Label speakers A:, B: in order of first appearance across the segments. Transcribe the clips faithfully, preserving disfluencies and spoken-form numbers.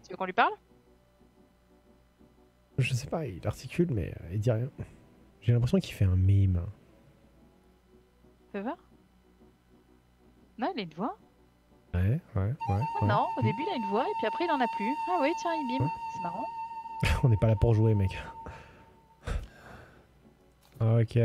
A: Tu veux qu'on lui parle?
B: Je sais pas, il articule mais euh, il dit rien. J'ai l'impression qu'il fait un mime.
A: Fais voir. Non, il a une voix.
B: Ouais, ouais, ouais.
A: Ah
B: ouais.
A: non, au début il a une voix et puis après il en a plus. Ah oui, tiens, il bime.
B: Ouais.
A: C'est marrant.
B: On n'est pas là pour jouer, mec. Ok.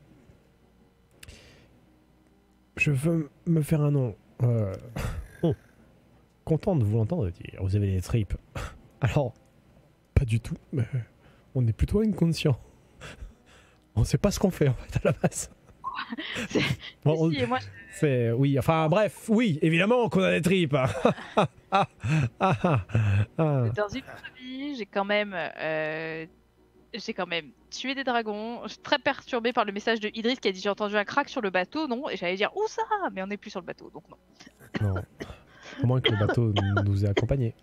B: Je veux me faire un nom. Euh... Oh. Content de vous l'entendre dire. Vous avez des tripes. Alors, pas du tout, mais on est plutôt inconscient. On sait pas ce qu'on fait en fait à la base. Bon, on...
A: Si, et moi, je...
B: C'est oui, enfin bref, oui, évidemment qu'on a des tripes. Ah, ah, ah, ah.
A: Dans une autre vie, j'ai quand même, euh, j'ai quand même tué des dragons. Je suis très perturbée par le message de Idriss qui a dit j'ai entendu un crack sur le bateau, non? Et j'allais dire où ça? Mais on n'est plus sur le bateau, donc non.
B: Non, au moins que le bateau nous ait accompagnés.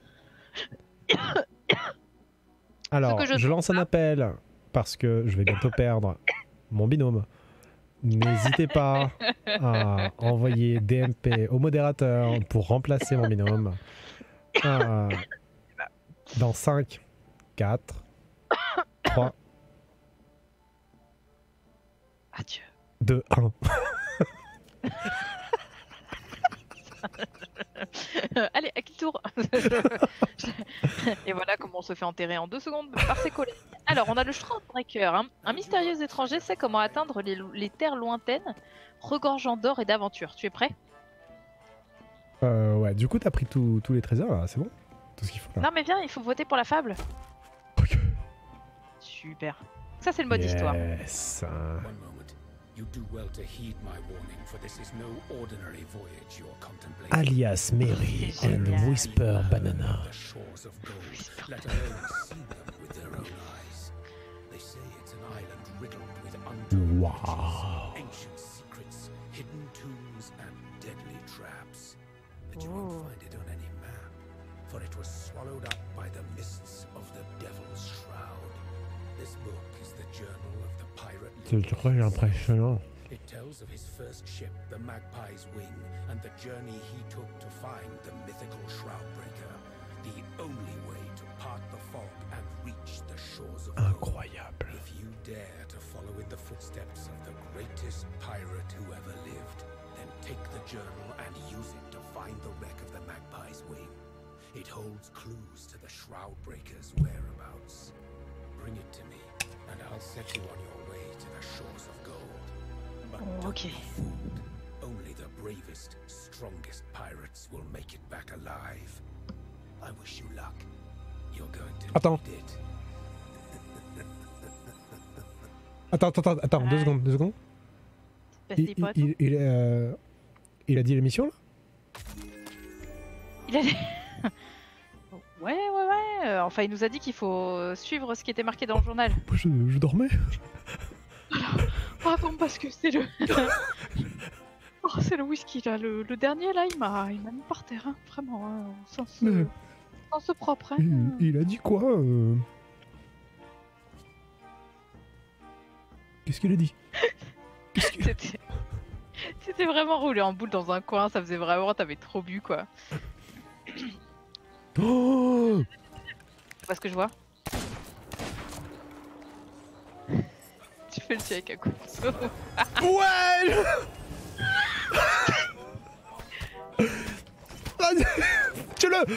B: Alors,
A: je
B: je lance un appel parce que je vais bientôt perdre mon binôme. N'hésitez pas à envoyer D M P au modérateur pour remplacer mon binôme. Euh, dans cinq, quatre, trois,
A: Adieu.
B: deux, un.
A: Allez, à qui tour? Et voilà comment on se fait enterrer en deux secondes par ses collègues. Alors, on a le Shroudbreaker. Hein. Un mystérieux étranger sait comment atteindre les, les terres lointaines, regorgeant d'or et d'aventure. Tu es prêt?
B: Euh, ouais, du coup, t'as pris tous les trésors là, c'est bon? Tout ce qu'il faut là.
A: Non, mais viens, il faut voter pour la fable.
B: Ok.
A: Super. Ça, c'est le mode
B: yes.
A: histoire.
C: You do well to heed my warning, for this is no ordinary voyage you're contemplating.
B: Alias Mary and Whisper Banana.
C: The shores of gold, let alone see them with their own eyes. They say it's an island riddled with untold
B: wow.
C: riches, ancient secrets, hidden tombs, and deadly traps. But you won't find it on any map, for it was swallowed up by the mists of the Devil's Shroud. This book is the journal of the pirate.
B: C'est très impressionnant.
C: It tells of his first ship, the Magpie's Wing, and the journey he took to find the mythical Shroudbreaker, the only way to part the fog and reach the shores of
B: Incroyable.
C: gold. If you dare to follow in the footsteps of the greatest pirate who ever lived, then take the journal and use it to find the wreck of the Magpie's Wing. It holds clues to the Shroudbreaker's whereabouts. Bring it to me, and I'll set you on your way to the shores of gold. But
A: Oh,
C: don't
A: okay.
C: be fooled. Only the bravest, strongest pirates will make it back alive. I wish you luck. You're going to
B: Attends.
C: need it.
B: Attends, attends, attends, attends, deux secondes, deux secondes. Il, il, il, il, euh, il a dit l'émission là?
A: Il a dit... Ouais, ouais, ouais. euh, Enfin, il nous a dit qu'il faut suivre ce qui était marqué dans le journal.
B: Moi, je, je dormais.
A: Pardon, parce que c'est le... Oh, c'est le whisky, là. Le, le dernier, là, il m'a il m'a mis par terre, hein. Vraiment, hein, au sens,
B: Mais-
A: euh, au sens propre. Hein.
B: Il, il a dit quoi euh... Qu'est-ce qu'il a dit? Qu'est-ce qu'il-
A: C'était... C'était vraiment roulé en boule dans un coin, ça faisait vraiment... T'avais trop bu, quoi.
B: Oh,
A: C'est pas ce que je vois. Tu fais le tien avec un couteau.
B: ouais. Vas-y, tue-le.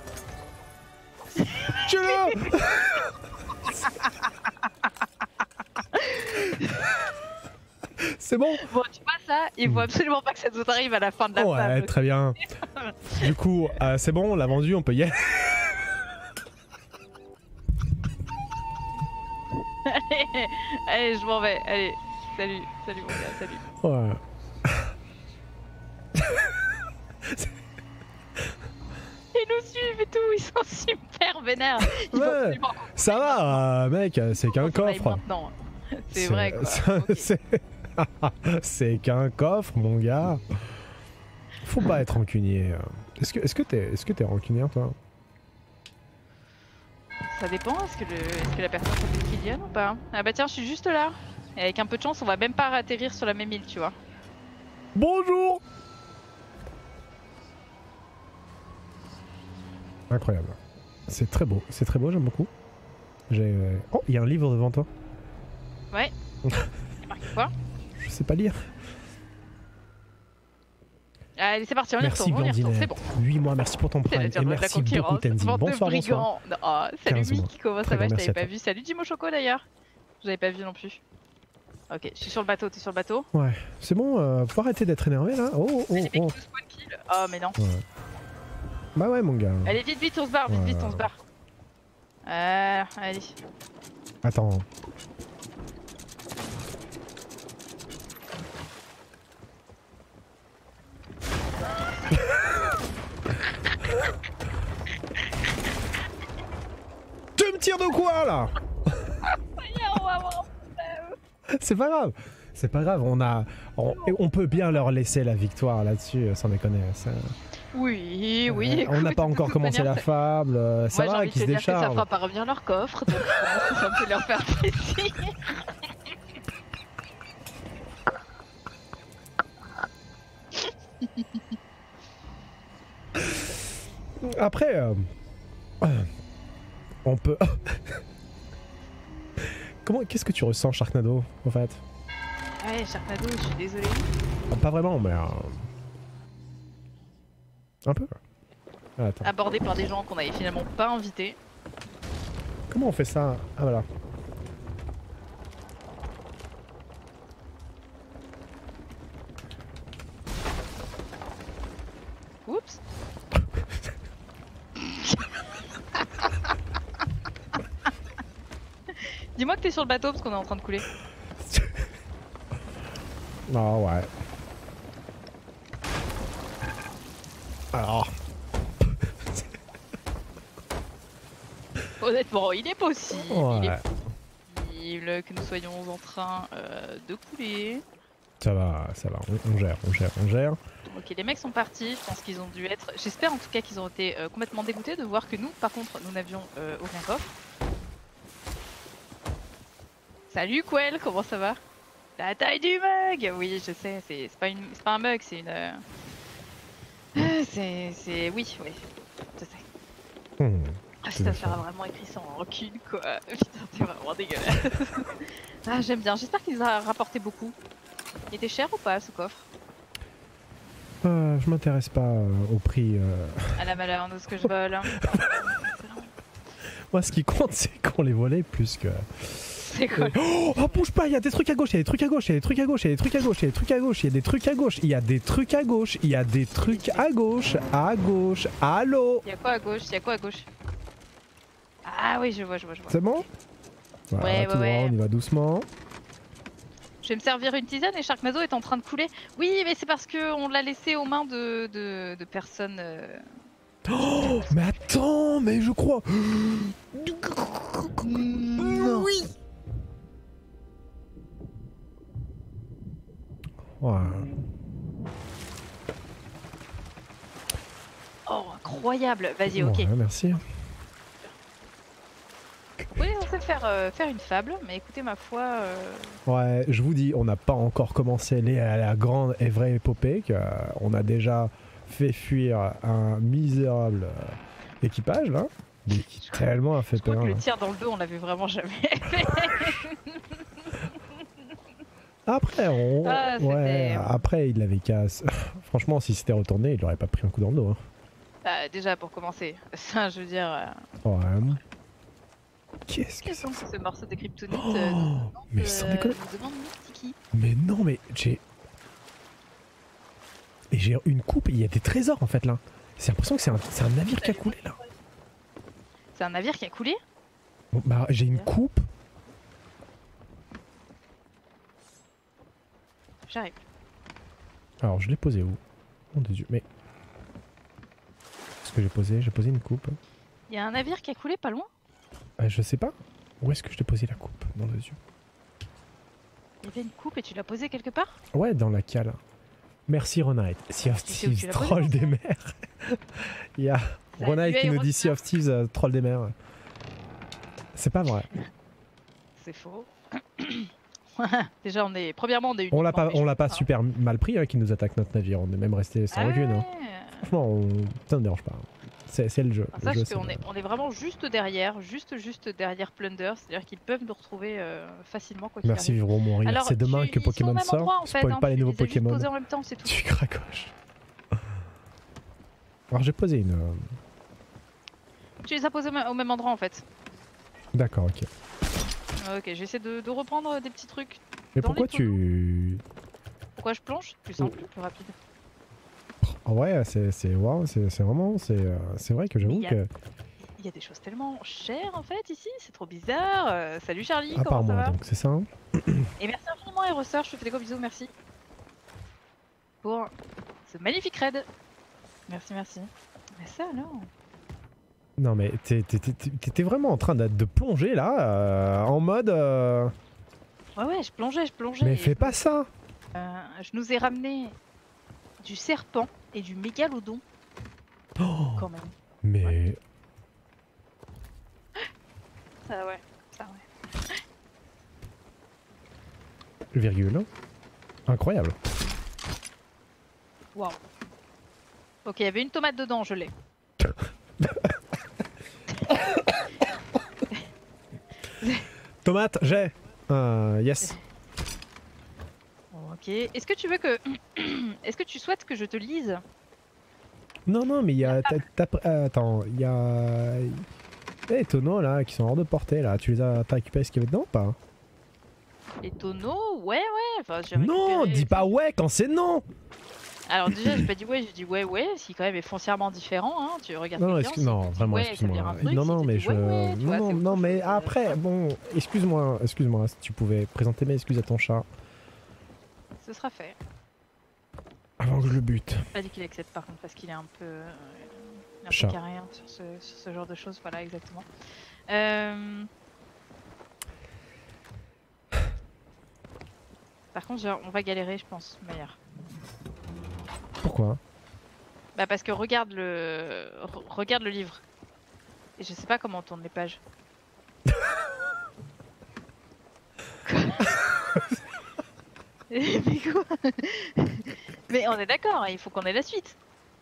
B: Tue-le. C'est bon?
A: Bon, tu vois ça, il faut absolument pas que ça nous arrive à la fin de la
B: Ouais,
A: fable.
B: très bien. Du coup, euh, c'est bon, on l'a vendu, on peut y aller.
A: Allez, allez, je m'en vais. Allez, salut, salut mon gars, salut.
B: Ouais.
A: Ils nous suivent et tout, ils sont super vénères. Ils
B: Ouais,
A: vont absolument qu'on
B: ça va, euh, mec, c'est qu'un
A: qu'on aille
B: coffre.
A: maintenant. C'est vrai quoi.
B: ça-
A: Ok.
B: c'est- C'est qu'un coffre, mon gars. Faut pas être rancunier. Est-ce que est-ce que t'es est-ce que t'es rancunier, toi?
A: Ça dépend, est-ce que, le... est-ce que la personne s'appelle Kylian ou pas? Ah bah tiens, je suis juste là. Et avec un peu de chance, on va même pas atterrir sur la même île, tu vois.
B: Bonjour. Incroyable. C'est très beau, c'est très beau, j'aime beaucoup. J'ai... Oh, il y a un livre devant toi.
A: Ouais. Marqué quoi?
B: Je sais pas lire.
A: Allez, c'est parti, on y
B: Merci
A: retourne, on y retourne,
B: Blondinette.
A: c'est bon.
B: huit mois, merci pour ton
A: C'est
B: prime.
A: la
B: Et
A: journée de la
B: merci beaucoup
A: concurrence.
B: Tenzin.
A: Bande de
B: Bonsoir, bonsoir.
A: brigands. Oh, salut
B: quinze mois.
A: Mick, comment
B: Très
A: ça va?
B: bien,
A: Je
B: merci
A: t'avais
B: à
A: pas
B: toi.
A: vu. Salut Dimo Choco d'ailleurs. Je l'avais pas vu non plus. Ok, je suis sur le bateau, t'es sur le bateau?
B: Ouais, c'est bon, euh, faut arrêter d'être énervé là. Oh, oh,
A: Les mecs
B: oh.
A: tous spawn kill. Oh, mais non.
B: Ouais. Bah ouais, mon gars.
A: Allez, vite, vite, on se barre, vite,
B: Ouais.
A: vite, on se barre. Euh, allez.
B: Attends. Tu me tires de quoi là?
A: On va avoir-
B: C'est pas grave. C'est pas grave, on a, on, on peut bien leur laisser la victoire là-dessus, sans déconner. ça-
A: Oui, oui.
B: Euh, on n'a
A: écoute,
B: pas
A: de
B: encore
A: toute
B: commencé
A: manière,
B: la
A: ça-
B: fable, euh, ça
A: Moi, j'ai
B: va,
A: envie
B: qui
A: de
B: se
A: te dire que ça
B: décharge.
A: fera pas revenir leur coffre, donc je pense que ça peut leur faire plaisir.
B: Après, euh, euh, on peut. Comment, qu'est-ce que tu ressens, Sharknado, en fait?
A: Ouais, Sharknado, je suis désolée.
B: Ah, pas vraiment, mais euh, un peu. Ah, attends.
A: Abordé par des gens qu'on avait finalement pas invités.
B: Comment on fait ça? Ah voilà.
A: Oups. Dis-moi que t'es sur le bateau parce qu'on est en train de couler.
B: Ah ouais. Alors.
A: Honnêtement, il est possible, il
B: Ouais.
A: est possible que nous soyons en train euh, de couler.
B: Ça va, ça va, on, on gère, on gère, on gère.
A: Ok, les mecs sont partis, je pense qu'ils ont dû être... J'espère en tout cas qu'ils ont été euh, complètement dégoûtés de voir que nous, par contre, nous n'avions euh, aucun coffre. Salut Quell, comment ça va? La taille du mug! Oui, je sais, c'est c'est pas, une... c'est pas un mug, c'est une... euh, C'est... c'est... Oui, oui, je sais.
B: Hmm.
A: Ah
B: Tout
A: putain,
B: à
A: ça a vraiment écrit ça en rancune quoi. Putain, c'est vraiment dégueulasse. Ah, j'aime bien, j'espère qu'il nous a rapporté beaucoup. Il était cher ou pas ce coffre?
B: Euh, je m'intéresse pas euh, au prix. euh.
A: À la malheur de ce que je vole.
B: Moi, ce qui compte, c'est qu'on les volait plus que.
A: C'est quoi?
B: Oh, oh, bouge pas, il y a des trucs à gauche, il y a des trucs à gauche, il y a des trucs à gauche, il y a des trucs à gauche, il y a des trucs à gauche, il y a des trucs à gauche, il y a des trucs à gauche, il y a des trucs à gauche, à gauche, allô?
A: Y'a quoi à gauche? Y'a quoi à gauche? Ah oui, je vois, je vois, je vois.
B: C'est bon? Voilà,
A: Ouais,
B: tout
A: ouais,
B: droit,
A: ouais.
B: on y va doucement.
A: Je vais me servir une tisane et Sharknado est en train de couler. Oui, mais c'est parce que on l'a laissé aux mains de, de, de personnes. euh,
B: Oh, mais attends, mais je crois. Oui. Ouais.
A: Oh, incroyable! Vas-y, ok.
B: Ouais, merci.
A: Oui, on sait faire, euh, faire une fable, mais écoutez, ma foi. euh,
B: Ouais, je vous dis, on n'a pas encore commencé les, la grande et vraie épopée, que, euh, on a déjà fait fuir un misérable euh, équipage là, mais qui tellement a fait
A: Je crois
B: peur.
A: que le
B: là.
A: tir dans le dos, on l'avait vraiment jamais fait.
B: Après, on,
A: Ah, c'était-
B: ouais, après il l'avait cassé. Franchement, si c'était retourné, il aurait pas pris un coup dans le dos. Hein.
A: Bah, déjà, pour commencer, ça, je veux dire. euh,
B: Ouais. Qu'est-ce que
A: Qu'est-ce
B: c'est
A: que c'est ce morceau de kryptonite
B: Oh,
A: euh, nous demande,
B: mais sans
A: euh,
B: déconner.
A: nous demande Tiki.
B: Mais non, mais j'ai. Et j'ai une coupe, il y a des trésors en fait là. C'est l'impression que c'est un, c'est un navire qui a coulé là.
A: C'est un navire qui a coulé?
B: Bon, bah, j'ai une coupe.
A: J'arrive.
B: Alors, je l'ai posé où? Mon Dieu, mais. Qu'est-ce que j'ai posé? J'ai posé une coupe.
A: Il y a un navire qui a coulé pas loin?
B: Euh, je sais pas. Où est-ce que je t'ai posé la coupe? Mon Dieu.
A: Il y avait une coupe et tu l'as posée quelque part?
B: Ouais, dans la cale. Merci Ronite. Sea of
A: Tu sais où tu
B: Thieves,
A: l'as posé,
B: troll
A: ça
B: des mers. Il y a
A: Ça a
B: Ronite
A: dû
B: qui nous
A: être
B: dit Sea of Thieves, euh, troll des mers. C'est pas vrai.
A: C'est faux. Déjà, on est. Premièrement, on est
B: On l'a
A: uniquement
B: pas, on l'a pas
A: méchants, hein.
B: super mal pris hein, qui nous attaque notre navire. On est même resté sans
A: Ah
B: rancune. hein.
A: ouais.
B: Franchement, on... ça ne me dérange pas. C'est c'est le jeu.
A: Alors,
B: le
A: sache
B: jeu, c'est
A: qu'on
B: le-
A: est, on est vraiment juste derrière, juste juste derrière Plunder, c'est-à-dire qu'ils peuvent nous retrouver euh, facilement quoi qu'il
B: Merci
A: arrive.
B: Vivre Mourir.
A: Alors,
B: C'est demain
A: tu-
B: que
A: ils sont au
B: Pokémon
A: même endroit,
B: sort.
A: en fait,
B: Spoil
A: hein,
B: pas les
A: tu
B: nouveaux
A: les as juste
B: Pokémon.
A: posés en même temps, c'est tout.
B: Tu cracoches. Alors j'ai posé une. euh,
A: Tu les as posés au même- au même endroit en fait.
B: D'accord, ok.
A: Ok, j'essaie de, de reprendre des petits trucs.
B: Mais
A: Dans
B: pourquoi
A: les tonneaux.
B: tu.
A: Pourquoi je plonge? Plus simple, plus rapide.
B: En vrai, c'est c'est waouh, c'est c'est vraiment. C'est euh, c'est vrai que j'avoue
A: Mais y a-
B: que.
A: Il y a des choses tellement chères en fait ici, c'est trop bizarre. Euh, salut Charlie,
B: À part
A: comment ça
B: moi,
A: va?
B: donc c'est ça. Hein.
A: Et merci infiniment Aerostar, je te fais des gros bisous, merci. Pour ce magnifique raid. Merci, merci. Mais ça alors?
B: Non mais t'es- t'es- t'es- t'étais vraiment en train de, de plonger là, euh, en mode. euh,
A: Ouais, ouais, je plongeais, je plongeais.
B: Mais
A: et
B: fais
A: je-
B: pas ça.
A: Euh, je nous ai ramené du serpent et du mégalodon
B: Oh,
A: quand même.
B: mais.
A: Ça ouais, ça ouais.
B: Virgule. Incroyable.
A: Waouh. Ok, il y avait une tomate dedans, je l'ai.
B: Tomate, j'ai. Euh, yes.
A: Ok. Est-ce que tu veux que... Est-ce que tu souhaites que je te lise?
B: Non, non, mais il y a. t'as- t'as- euh, attends, il y a. Il y a des tonneaux là qui sont hors de portée là. Tu les as. T'as récupéré ce qu'il y avait dedans ou pas?
A: Les tonneaux? Ouais, ouais. Enfin, j'ai
B: Non,
A: récupéré-
B: dis pas ouais quand c'est non.
A: Alors déjà, j'ai pas dit ouais, j'ai dit ouais, ouais, ce qui quand même est foncièrement différent, hein. Tu regardes
B: Non,
A: bien,
B: excuse-
A: si
B: non,
A: tu dis
B: vraiment,
A: ouais, ça veut dire
B: excuse-moi.
A: un truc,
B: Non,
A: si
B: non,
A: tu
B: mais
A: dis
B: je.
A: ouais, ouais, tu vois,
B: non,
A: c'est
B: non,
A: autre
B: mais
A: chose, euh.
B: après, bon, excuse-moi, excuse-moi, si tu pouvais présenter mes excuses à ton chat
A: Ce sera fait.
B: avant que je le bute.
A: Pas dit qu'il accepte par contre parce qu'il est un peu, euh, il est un
B: Chat.
A: peu carré hein, sur, ce, sur ce genre de choses, voilà exactement. Euh... Par contre, genre, on va galérer, je pense, Maillard.
B: Pourquoi?
A: Bah parce que regarde le, re- regarde le livre. Et je sais pas comment on tourne les pages. Quoi? Mais quoi? Mais on est d'accord, il faut qu'on ait la suite.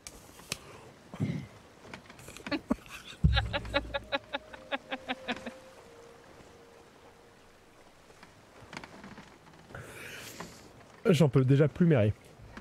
B: J'en peux déjà plus mériter.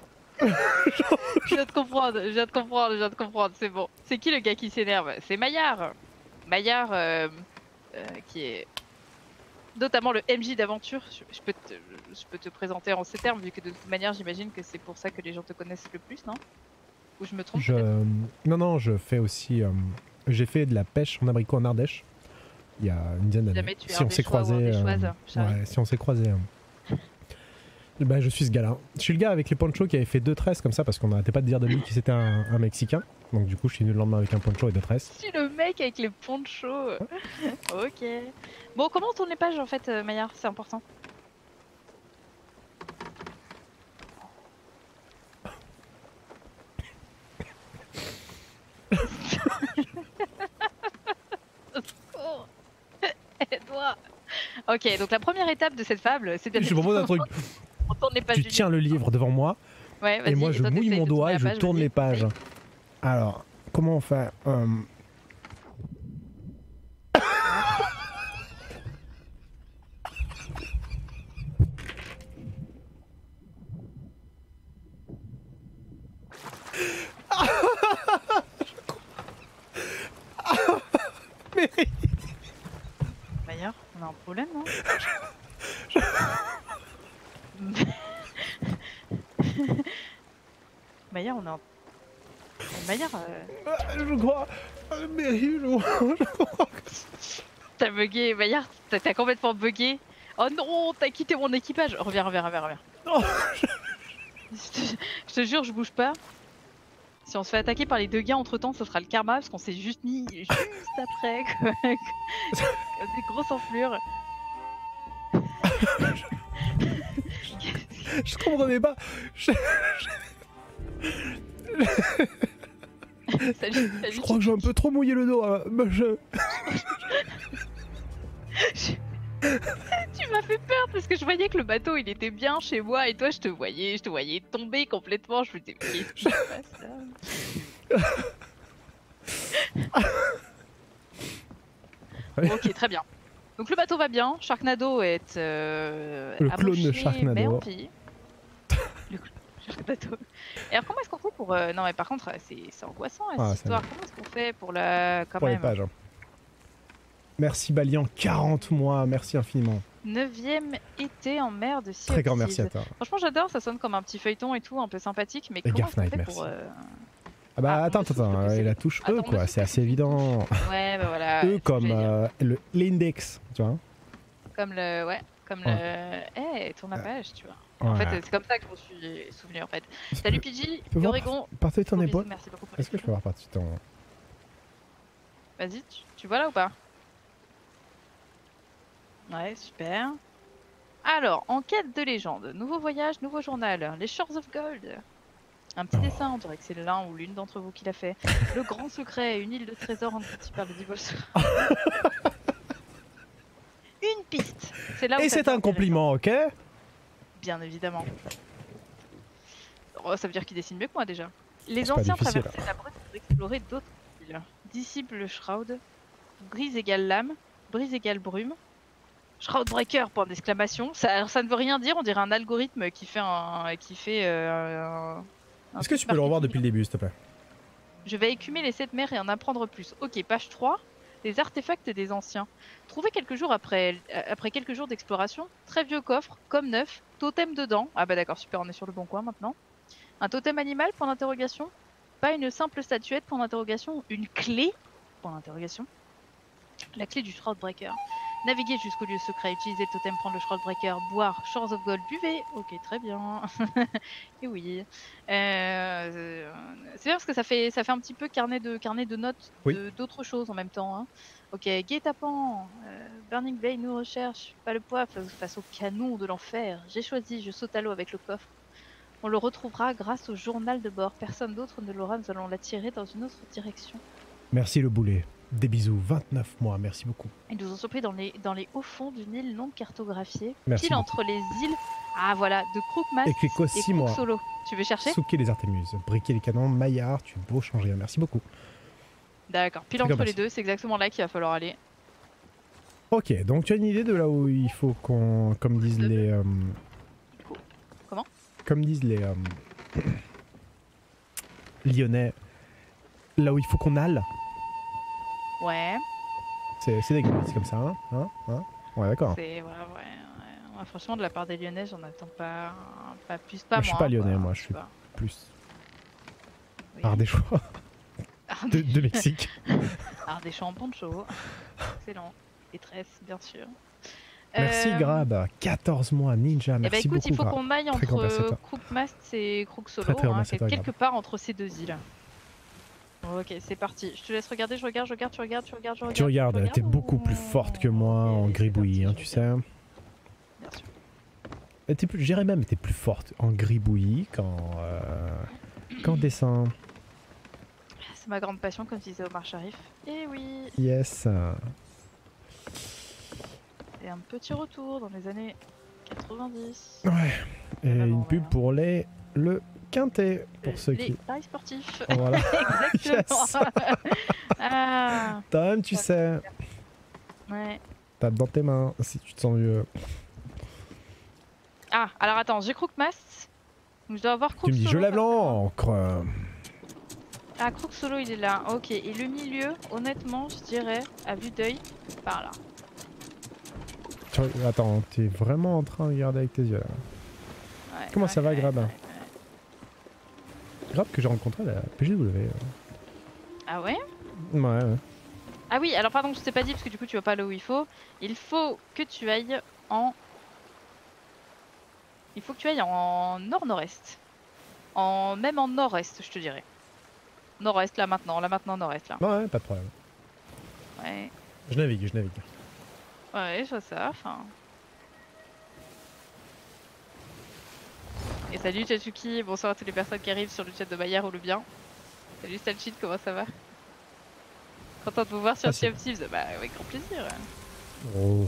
A: Je viens de comprendre, je viens de comprendre, je viens de comprendre, c'est bon. C'est qui le gars qui s'énerve? C'est Maillard. Maillard, euh, euh, qui est notamment le M J d'aventure. Je, je peux te, je peux te présenter en ces termes, vu que de toute manière, j'imagine que c'est pour ça que les gens te connaissent le plus, non? Ou je me trompe
B: Je...
A: peut-être?
B: Non, non, je fais aussi. euh, J'ai fait de la pêche en abricot en Ardèche il y a une dizaine d'années.
A: Jamais tu es
B: Si on s'est
A: ardéchois ou
B: croisés.
A: ardéchoise, Charlie.
B: Ouais, si on s'est croisés. Bah, je suis ce gars-là. Je suis le gars avec les ponchos qui avait fait deux tresses comme ça parce qu'on n'arrêtait pas de dire de lui que c'était un, un Mexicain. Donc du coup, je suis venu le lendemain avec un poncho et deux tresses.
A: Je suis le mec avec les ponchos. Ok. Bon, comment on tourne les pages en fait, euh, Maillard? C'est important. Oh. Aide-moi. Ok, donc la première étape de cette fable, c'est bien
B: Je propose un truc.
A: on tourne les pages
B: Tu
A: du
B: tiens le livre devant moi
A: livre. Ouais,
B: et
A: vas-y,
B: moi je
A: toi,
B: mouille
A: t'essayes
B: mon
A: de tourner
B: doigt
A: la
B: et je
A: page,
B: tourne
A: vas-y.
B: les pages. Alors, comment on fait euh, mais-
A: Maillard, on a un problème, non? Maillard, on a un... Maillard, euh,
B: Je crois. euh, Mais je je crois que.
A: t'as bugué, Maillard, t'as t'as complètement bugué. Oh non, t'as quitté mon équipage. Reviens, reviens, reviens, reviens.
B: Non,
A: Je te, je te jure, je bouge pas. Si on se fait attaquer par les deux gars entre temps, ce sera le karma parce qu'on s'est juste mis juste après, quoi. Comme des grosses enflures.
B: je comprenais pas. Je,
A: Salut, salut.
B: je crois que j'ai un peu trop mouillé le dos. hein. Bah, je-
A: Tu m'as fait peur parce que je voyais que le bateau il était bien chez moi et toi je te voyais, je te voyais tomber complètement. Je me disais, mais qu'est-ce qui se passe là?
B: Ouais.
A: Ok, très bien. Donc le bateau va bien, Sharknado est euh,
B: Le clone de
A: amoché,
B: Sharknado.
A: mais en vie. Le clone de Sharknado. Et alors comment est-ce qu'on fait pour... euh, Non mais par contre, c'est c'est angoissant là,
B: Ah,
A: cette
B: c'est
A: histoire. Comment est-ce qu'on fait pour la... Quand
B: Pour les
A: même.
B: pages. hein. Merci Balian, quarante mois, merci infiniment.
A: Neuvième été en mer de Sea
B: Très
A: of
B: grand merci à
A: Thieves.
B: toi.
A: Franchement j'adore, ça sonne comme un petit feuilleton et tout, un peu sympathique, mais
B: Et
A: comment
B: Garth
A: est-ce qu'on
B: Knight,
A: fait
B: merci.
A: pour... euh,
B: Ah bah
A: Ah, on
B: attends,
A: me souffle
B: attends,
A: que
B: attends,
A: c'est-
B: et la touche
A: Attends,
B: E
A: on me
B: quoi,
A: souffle
B: c'est
A: que
B: assez
A: c'est une
B: évident.
A: Ouais bah voilà.
B: E
A: c'est ce que
B: comme
A: j'allais dire.
B: euh, le- l'index, tu vois.
A: Comme le... Ouais, comme le... Eh, tourne la page, tu vois. Et en
B: Ouais.
A: fait, c'est comme ça que je me suis souvenu en fait. Salut P J,
B: peux voir
A: Oregon.
B: Partez ton
A: Gros
B: épaule.
A: bisous, merci beaucoup pour
B: Est-ce que je peux voir partie ton...
A: Vas-y, tu, tu vois là ou pas? Ouais, super. Alors, enquête de légende. Nouveau voyage, nouveau journal. Les Shores of Gold. Un petit
B: Oh.
A: dessin, on dirait que c'est l'un ou l'une d'entre vous qui l'a fait. Le grand secret, une île de trésors engloutie par le divorce. Une piste. C'est là où
B: Et
A: ça
B: c'est
A: devient
B: un compliment, ok?
A: intéressant. Bien évidemment. Oh, ça veut dire qu'il dessine mieux que moi déjà. Les
B: C'est pas
A: anciens
B: difficile.
A: traversaient la Bretagne pour explorer d'autres îles. Disciple le Shroud. Brise égale lame. Brise égale brume. Shroudbreaker, point d'exclamation. Ça, ça ne veut rien dire, on dirait un algorithme qui fait un. Qui fait, euh, un- un
B: Est-ce que
A: truc
B: tu peux le revoir
A: marketing.
B: depuis le début, s'il te plaît?
A: Je vais écumer les sept mers et en apprendre plus. Ok, page trois. Les artefacts des anciens. Trouvé quelques jours après, euh, après quelques jours d'exploration. Très vieux coffre, comme neuf. Totem dedans. Ah bah d'accord, super, on est sur le bon coin maintenant. Un totem animal, point d'interrogation. Pas une simple statuette, point d'interrogation. Une clé, point d'interrogation. La clé du Shroudbreaker. Naviguer jusqu'au lieu secret, utiliser le totem, prendre le Shroudbreaker, boire, Shores of Gold, buvez. Ok, très bien. Et oui. Euh, c'est bien parce que ça fait, ça fait un petit peu carnet de, carnet de notes
B: Oui.
A: de- d'autres choses en même temps. Hein. Ok, guet-apens, euh, Burning Blade nous recherche, pas le poids face, face au canon de l'enfer. J'ai choisi, je saute à l'eau avec le coffre. On le retrouvera grâce au journal de bord. Personne d'autre ne l'aura, nous allons l'attirer dans une autre direction.
B: Merci le boulet. Des bisous, vingt-neuf mois, merci beaucoup.
A: Ils nous ont surpris dans les, dans les hauts fonds d'une île non cartographiée,
B: Merci
A: pile
B: beaucoup.
A: entre les îles, ah voilà, de Crookmas
B: Et Kiko,
A: et
B: six mois.
A: Crook Solo. Tu veux chercher?
B: Souquet les Artémuses, briquer les canons, Maillard, tu es beau changer, merci beaucoup.
A: D'accord, pile
B: Très
A: entre
B: bien,
A: les
B: merci.
A: deux, c'est exactement là qu'il va falloir aller.
B: Ok, donc tu as une idée de là où il faut qu'on, comme disent les, euh,
A: Comment?
B: comme disent les euh, Lyonnais, là où il faut qu'on aille.
A: Ouais,
B: C'est, c'est dégueulasse, c'est comme ça, hein, hein, hein Ouais, d'accord.
A: c'est voilà, ouais, ouais. Ouais, franchement, de la part des Lyonnais, j'en attends pas, pas plus, pas
B: Moi, je suis
A: moins,
B: pas lyonnais,
A: quoi.
B: moi, je suis
A: Pas-
B: plus
A: oui.
B: ardéchois
A: Ardé-
B: de, de Mexique.
A: Ardéchois en poncho. Excellent. Détresse, bien sûr.
B: Merci
A: Euh,
B: Grab, quatorze mois, Ninja,
A: Eh ben
B: merci
A: écoute,
B: beaucoup.
A: il faut
B: Grab.
A: qu'on aille
B: Très grand merci à
A: entre
B: toi.
A: Crookmast et Crook Solo,
B: Très, très grand
A: hein,
B: merci à toi,
A: quelque
B: Grab.
A: part entre ces deux îles. Ok, c'est parti. Je te laisse regarder, je regarde, je regarde, tu regardes, tu regardes, je regarde.
B: Tu regardes,
A: regardes
B: t'es
A: ou-
B: beaucoup plus forte que moi
A: Ok,
B: en
A: c'est
B: gribouillis, hein,
A: parti,
B: tu
A: je
B: sais.
A: regarde. Bien sûr.
B: Et t'es plus, je dirais même, t'es plus forte en gribouillis qu'en euh, qu'en dessin.
A: C'est ma grande passion, comme disait Omar Sharif. Et oui,
B: Yes.
A: et un petit retour dans les années quatre-vingt-dix.
B: Ouais. Et
A: Vraiment,
B: une pub
A: ouais.
B: pour les le quintet pour ceux
A: les
B: qui.
A: paris sportifs.
B: Voilà.
A: Exactement. Ah,
B: Tom, tu sais,
A: ouais.
B: tape dans tes mains si tu te sens mieux.
A: Ah, alors attends, j'ai Crookmast. Donc je dois avoir Crook
B: Tu me dis, je
A: Solo
B: lève
A: par contre.
B: l'encre.
A: Ah, Crook Solo il est là. Ok, et le milieu, honnêtement, je dirais, à vue d'œil, par là.
B: Tu- Attends, t'es vraiment en train de regarder avec tes yeux là.
A: Ouais,
B: Comment
A: ouais,
B: ça va,
A: ouais,
B: Grab
A: ouais, ouais.
B: Grave que j'ai rencontré à la P G W. euh.
A: Ah ouais?
B: Ouais, ouais.
A: Ah oui, alors pardon, je t'ai pas dit parce que du coup tu vas pas là où il faut. Il faut que tu ailles en... Il faut que tu ailles en nord-nord-est. En... Même en nord-est, je te dirais. Nord-est, là maintenant, là maintenant nord-est, là.
B: Ouais, pas de problème.
A: Ouais,
B: Je navigue, je navigue.
A: ouais, je vois ça, enfin... Et salut Chatsuki, bonsoir à toutes les personnes qui arrivent sur le chat de Maillard ou le bien. Salut Stalchit, comment ça va? Content de vous voir sur
B: Ah, si.
A: Sea of Thieves, bah avec grand plaisir.
B: Oh.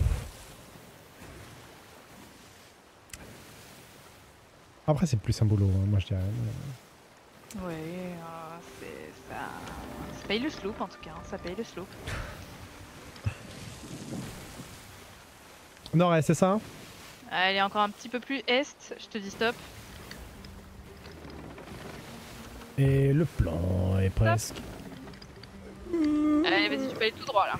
B: Après, c'est plus un boulot, hein, moi je dirais.
A: Ouais, euh, c'est ça. Ça paye le sloop en tout cas, hein, ça paye le sloop.
B: Nord-est, c'est ça?
A: Allez, encore un petit peu plus est, je te dis stop.
B: Et le plan est presque.
A: Allez, vas-y, tu peux aller tout droit là.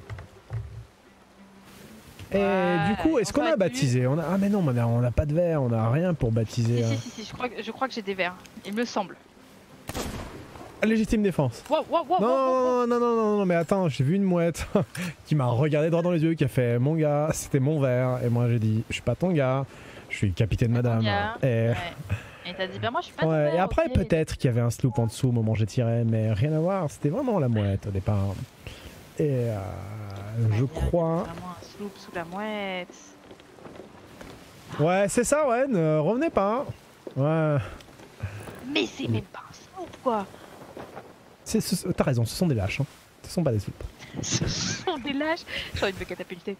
B: Et
A: Ouais,
B: du coup, est-ce
A: on
B: qu'on a
A: s'arrête
B: baptisé? On a... Ah mais non, mais on n'a pas de verre, on n'a rien pour baptiser.
A: Si,
B: hein.
A: si, si, si, je crois que, je crois que j'ai des verres, il me semble.
B: Légitime défense.
A: Wow, wow, wow,
B: Non,
A: wow, wow, wow.
B: non, non, non, non, non, mais attends, j'ai vu une mouette qui m'a regardé droit dans les yeux, qui a fait mon gars, c'était mon verre. Et moi j'ai dit, je suis pas ton gars, je suis capitaine madame.
A: Gars.
B: Et,
A: Ouais. Et t'as dit, bah moi je suis pas ton
B: ouais,
A: verre,
B: et après,
A: ok.
B: peut-être qu'il y avait un sloop en dessous au moment où j'ai tiré, mais rien à voir, c'était vraiment la mouette au départ. Et euh, je
A: Ouais,
B: crois.
A: vraiment un sloop sous la mouette.
B: Ouais, c'est ça, ouais, ne revenez pas. Ouais.
A: Mais c'est même pas un sloop quoi.
B: C'est- ce- T'as raison, ce sont des lâches. Hein. Ce sont pas des sloops.
A: Ce sont des lâches. J'ai envie de me catapulter.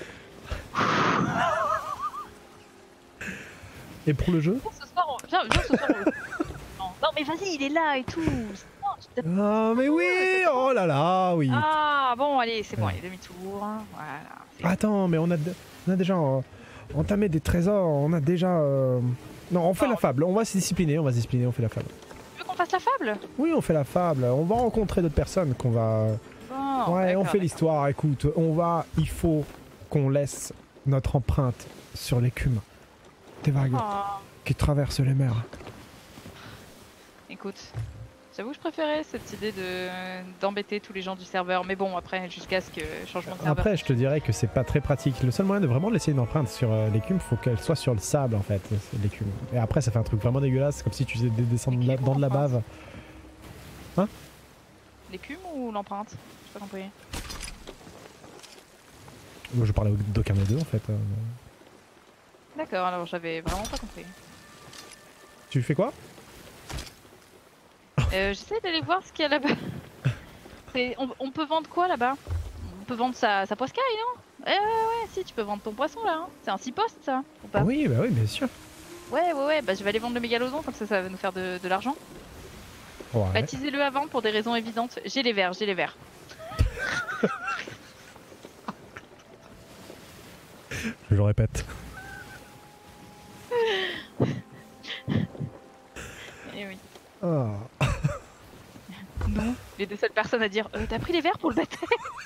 B: Et pour le jeu?
A: Viens ce soir, on... viens, viens ce soir. On... non. non mais vas-y, il est là et tout. Non, je te-
B: Ah, mais oui! Oh là là, oui!
A: Ah bon, allez, c'est bon,
B: Ouais.
A: allez, demi-tour. hein, Voilà. c'est-
B: Attends, mais on a, de- on a déjà euh, entamé des trésors, on a déjà... euh, Non, on fait
A: Oh.
B: la fable, on va se discipliner, on va se discipliner, on fait la fable.
A: Tu veux qu'on fasse la fable?
B: Oui, on fait la fable, on va rencontrer d'autres personnes qu'on va...
A: Bon,
B: ouais, on
A: d'accord,
B: fait l'histoire, écoute, on va... Il faut qu'on laisse notre empreinte sur l'écume des vagues
A: d'accord. Oh.
B: qui traversent les mers.
A: Écoute, j'avoue que je préférais cette idée de d'embêter tous les gens du serveur, mais bon, après, jusqu'à ce que changement de serveur.
B: Après, je te dirais que c'est pas très pratique. Le seul moyen de vraiment laisser une empreinte sur euh, l'écume, faut qu'elle soit sur le sable en fait, c'est l'écume. Et après, ça fait un truc vraiment dégueulasse, comme si tu faisais des- descendre de la- dans de la bave.
A: L'écume ou l'empreinte? J'ai pas compris.
B: Moi, je parlais d'aucun des deux en fait. euh.
A: D'accord, alors j'avais vraiment pas compris.
B: Tu fais quoi?
A: Euh, J'essaie d'aller voir ce qu'il y a là-bas. C'est- On, on peut vendre quoi là-bas? On peut vendre sa, sa poiscaille, non? Eh ouais, ouais, si, tu peux vendre ton poisson là. Hein. C'est un six postes ça, ou pas?
B: Oui, bah oui, bien sûr.
A: Ouais, ouais, ouais, bah je vais aller vendre le mégalodon, comme ça, ça va nous faire de, de l'argent.
B: Ouais.
A: Baptisez-le avant pour des raisons évidentes. J'ai les verres, j'ai les verres.
B: Je le répète.
A: Eh oui.
B: Ah.
A: Nous, les deux seules personnes à dire euh, t'as pris les verres pour le baptême?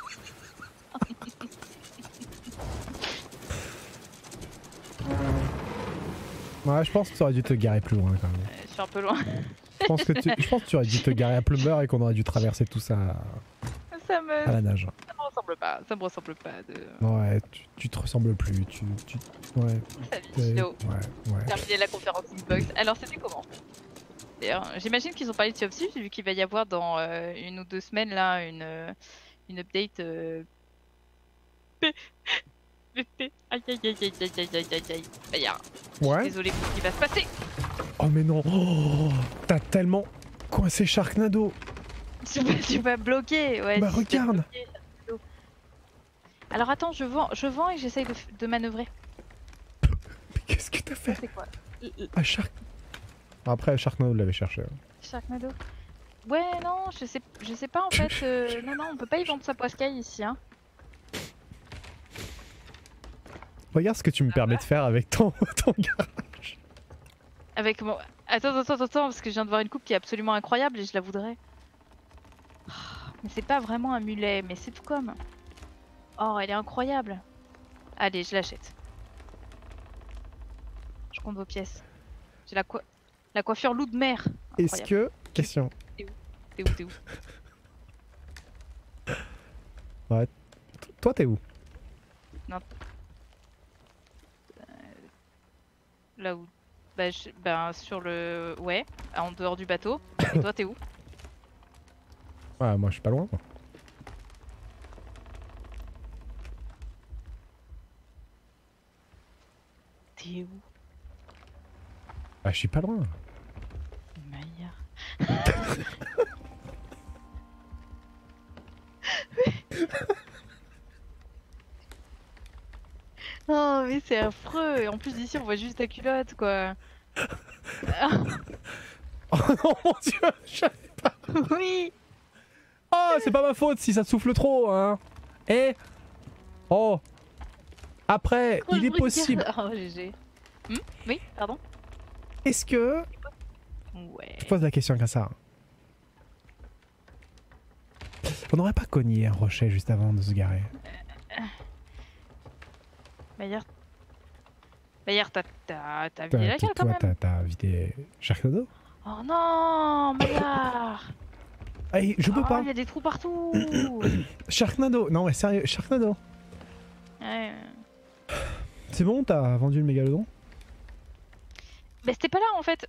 B: Ouais, je pense que tu aurais dû te garer plus loin quand même.
A: Euh, Je suis un peu loin.
B: Je pense que tu, je pense que tu aurais dû te garer à Plumber et qu'on aurait dû traverser tout ça
A: Ça me,
B: à la nage.
A: ça me ressemble pas. Ça me ressemble pas de.
B: Ouais, tu, tu te ressembles plus. Tu, tu, ouais,
A: Salut,
B: t'es-
A: Chino.
B: ouais, ouais.
A: Terminer la conférence Xbox. Alors c'était comment? D'ailleurs, j'imagine qu'ils ont parlé de Sea of Thieves vu qu'il va y avoir dans euh, une ou deux semaines là une, euh, une update. Euh... P- P- P- Aïe aïe aïe aïe aïe aïe aïe aïe aïe. Bayard.
B: Ouais.
A: Désolé pour ce qui va se passer.
B: Oh mais non. Oh, t'as tellement coincé Sharknado.
A: Tu vas, tu vas bloquer. Ouais,
B: Bah,
A: tu vas
B: regarde.
A: bloquer, Sharknado. Alors attends, je vends, je vends et j'essaye de, f- de manœuvrer.
B: Mais qu'est-ce que t'as fait?
A: C'est quoi? L- l-
B: Ah, Shark. Après, Sharknado l'avait cherché.
A: Sharknado. Ouais, non, je sais, je sais pas en fait. euh, non, non, on peut pas y vendre sa poiscaille ici. Hein.
B: Regarde ce que tu me permets de faire avec ton, ton garage.
A: Avec mon. Attends, attends, attends, parce que je viens de voir une coupe qui est absolument incroyable et je la voudrais. Oh, mais c'est pas vraiment un mulet, mais c'est tout comme. Oh, elle est incroyable. Allez, je l'achète. Je compte vos pièces. J'ai la, coi- la coiffure loup de mer.
B: Est-ce
A: Incroyable.
B: que... Question.
A: T'es où, t'es où?
B: Toi, t'es où?
A: Là où? Bah, je- ben, sur le. Ouais, en dehors du bateau. Et toi, t'es où?
B: Ah, moi, je suis pas loin. Moi.
A: T'es où?
B: Ah, je suis pas loin.
A: Maya. Oh, mais c'est affreux! Et en plus, d'ici, on voit juste ta culotte, quoi.
B: Oh non, mon dieu, je savais pas.
A: Oui.
B: Oh, c'est pas ma faute si ça te souffle trop, hein. Eh. Oh. Après,
A: Oh,
B: il
A: je
B: est
A: regarde.
B: possible.
A: Oh, G G. Hmm oui, pardon.
B: Est-ce que...
A: Ouais.
B: Je pose la question comme ça. On n'aurait pas cogné un rocher juste avant de se garer.
A: Bah hier... Bah hier, t'as t'as- t'as
B: Toi,
A: vidé la cale quand
B: toi,
A: même.
B: t'as t'as vidé Sharknado?
A: Oh non, Maillard.
B: Hey, je peux
A: Oh,
B: pas.
A: il y a des trous partout.
B: Sharknado. Non, mais sérieux, Sharknado.
A: Ouais.
B: C'est bon, t'as vendu le mégalodon?
A: Mais c'était pas là en fait.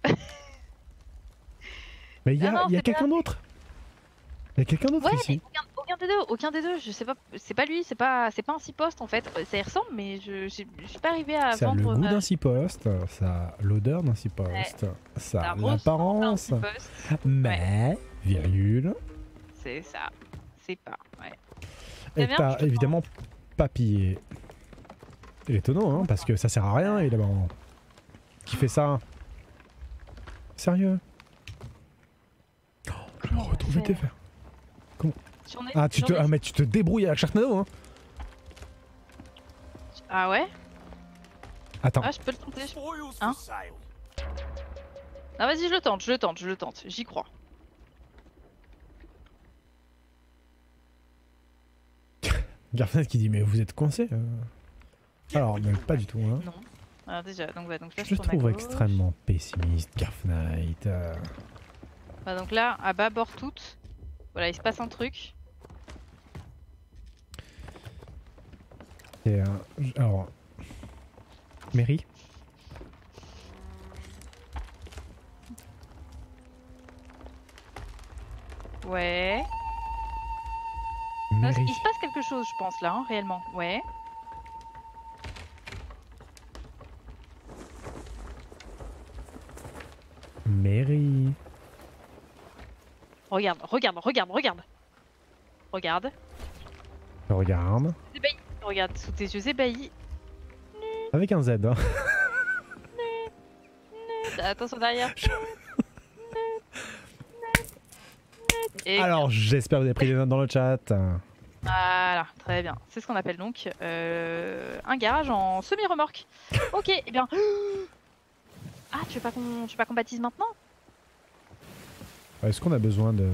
B: Mais il y a,
A: Non, non,
B: il y a
A: c'est
B: quelqu'un
A: pas-
B: d'autre. Il y a quelqu'un d'autre
A: Ouais, mais
B: ici.
A: aucun, aucun des deux, aucun des deux. Je sais pas, c'est pas lui, c'est pas, c'est pas un six poste en fait. Ça y ressemble, mais je, j'ai- je suis pas arrivée à
B: Ça a le
A: vendre.
B: goût
A: ma-
B: d'un six poste, ça a l'odeur d'un six poste, ça
A: ça
B: a
A: ressemble à un
B: l'apparence,
A: six poste.
B: mais, virgule,
A: C'est ça, c'est pas. Ouais.
B: et
A: bien,
B: t'as
A: je te
B: évidemment pas pillé les tonneaux, hein, parce que ça sert à rien évidemment. Qui fait ça? Sérieux? Oh, je vais
A: Comment on va
B: retrouver tes
A: faire
B: fers.
A: J'en ai-
B: Ah, tu
A: j'en
B: te,
A: ai-
B: ah mais tu te débrouilles avec Sharknado, hein.
A: Ah ouais.
B: Attends,
A: Ah, je peux le tenter. je-
C: Spoils
A: Hein
C: for sale.
A: Ah vas-y, je le tente, je le tente, je le tente. J'y crois.
B: Garfield qui dit mais vous êtes coincé euh Alors, mais pas du tout, hein.
A: Non. Alors déjà, donc ouais, donc là
B: Je
A: je,
B: te
A: tourne à
B: trouve
A: gauche.
B: extrêmement pessimiste, Garfnight. euh.
A: Ah, donc là, à bas bord toutes. Voilà, il se passe un truc.
B: Et, euh, j- alors, Mary,
A: Ouais. Non,
B: Mary,
A: il se passe quelque chose, je pense là, hein, réellement. Ouais.
B: Mary.
A: Regarde, regarde, regarde, regarde. Regarde.
B: Regarde.
A: Ébahi. Regarde, sous tes yeux ébahis.
B: Avec un Z, hein.
A: Attention derrière. Et
B: Alors, j'espère que vous avez pris des notes dans le chat.
A: voilà, très bien. C'est ce qu'on appelle donc euh, un garage en semi-remorque. Ok, et bien. Ah, tu veux pas qu'on tu veux pas qu'on baptise maintenant?
B: Est-ce qu'on a besoin de...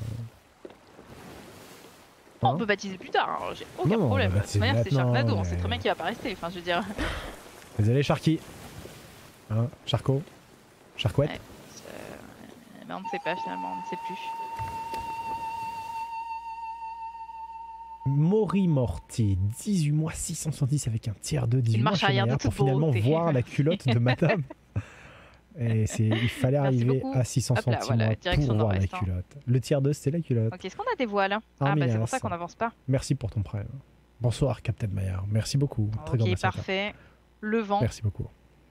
A: Oh,
B: Hein
A: on peut baptiser plus tard, hein, j'ai aucun
B: Non, non, on
A: problème.
B: va
A: De toute
B: baptiser
A: manière, c'est
B: maintenant,
A: Sharknado, on
B: mais-
A: sait très bien qu'il va pas rester. Enfin, je veux dire.
B: Désolé, Sharky. Hein, Charco. Charcouette.
A: Ouais. Euh, mais on ne sait pas finalement, on ne sait plus.
B: Mori Morty, dix-huit mois, six cent soixante-dix avec un tiers de dix-huit
A: Une
B: mois
A: marche
B: chez
A: arrière de
B: Maillard pour
A: toute
B: finalement
A: beauté.
B: voir la culotte de madame. Et c'est, il fallait
A: Merci
B: arriver
A: beaucoup.
B: à six cent
A: Hop là,
B: centimes
A: voilà,
B: mois
A: direction
B: pour voir la
A: nord-est, hein.
B: culotte. Le tiers deux, c'est la culotte.
A: Ok, est-ce qu'on a des voiles?
B: Ah,
A: Ah, bah c'est
B: Minas.
A: pour ça qu'on n'avance pas.
B: Merci pour ton prêt. Bonsoir, Captain Maillard. Merci beaucoup. Très grand
A: Ok,
B: merci à toi.
A: parfait. Le vent.
B: Merci beaucoup.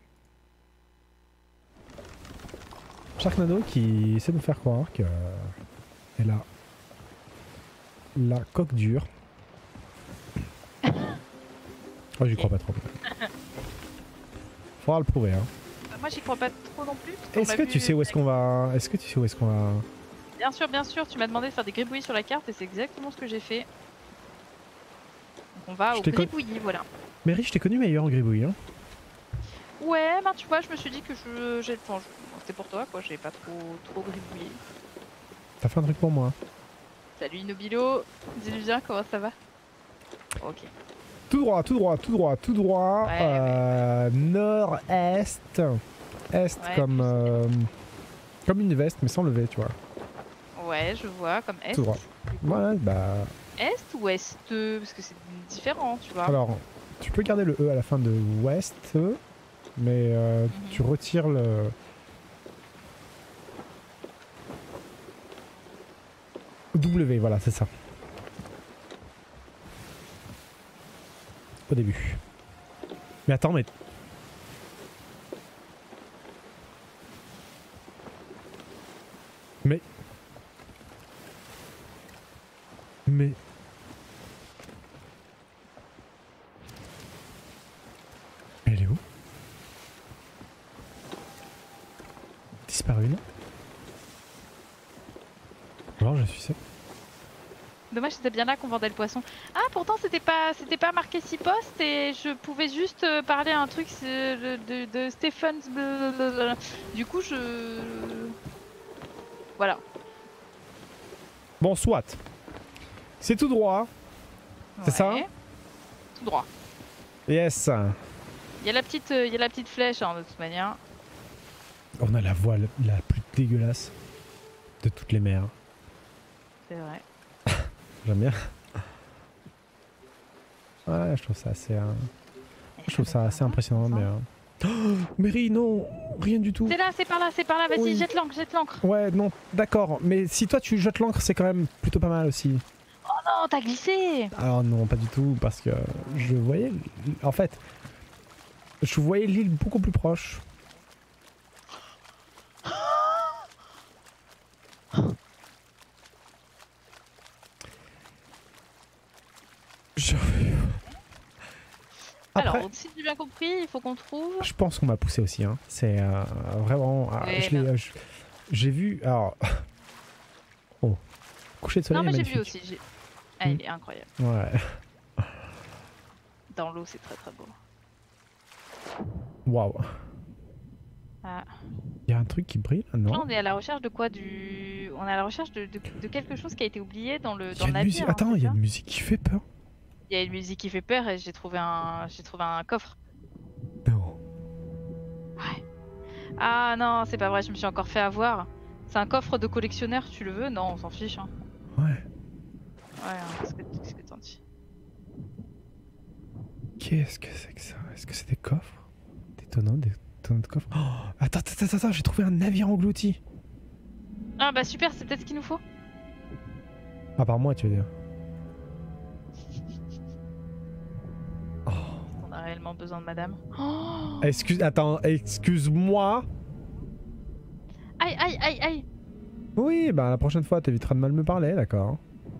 B: Sharknado qui essaie de nous faire croire que elle a la coque dure. Oh, j'y crois pas trop. Faudra le prouver. Hein.
A: Moi, j'y crois pas trop non plus. parce qu'on
B: Est-ce
A: l'a
B: que
A: vu
B: tu sais où est-ce
A: avec-
B: qu'on va Est-ce que tu sais où est-ce qu'on va
A: Bien sûr, bien sûr, tu m'as demandé de faire des gribouillis sur la carte et c'est exactement ce que j'ai fait. Donc on va
B: Je
A: au
B: t'ai con-
A: gribouillis, voilà.
B: Mary, je t'ai connu meilleur en gribouille. Hein.
A: Ouais, ben tu vois, je me suis dit que je, j'ai, enfin, je- bon, c'était pour toi, quoi. J'ai pas trop, trop gribouillé.
B: T'as fait un truc pour moi.
A: Salut Nobilo, dis-lui bien comment ça va. Ok.
B: Tout droit, tout droit, tout droit, tout droit.
A: Ouais,
B: euh, Nord-est. Est
A: Ouais,
B: comme,
A: plus-
B: euh, comme une veste, mais sans lever, tu vois.
A: Ouais, je vois, comme est.
B: Tout droit. Voilà, bah.
A: Est ou ouest? Parce que c'est différent, tu vois.
B: Alors, tu peux garder le E à la fin de ouest, mais euh,
A: Mhm.
B: tu retires le. W, voilà, c'est ça. Au début. Mais attends, mais. Mais. Mais. Elle est où? Disparue, non? Non, je suis sec.
A: Dommage, c'était bien là qu'on vendait le poisson. Ah, pourtant, c'était pas, c'était pas marqué six postes et je pouvais juste euh, parler un truc euh, de, de, de Stephen. Blablabla. Du coup, je. Voilà.
B: Bon, soit. C'est tout droit. C'est ça?
A: Ouais. Tout droit.
B: Yes.
A: Il y a la petite, euh, il y a la petite flèche, hein, de toute manière.
B: On a la voile la plus dégueulasse de toutes les mers.
A: C'est vrai.
B: J'aime bien. Ouais, je trouve ça assez. Euh... Je trouve ça assez impressionnant, mais. Euh... Oh, Mary, non, rien du tout.
A: C'est là, c'est par là, c'est par là. Vas-y,
B: Oui.
A: jette l'encre, jette l'encre.
B: Ouais, non, d'accord. Mais si toi tu jettes l'encre, c'est quand même plutôt pas mal aussi.
A: Oh non, t'as glissé.
B: Alors non, pas du tout, parce que je voyais. En fait, je voyais l'île beaucoup plus proche. Je... Après,
A: Alors, si j'ai bien compris, il faut qu'on trouve.
B: je pense qu'on m'a poussé aussi. Hein. C'est euh, vraiment. euh,
A: Ouais,
B: je l'ai, euh, je- j'ai vu. Alors. Oh. Coucher de soleil.
A: Non, mais j'ai
B: magnifique.
A: vu aussi. j'ai- Ah, il est incroyable.
B: Ouais.
A: Dans l'eau, c'est très très beau.
B: Waouh.
A: Ah.
B: Il y a un truc qui brille là,
A: Là,
B: non?
A: on est à la recherche de quoi du... On est à la recherche de, de, de quelque chose qui a été oublié dans le,
B: Il y
A: dans
B: a
A: le
B: une
A: navire.
B: musique.
A: hein,
B: Attends,
A: c'est
B: il y a
A: ça
B: une musique qui fait peur.
A: Il y a une musique qui fait peur et j'ai trouvé un, j'ai trouvé un coffre.
B: Non.
A: Ouais. Ah non, c'est pas vrai, je me suis encore fait avoir. C'est un coffre de collectionneur, tu le veux? Non, on s'en fiche. Hein.
B: Ouais.
A: Ouais, hein, qu'est-ce que qu'est-ce que t'en dis?
B: Qu'est-ce que c'est que ça? Est-ce que c'est des coffres? Des tonneaux, des tonneaux de coffres? Oh, attends, attends, attends, attends, j'ai trouvé un navire englouti.
A: Ah bah super, c'est peut-être ce qu'il nous faut.
B: À part moi, tu veux dire. Oh.
A: On a réellement besoin de madame. Oh
B: Excuse, attends, excuse-moi.
A: aïe aïe aïe aïe.
B: Oui, bah la prochaine fois, t'éviteras de mal me parler, d'accord.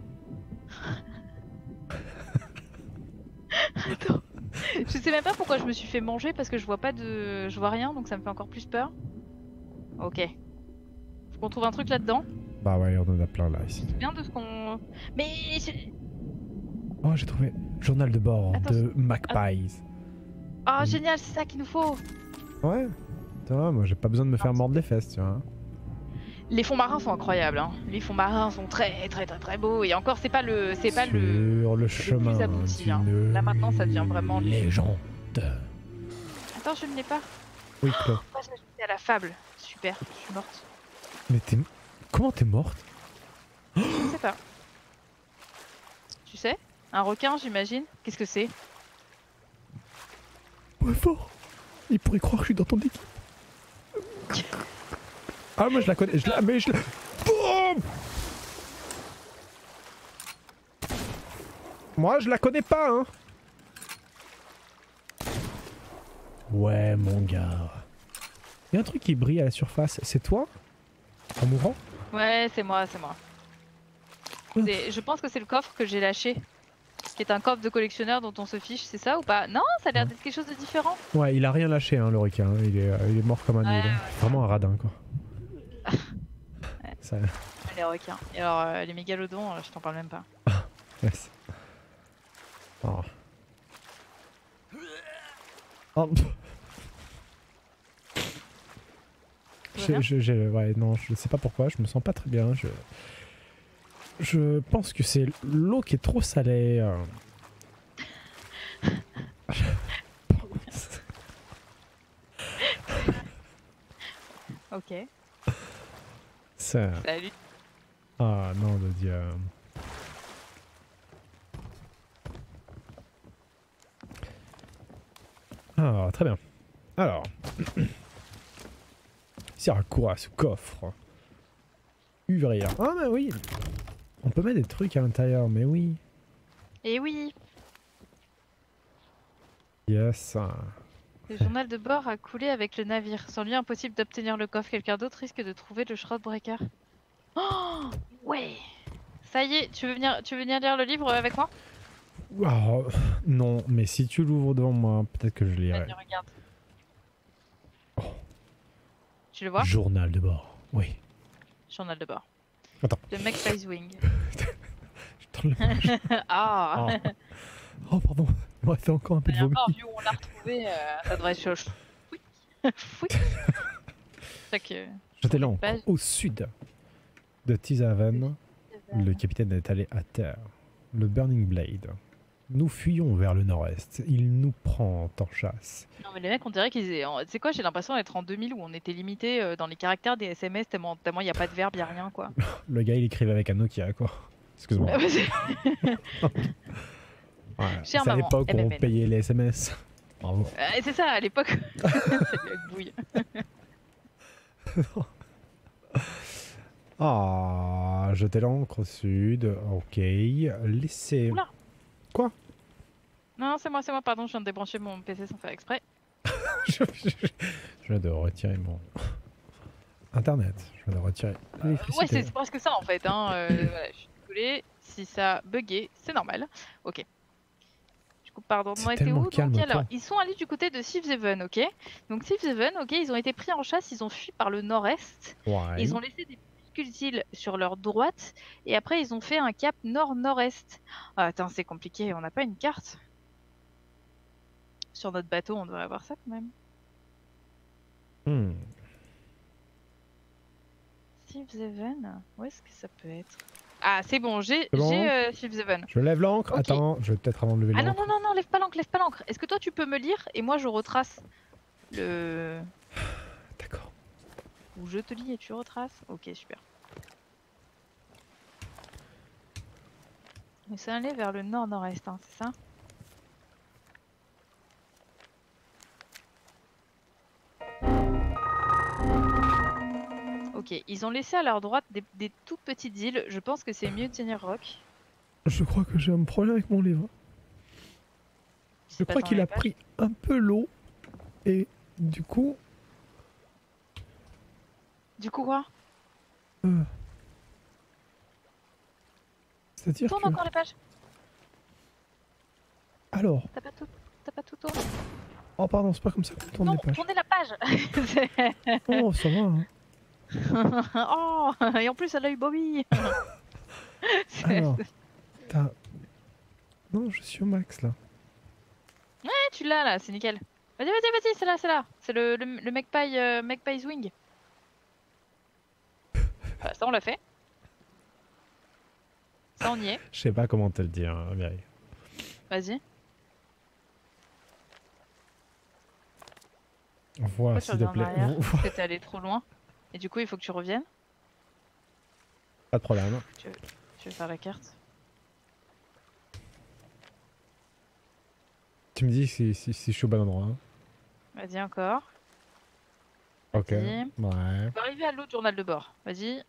A: Attends. Je sais même pas pourquoi je me suis fait manger parce que je vois pas de, je vois rien donc ça me fait encore plus peur. Ok. Faut qu'on trouve un truc là-dedans.
B: Bah ouais, on en a plein là ici.
A: C'est bien de ce qu'on. Mais j'ai-
B: Oh, j'ai trouvé journal de bord
A: Attends,
B: de Magpies.
A: oh
B: Mm.
A: génial, c'est ça qu'il nous faut.
B: Ouais. Tu vois, moi j'ai pas besoin de me faire mordre les fesses, tu vois.
A: Les fonds marins sont incroyables. Hein. Les fonds marins sont très très très très beaux et encore c'est pas le, c'est pas le.
B: Sur le chemin
A: abouti, hein.
B: d'une
A: Là, maintenant, ça devient vraiment le-
B: légende.
A: Attends, je ne l'ai pas.
B: Oui, Claude.
A: Moi, j'ai ajouté à la fable. Super, je suis morte.
B: Mais t'es... Comment t'es morte?
A: Je sais pas. Tu sais? Un requin, j'imagine. Qu'est-ce que c'est?
B: Ouais, fort. Il pourrait croire que je suis dans ton équipe. Ah, moi je la connais. Je la... Mais je la... Boum. Moi je la connais pas, hein. Ouais, mon gars. Il y a un truc qui brille à la surface. C'est toi? En mourant?
A: Ouais, c'est moi, c'est moi. C'est- Je pense que c'est le coffre que j'ai lâché. Qui est un coffre de collectionneur dont on se fiche, c'est ça ou pas? Non, ça a l'air d'être quelque chose de différent.
B: Ouais, il a rien lâché, hein, le requin. Il est, euh, il est mort comme un
A: Ouais,
B: nul.
A: ouais,
B: Vraiment un radin, quoi.
A: Ouais.
B: Ça...
A: Les requins. Et alors, euh, les mégalodons, euh, je t'en parle même pas.
B: Yes. Oh. Oh.
A: Tout va
B: Je,
A: bien
B: je, je- ouais, non, je sais pas pourquoi, je me sens pas très bien. Je, je pense que c'est l'eau qui est trop salée. euh.
A: Ok.
B: Ça...
A: Salut.
B: Ah non, de Dieu. Ah, très bien. Alors. Sert à quoi ce coffre? Ouvrir. Ah, mais oui. On peut mettre des trucs à l'intérieur, mais oui.
A: Et oui,
B: Yes.
A: le journal de bord a coulé avec le navire. Sans lui, impossible d'obtenir le coffre. Quelqu'un d'autre risque de trouver le Shroudbreaker. Oh ouais. Ça y est, tu veux venir, tu veux venir lire le livre avec moi?
B: Wow. Non, mais si tu l'ouvres devant moi, peut-être que je lirai.
A: Vas-y, regarde.
B: Oh.
A: Tu le vois?
B: Journal de bord. Oui.
A: Journal de bord.
B: Attends.
A: Le Magpie's Wing.
B: Je tends le manche.
A: Ah,
B: Ah. Oh, pardon. Il me restait encore un peu de
A: Et
B: vomi.
A: encore, vu où on l'a retrouvé, euh, ça devrait être chaud. Fouic. Fouic. C'est ça que...
B: J'étais là
A: Page.
B: au sud de Tizaven. Le capitaine est allé à terre. Le Burning Blade. Nous fuyons vers le nord-est. Il nous prend en chasse.
A: Non mais les mecs on dirait qu'ils... Tu sais quoi, j'ai l'impression d'être en deux mille où on était limité euh, dans les caractères des S M S tellement il n'y a pas de verbe, il n'y a rien quoi.
B: Le gars, il écrivait avec un Nokia, quoi. Excuse-moi.
A: Ah, bah, c'est-
B: Ouais,
A: Cher
B: c'est à
A: maman,
B: l'époque où on
A: M M N.
B: payait les S M S. Bravo.
A: Euh, c'est ça à l'époque. C'est le bouille.
B: Ah, jeter l'ancre au sud. Ok. Laissez.
A: Oula.
B: Quoi?
A: Non c'est moi, c'est moi, pardon, je viens de débrancher mon P C sans faire exprès.
B: je, je- je viens de retirer mon internet. Je viens de retirer
A: Ouais
B: l'électricité.
A: c'est c'est presque ça en fait. Hein. Euh, voilà, je suis désolée, si ça a bugué, c'est normal. Ok. Du coup, pardon,
B: C'est
A: moi était
B: tellement
A: où
B: calme
A: donc,
B: autour.
A: alors, ils sont allés du côté de Thieves-Haven, ok. Donc Thieves-Haven, ok, ils ont été pris en chasse, ils ont fui par le nord-est.
B: Ouais.
A: Ils ont laissé des minuscules îles sur leur droite et après ils ont fait un cap nord-nord-est. Ah, attends, c'est compliqué, on n'a pas une carte sur notre bateau, on devrait avoir ça quand même.
B: Hmm.
A: Thieves-Haven, où est-ce que ça peut être? Ah, c'est bon, j'ai
B: C'est bon
A: j'ai euh, Thieves-Haven.
B: Je lève l'ancre.
A: Ok.
B: Attends, je vais peut-être avant de lever
A: Ah non,
B: l'ancre.
A: non, non, non, lève pas l'encre, lève pas l'encre. Est-ce que toi tu peux me lire et moi je retrace le.
B: D'accord.
A: Ou je te lis et tu retraces? Ok, super. Mais c'est aller vers le nord-nord-est, hein, c'est ça? Ok, ils ont laissé à leur droite des, des toutes petites îles. Je pense que c'est Mutineer Rock.
B: Je crois que j'ai un problème avec mon livre. Je
A: C'est pas
B: crois
A: dans
B: qu'il
A: les
B: a
A: pages.
B: pris un peu l'eau et du coup,
A: Du coup, quoi?
B: euh, c'est-à-dire
A: Tourne
B: que
A: encore les pages.
B: alors,
A: T'as pas tout, t'as pas tout tourné.
B: oh pardon, c'est pas comme ça qu'on tourne
A: Non,
B: les pages.
A: tournez la page.
B: Oh, ça va. Hein.
A: Oh, et en plus elle a eu Bobby. C'est-
B: Alors, t'as. Non, je suis au max là.
A: Ouais, tu l'as là, c'est nickel. Vas-y, vas-y, vas-y, c'est là, c'est là. C'est le, le, le Magpie, euh, Magpie's Wing. Voilà, ça on l'a fait. Ça on y est.
B: Je sais pas comment te le dire, hein, Mireille.
A: Vas-y.
B: Vois,
A: Pourquoi tu
B: s'il te
A: reviens en
B: plaît.
A: arrière?
B: Vois.
A: Parce que t'es allé trop loin. Et du coup, il faut que tu reviennes.
B: Pas de problème.
A: Tu veux, tu veux faire la carte?
B: Tu me dis si, si, si je suis au bon endroit. Hein.
A: Vas-y, encore.
B: Ok.
A: Vas-y.
B: Ouais.
A: On va arriver à l'autre journal de bord. Vas-y.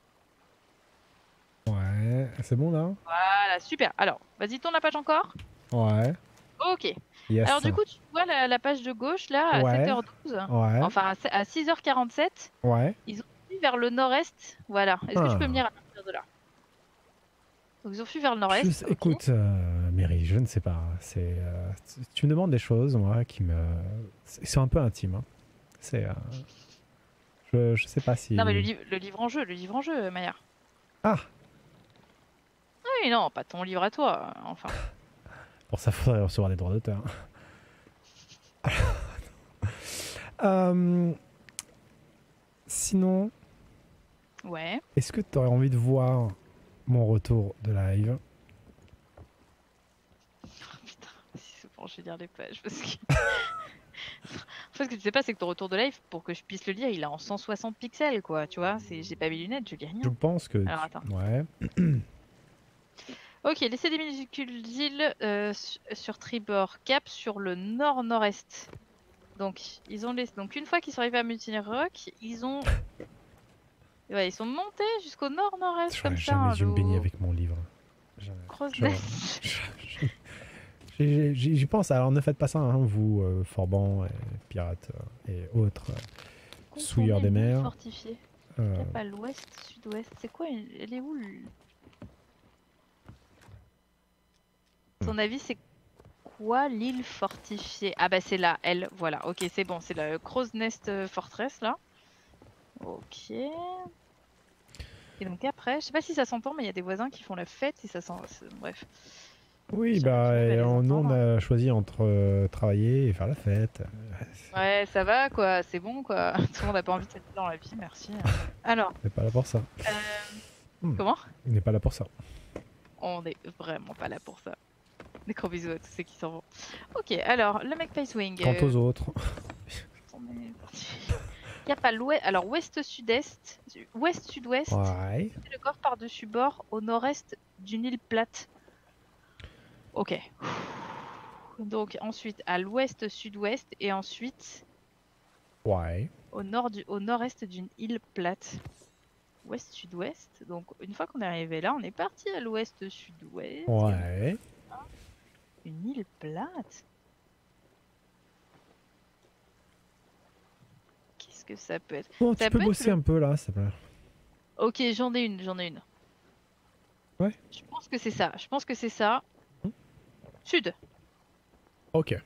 B: Ouais. C'est bon là?
A: Voilà, super. Alors, vas-y, tourne la page encore.
B: Ouais.
A: Ok.
B: Yes.
A: Alors, du coup, tu vois la, la page de gauche là, à
B: Ouais.
A: sept heures douze.
B: Ouais.
A: Enfin, à se- à six heures quarante-sept.
B: Ouais.
A: Ils ont fui vers le nord-est. Voilà. Est-ce que tu peux
B: Ah.
A: me lire à partir de là? Donc, ils ont fui vers le
B: Je
A: nord-est.
B: sais-
A: ok.
B: Écoute, euh, Mary, je ne sais pas. C'est, euh, tu- tu me demandes des choses, moi, qui me, c'est c'est un peu intime. Hein. C'est, euh, je, je sais pas si.
A: Non, mais le, livre- le livre en jeu, le livre en jeu, Maya.
B: Ah,
A: Oui, non, pas ton livre à toi. euh, Enfin.
B: pour ça, faudrait recevoir des droits d'auteur. Euh, sinon,
A: Ouais.
B: est-ce que tu aurais envie de voir mon retour de live?
A: Putain, si c'est bon, je vais lire les pages parce que. En fait, ce que tu sais pas, c'est que ton retour de live, pour que je puisse le lire, il est en cent soixante pixels, quoi. Tu vois, c'est... j'ai pas mes lunettes, je lis
B: Je
A: rien.
B: pense que.
A: Alors,
B: tu-
A: attends.
B: Ouais.
A: Ok, laissez des minuscules îles euh, su- sur tribord cap sur le nord-nord-est. Donc, ils ont laissé. Donc, une fois qu'ils sont arrivés à Mutineer Rock, ils ont. Ouais, ils sont montés jusqu'au nord-nord-est
B: J'aurais
A: comme ça.
B: jamais
A: hein,
B: dû me
A: le-
B: baigner avec mon livre. Jamais.
A: Cross
B: J'aurais-
A: Nest.
B: Je- J'y j'y- j'y pense, alors ne faites pas ça, hein, vous, euh, Forban, et pirates euh, et autres. euh, souilleurs des
A: Contourner une île
B: mers.
A: fortifiée.
B: euh,
A: Cap à l'ouest, sud-ouest. C'est quoi une- Elle est où le- Ton avis, c'est quoi l'île fortifiée? Ah bah c'est là, elle, voilà. Ok, c'est bon, c'est la Crow's Nest euh, Fortress là. Ok. Et Et donc après, je sais pas si ça s'entend, mais il y a des voisins qui font la fête et ça sent. Bref.
B: Oui,
A: J'arrive
B: bah,
A: jamais à les
B: on- nous on
A: entendre.
B: a choisi entre euh, travailler et faire la fête.
A: Ouais, ça va quoi, c'est bon quoi. Tout le monde n'a pas envie de s'être dans la vie, merci. Alors,
B: On n'est pas là pour ça.
A: euh,
B: Hmm.
A: comment?
B: On n'est pas là pour ça.
A: On n'est vraiment pas là pour ça. Des gros bisous à tous ceux qui s'en vont. Ok, alors, le Magpie Swing.
B: Quant
A: euh,
B: aux autres.
A: on est parti. Il n'y a pas l'ouest. Alors, ouest-sud-est, ouest-sud-ouest,
B: Ouais.
A: c'est le corps par-dessus bord au nord-est d'une île plate. Ok. Donc, ensuite à l'ouest-sud-ouest et ensuite
B: Ouais.
A: au nord du, au nord-est d'une île plate. Ouest-sud-ouest. Donc, une fois qu'on est arrivé là, on est parti à l'ouest-sud-ouest.
B: Ouais.
A: Une île plate. Qu'est-ce que ça peut être?
B: Bon,
A: Ça
B: tu peux
A: peut être
B: bosser
A: le-
B: un peu là, s'il te plaît.
A: Ok, j'en ai une, j'en ai une.
B: Ouais.
A: Je pense que c'est ça. Je pense que c'est ça.
B: Hmm.
A: Sud.
B: Ok.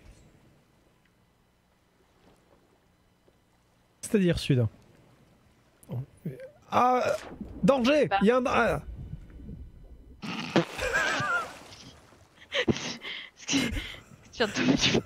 B: C'est-à-dire sud. Oh. Ah, danger.
A: Bah.
B: Il y a un. Ah.
A: Est-ce que tu viens de tomber du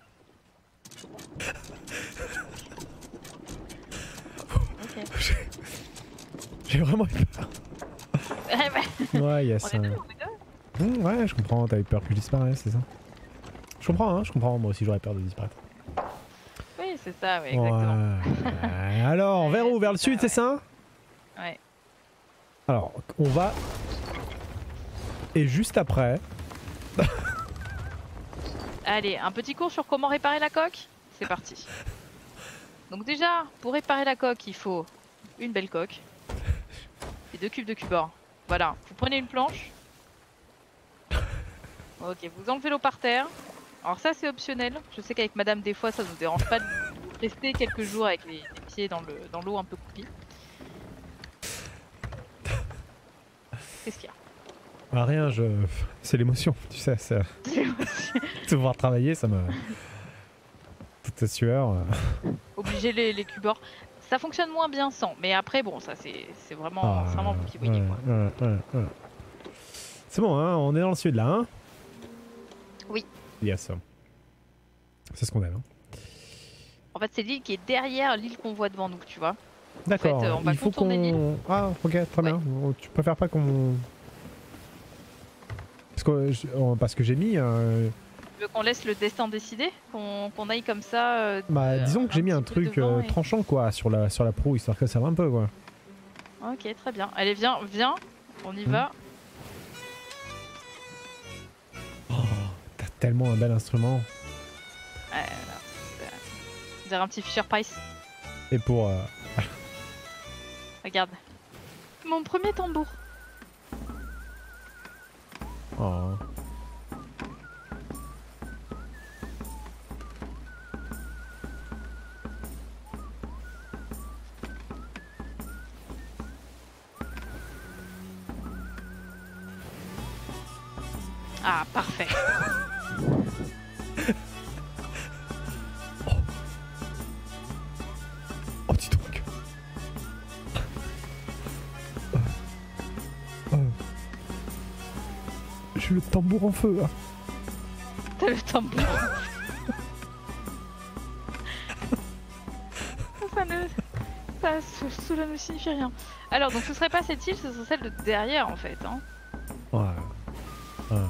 A: Ok.
B: J'ai vraiment eu peur.
A: Ouais, ouais.
B: Ouais, yes.
A: On est deux,
B: euh.
A: on est deux.
B: Hmm, ouais, je comprends. T'as eu peur que je disparaisse, c'est ça? Je comprends, hein, je comprends. Moi aussi, j'aurais peur de disparaître.
A: Oui, c'est ça, oui, exactement.
B: Ouais. Alors, vers où? Vers le
A: c'est
B: sud,
A: ça,
B: c'est ça?
A: Ouais.
B: Alors, on va. Et juste après.
A: Allez, un petit cours sur comment réparer la coque. C'est parti. Donc déjà, pour réparer la coque, il faut une belle coque et deux cubes de cubord. Voilà, vous prenez une planche. Ok, vous enlevez l'eau par terre. Alors ça c'est optionnel. Je sais qu'avec madame des fois ça nous dérange pas de rester quelques jours avec les, les pieds dans le dans l'eau un peu coupée. Qu'est-ce qu'il y a?
B: Ah, rien, je. C'est l'émotion, tu sais. Ça... De voir travailler, ça me. Toute cette sueur. euh.
A: Obliger les, les cubords. Ça fonctionne moins bien sans. Mais après bon ça c'est c'est vraiment,
B: Ah,
A: c'est vraiment vous qui voyez
B: ouais,
A: quoi.
B: ouais, ouais, ouais. C'est bon, hein, on est dans le sud là, hein?
A: Oui.
B: Yes. C'est ce qu'on aime. Hein.
A: En fait c'est l'île qui est derrière l'île qu'on voit devant nous, tu vois.
B: D'accord,
A: fait, euh, on va
B: il faut
A: contourner l'île.
B: qu'on... Ah, ok, très
A: Ouais.
B: bien. Tu préfères pas qu'on... Parce que, je- oh, parce que j'ai mis... euh,
A: Tu veux qu'on laisse le destin décider? Qu'on qu'on aille comme ça euh,
B: Bah,
A: euh,
B: disons que j'ai mis un
A: petit peu
B: truc
A: devant
B: euh,
A: et-
B: tranchant, quoi, sur la, sur la proue, histoire que ça va un peu, quoi.
A: Ok, très bien. Allez, viens, viens. On y
B: Hmm.
A: va.
B: Oh, t'as tellement un bel instrument.
A: Ouais, voilà, c'est- on dirait un petit Fisher Price.
B: Et pour... euh,
A: Regarde. Mon premier tambour.
B: Oh.
A: Ah, parfait.
B: Oh, dis donc. Oh. J'ai le tambour en feu, là.
A: T'as le tambour. ça ne... Ça, ce- cela ne signifie rien. Alors, donc ce serait pas cette île, ce serait celle de derrière, en fait. Hein.
B: Ouais. Ouais.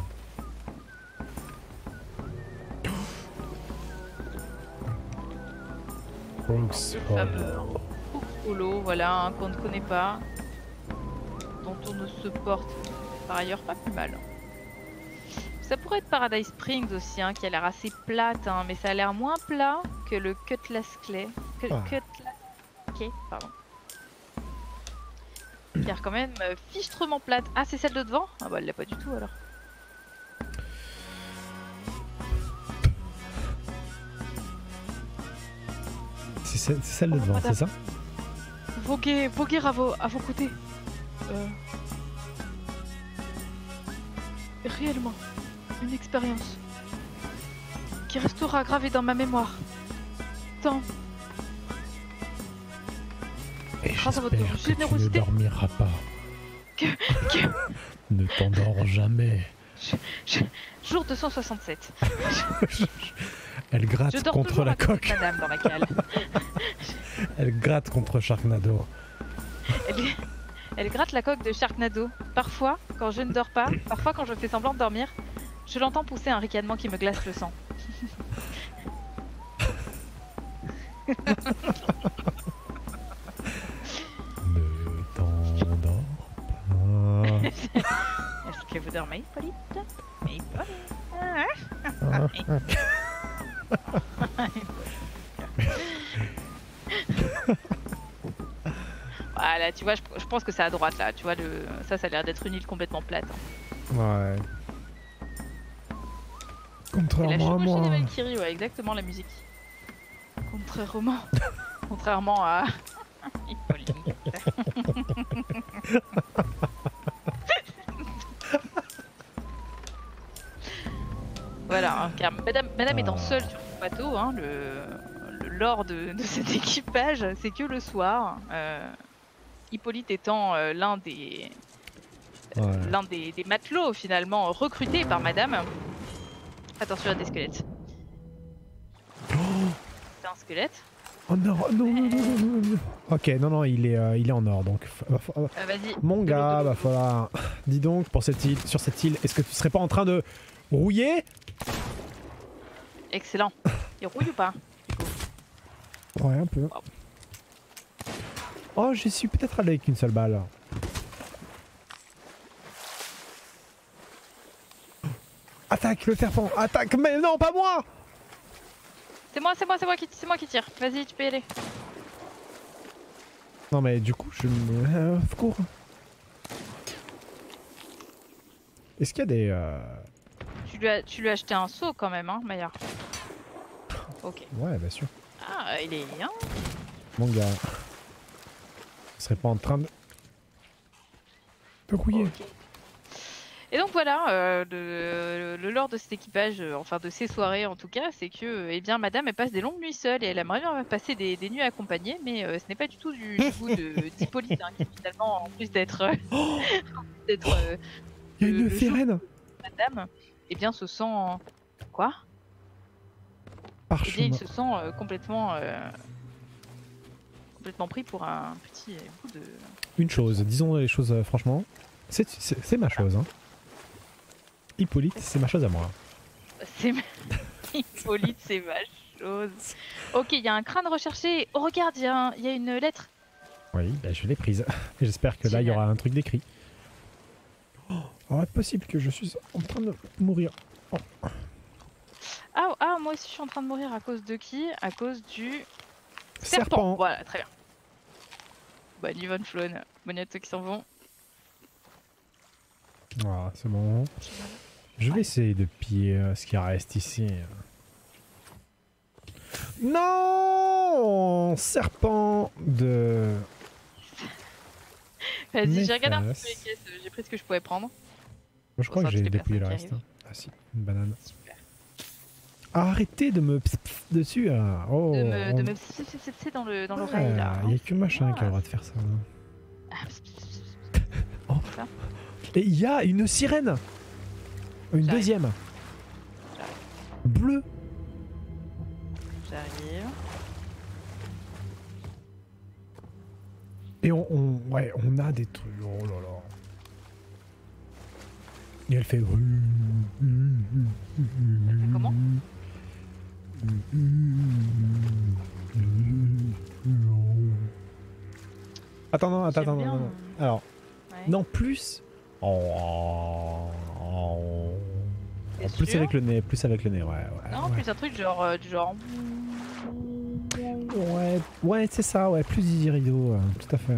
B: Brooks
A: Le fameux
B: Hollow.
A: Holo, voilà, hein, qu'on ne connaît pas. Dont on ne se porte par ailleurs pas plus mal. Ça pourrait être Paradise Springs aussi, hein, qui a l'air assez plate, hein, mais ça a l'air moins plat que le Cutlass Clay. Que,
B: Ah.
A: Cutlass Clay, pardon. Qui a l'air quand même euh, fichtrement plate. Ah, c'est celle de devant? Ah bah elle l'a pas du tout alors.
B: C'est celle, c'est celle de devant, c'est ça?
A: Voguer, voguer à vos, à vos côtés. Euh... Réellement, une expérience qui restera gravée dans ma mémoire. Tant
B: Et
A: Grâce à votre
B: j'espère que tu ne
A: générosité.
B: dormiras pas
A: que, que...
B: Ne t'endors jamais.
A: Je, je... Jour deux cent soixante-sept.
B: Elle gratte
A: Je dors
B: contre
A: toujours
B: la
A: à côté de
B: coque.
A: Madame dans la cale.
B: Elle gratte contre Sharknado.
A: Elle, elle gratte la coque de Sharknado. Parfois, quand je ne dors pas, parfois quand je fais semblant de dormir, je l'entends pousser un ricanement qui me glace le sang.
B: Ne t'endors pas.
A: Est-ce que vous dormez, Hippolyte? Hippolyte? Voilà, tu vois, je, je pense que c'est à droite là. Tu vois, le, ça, ça a l'air d'être une île complètement plate.
B: Ouais.
A: C'est la
B: Contrairement à
A: chevauchée
B: moi.
A: des Valkyries, ouais, exactement la musique. Contrairement, contrairement à Hippolyte. Voilà, hein, car Madame, Madame
B: Ah.
A: étant seule sur son bateau, hein, le, le lore de, de cet équipage, c'est que le soir, euh, Hippolyte étant euh, l'un des,
B: Ouais.
A: l'un des, des matelots finalement recrutés par Madame. Attention à des squelettes.
B: Oh,
A: C'est un squelette.
B: oh non, non, non, non, non, non, non. Ok, non, non, il est, euh, il est en or, donc... fa- fa-
A: Euh, Vas-y.
B: Mon
A: de l'eau,
B: gars,
A: de l'eau.
B: va falloir... Dis donc, pour cette île, sur cette île, est-ce que tu serais pas en train de rouiller?
A: Excellent. Il rouille ou pas?
B: Ouais, un peu. Oh, j'y suis peut-être allé avec une seule balle. Attaque le serpent, attaque, mais non, pas moi!
A: C'est moi, c'est moi, c'est moi qui, c'est moi qui tire. Vas-y, tu peux y aller.
B: Non mais du coup, je me... Euh, cours. Est-ce qu'il y a des... Euh...
A: Tu lui as, tu lui as acheté un seau quand même, hein, Maillard. Ok.
B: Ouais, bien sûr.
A: Ah, il est bien.
B: Mon gars. Je serais pas en train de... de rouiller.
A: Ok. Et donc voilà, euh, le, le lore de cet équipage, euh, enfin de ces soirées en tout cas, c'est que euh, eh bien Madame elle passe des longues nuits seule et elle aimerait bien passer des, des nuits accompagnées, mais euh, ce n'est pas du tout du, du goût de d'Hippolyte, hein, qui finalement en plus d'être euh, d'être euh,
B: Il y a
A: le-
B: une
A: le jour
B: sirène.
A: Madame, eh bien se sent quoi? Eh bien
B: Parchemin.
A: il se sent euh, complètement euh, complètement pris pour un petit bout de.
B: Une chose, disons les choses euh, franchement. C'est c'est- c'est ma chose. Hein. Hippolyte, c'est ma chose à moi.
A: C'est ma- Hippolyte, c'est ma chose. Ok, il y a un crâne recherché. Oh, regarde, il y, a un- il y a une lettre.
B: Oui, bah, je l'ai prise. J'espère que là, il y aura un truc d'écrit. Oh, oh, est possible que je suis en train de mourir. Oh.
A: Ah, ah, moi aussi, je suis en train de mourir à cause de qui? À cause du serpent.
B: Serpent.
A: Voilà, très bien. Bonne nuit, bonne faune. Bonne nuit à ceux qui s'en vont.
B: Voilà, c'est bon. Je vais essayer de piller euh, ce qui reste ici. Non, serpent de...
A: Vas-y, j'ai regardé un peu
B: Néfaste.
A: les caisses. J'ai pris ce que je pouvais prendre.
B: Moi, je crois
A: Bon,
B: que
A: ça,
B: j'ai
A: toutes les
B: dépouillé le
A: personnes
B: reste.
A: qui
B: hein. Ah si, une banane.
A: Super.
B: Arrêtez de me pss, pss dessus là. Oh,
A: De me,
B: on-
A: de me pss, pss, pss, pss dans le dans
B: Ouais,
A: l'oreille là.
B: Il y a que machin qui a le droit de faire ça. hein.
A: Ah, pss, pss, pss, pss.
B: Oh.
A: Ça.
B: Et il y a une sirène. Une
A: J'arrive.
B: deuxième.
A: J'arrive.
B: Bleue.
A: J'arrive.
B: Et on, on- ouais, on a des trucs. Oh là là. Et elle fait.
A: comment
B: Attends, non, attends,
A: J'aime
B: attends,
A: bien,
B: non, non. Alors,
A: Ouais.
B: non, plus. Oh, oh.
A: T'es
B: En plus
A: sûr
B: avec le nez, plus avec le nez, ouais. ouais
A: Non,
B: ouais.
A: plus un truc genre euh, du genre.
B: Ouais, ouais, c'est ça, ouais, plus Easy Rideau, euh, tout à fait.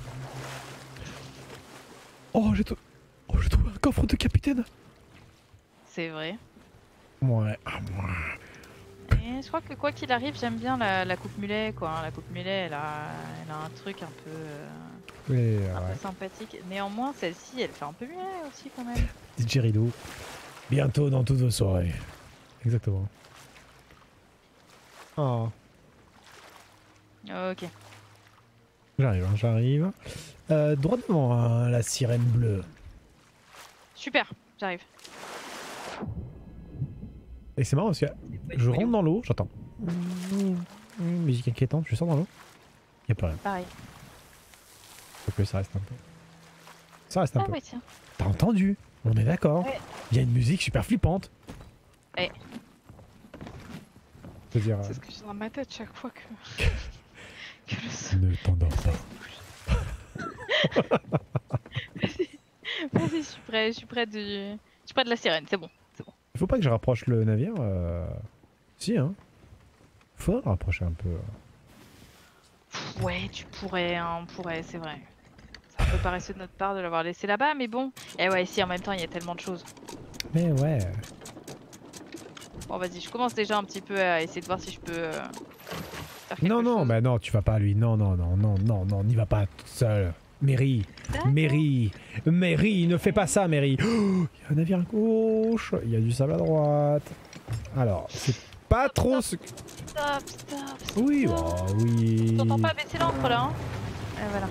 B: Oh, j'ai trou- oh, j'ai trouvé un coffre de capitaine.
A: C'est vrai.
B: Ouais, ah, ouais.
A: Et je crois que quoi qu'il arrive, j'aime bien la, la coupe mulet quoi. hein. La coupe mulet, elle a, elle a un truc un peu, euh,
B: Oui,
A: un
B: ouais.
A: peu sympathique. Néanmoins, celle-ci, elle fait un peu mulet aussi quand même.
B: D J Rideau. Bientôt dans toutes vos soirées. Exactement. Oh.
A: Ok.
B: J'arrive, hein, j'arrive. Euh, droit devant hein, la sirène bleue.
A: Super, j'arrive.
B: Et c'est marrant parce que je rentre dans l'eau, j'entends. Musique inquiétante, je sors dans l'eau. Y'a plus rien.
A: Pareil.
B: Faut que ça reste un peu. Ça reste un
A: Ah
B: peu.
A: ouais, tiens.
B: T'as entendu? On est d'accord.
A: Ouais.
B: Il y a une musique super flippante.
A: Ouais.
B: Je veux dire.
A: C'est ce que j'ai dans ma tête chaque fois que. que le son.
B: Ne t'endors pas.
A: Vas-y, vas-y, je suis prêt, je suis près du. Je suis près de la sirène, c'est bon. C'est bon.
B: Il faut pas que je rapproche le navire. Euh... Si, hein. Faudra le rapprocher un peu.
A: Pff, ouais, tu pourrais, hein, on pourrait, c'est vrai. C'est un peu paresseux de notre part de l'avoir laissé là-bas, mais bon. Et ouais, si, en même temps, il y a tellement de choses.
B: Mais ouais.
A: Bon, vas-y, je commence déjà un petit peu à essayer de voir si je peux. Euh, faire quelque
B: Non, non,
A: chose.
B: bah non, tu vas pas lui. Non, non, non, non, non, non, n'y va pas toute seule. Mary,
A: D'accord.
B: Mary, Mary, ne fais pas ça, Mary. Oh, il y a un navire à gauche, il y a du sable à droite. Alors, c'est pas trop ce que.
A: Stop, stop, stop.
B: Oui, bah oui.
A: T'entends pas baisser l'encre là, hein. Et voilà.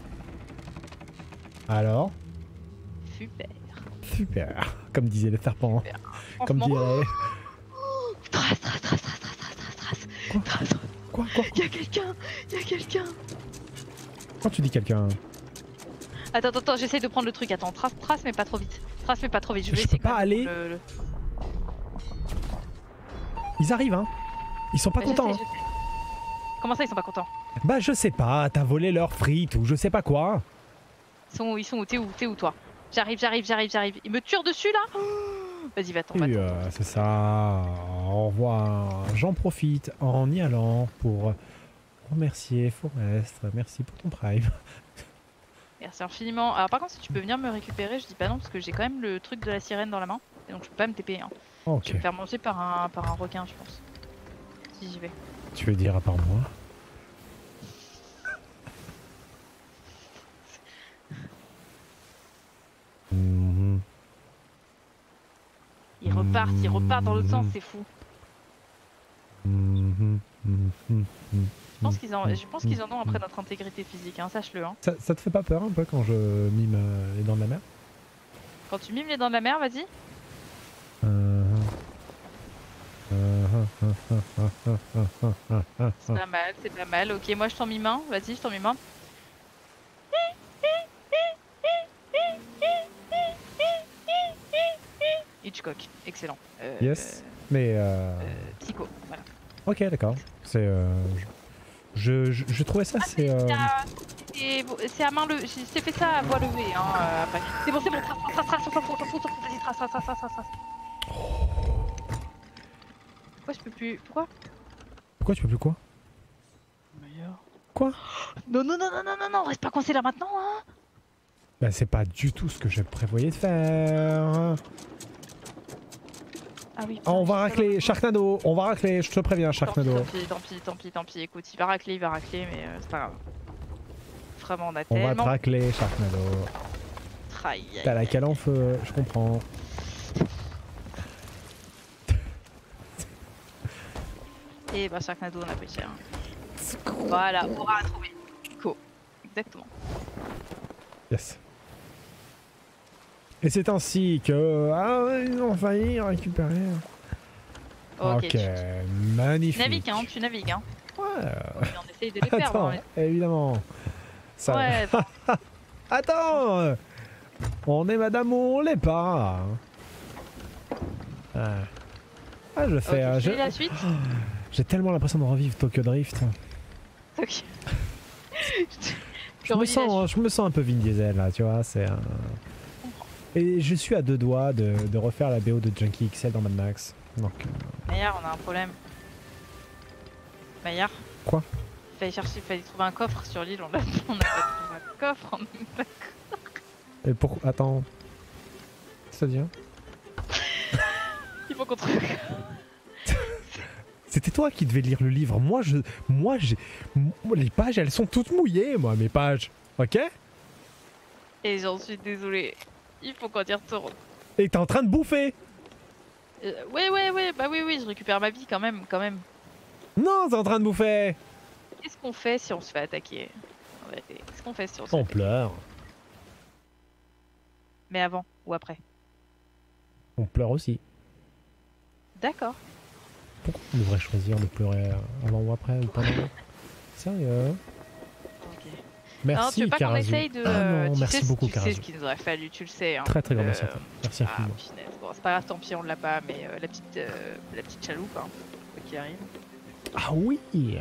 B: Alors,
A: Super.
B: super. Comme disait le serpent.
A: Super.
B: Comme
A: Franchement.
B: dirait.
A: Trace, trace, trace, trace, trace, trace, trace,
B: Quoi
A: trace.
B: Quoi, quoi,
A: Y'a quelqu'un, y'a quelqu'un.
B: Quand tu dis quelqu'un.
A: Attends, attends, attends, j'essaye de prendre le truc. Attends, trace, trace, mais pas trop vite. Trace, mais pas trop vite. Je vais
B: Je
A: essayer
B: peux pas
A: quand même de
B: aller.
A: prendre le- le-
B: Ils arrivent, hein. Ils sont pas
A: Bah,
B: contents.
A: j'essaie,
B: Hein.
A: j'essaie. Comment ça, ils sont pas contents?
B: Bah, je sais pas, t'as volé leurs frites ou je sais pas quoi.
A: Ils sont où? Ils sont où? T'es où? T'es où, toi? J'arrive, j'arrive, j'arrive, j'arrive. Ils me tuent dessus là? Oh, vas-y, va-t'en,
B: Oui,
A: va-t'en.
B: euh, c'est ça. Au revoir. J'en profite en y allant pour remercier Forestre. Merci pour ton prime.
A: Merci infiniment. Alors, par contre, si tu peux venir me récupérer, je dis pas non parce que j'ai quand même le truc de la sirène dans la main. Et donc, je peux pas me T P. Hein. Je
B: Ok.
A: vais me faire manger par un, par un requin, je pense. Si j'y vais.
B: Tu veux dire à part moi? Mhm.
A: Ils repartent, ils repartent dans l'autre sens, c'est fou.
B: Mhm. Mhm. Mhm.
A: Je pense qu'ils en, je pense qu'ils en ont après notre intégrité physique, hein, sache-le. Hein.
B: Ça, ça te fait pas peur un peu quand je mime euh, les dents de la mer?
A: Quand tu mimes les dents de la mer, vas-y.
B: Euh,
A: C'est pas mal, c'est pas mal. Ok, moi je t'en mime un. Vas-y, je t'en mime un. Hitchcock, excellent. Euh,
B: Yes, mais euh...
A: euh, Psycho, voilà.
B: ok, d'accord. C'est, euh, je, je, je trouvais ça, c'est. Euh...
A: C'est c'est à main levée, j'ai fait ça à voix levée. Hein, euh, après. C'est bon, c'est bon, trace, trace, trace, trace, trace, trace, trace, vas-y, trace, trace, trace, trace, trace, trace. Pourquoi je peux plus. Pourquoi?
B: Pourquoi tu peux plus quoi? Quoi?
A: Non, non, non, non, non, non, non, reste pas coincé là maintenant, hein.
B: Bah, c'est pas du tout ce que je prévoyais de faire.
A: Ah oui.
B: Ah, on va racler, Sharknado, on va racler, je te préviens, Sharknado.
A: Tant pis, tant pis, tant pis, tant pis. Écoute, il va racler, il va racler, mais euh, c'est pas grave. Vraiment, on a
B: On va te
A: tellement.
B: racler, Sharknado.
A: Aïe, aïe,
B: T'as la
A: aïe.
B: cale en feu, je comprends.
A: Et bah, Sharknado, on a pris cher. Voilà, on aura trouvé. Cool. Exactement.
B: Yes. Et c'est ainsi que. Ah, ouais, ils ont failli récupérer.
A: Ok.
B: Ok,
A: Tu,
B: magnifique.
A: tu navigues, hein, tu navigues, hein.
B: Ouais.
A: Oui, on essaye de les perdre.
B: Attends,
A: Hein,
B: évidemment. Ça...
A: mais... Ouais,
B: Attends, on est madame ou on l'est pas. Ah, ah je fais.
A: ok,
B: euh,
A: tu
B: je-
A: lis la suite.
B: J'ai tellement l'impression de revivre Tokyo Drift.
A: Ok.
B: Je me,
A: relis la
B: sens, je me sens un peu Vin Diesel là, tu vois. C'est un... Et je suis à deux doigts de, de refaire la B O de Junkie X L dans Mad Max. Donc, euh,
A: Maillard, on a un problème. Maillard.
B: Quoi?
A: Fallait chercher, fallait trouver un coffre sur l'île, on a, on a pas trouvé un coffre. On est d'accord.
B: et pour... Attends. C'est-à-dire?
A: Il faut qu'on trouve.
B: C'était toi qui devais lire le livre. Moi, je, moi, j'ai, moi, les pages, elles sont toutes mouillées, moi, mes pages. Ok?
A: Et j'en suis désolée. Il faut qu'on y retourne.
B: Et t'es en train de bouffer.
A: Euh, ouais, ouais, ouais, bah oui, oui, je récupère ma vie quand même, quand même.
B: Non, t'es en train de bouffer.
A: Qu'est-ce qu'on fait si on se fait attaquer? Ouais, qu'est-ce qu'on fait sur ce
B: On pleure.
A: Mais avant ou après?
B: On pleure aussi.
A: D'accord.
B: Pourquoi on devrait choisir de pleurer avant ou après ou pendant? Sérieux?
A: Ok.
B: Merci
A: non, tu veux pas qu'on
B: Karazu.
A: essaye de...
B: Ah
A: euh,
B: non,
A: tu
B: merci
A: sais,
B: beaucoup
A: tu
B: Karazu.
A: sais ce qu'il nous aurait fallu, tu le sais. Hein.
B: Très très grand
A: Le-
B: merci à toi. Merci
A: Ah,
B: infiniment.
A: punaise. Bon, c'est pas grave, tant pis, on l'a pas, mais euh, la, petite, euh, la petite chaloupe, hein, quoi qu'il arrive.
B: Ah oui.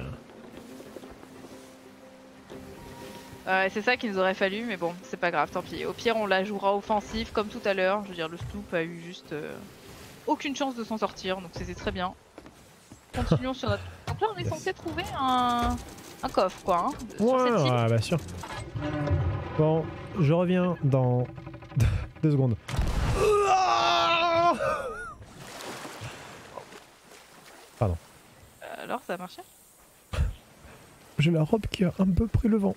A: Euh, c'est ça qu'il nous aurait fallu, mais bon, c'est pas grave, tant pis. Au pire, on la jouera offensif, comme tout à l'heure. Je veux dire, le Sloop a eu juste euh, aucune chance de s'en sortir, donc c'était très bien. Continuons sur notre... Donc là, on est
B: Yes.
A: censé trouver un, un coffre, quoi, hein, sur
B: Ouais,
A: cette île.
B: ouais, bah sûr. Bon, je reviens dans deux secondes. Pardon.
A: Euh, alors, ça a marché?
B: J'ai la robe qui a un peu pris le vent.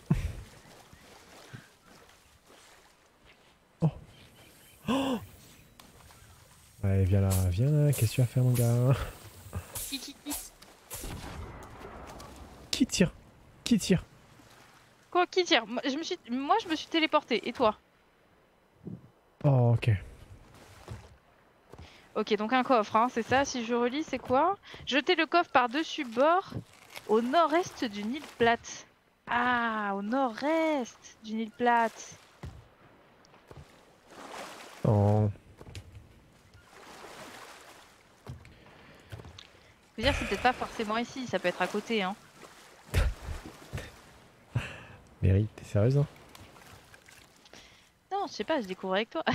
B: Oh. Oh. Allez, viens là, viens là. Qu'est-ce que tu vas faire, mon gars?
A: Qui, qui, qui
B: Qui tire? Qui tire?
A: Quoi, qui tire? Moi je, me suis... Moi, je me suis téléporté, et toi?
B: Oh, ok.
A: Ok, donc un coffre, hein, c'est ça, si je relis, c'est quoi? Jeter le coffre par-dessus bord au nord-est d'une île plate. Ah, au nord-est d'une île plate.
B: Oh.
A: Je veux dire, c'est peut-être pas forcément ici, ça peut être à côté, hein.
B: Mary, t'es sérieuse, hein?
A: Non, je sais pas, je découvre avec toi.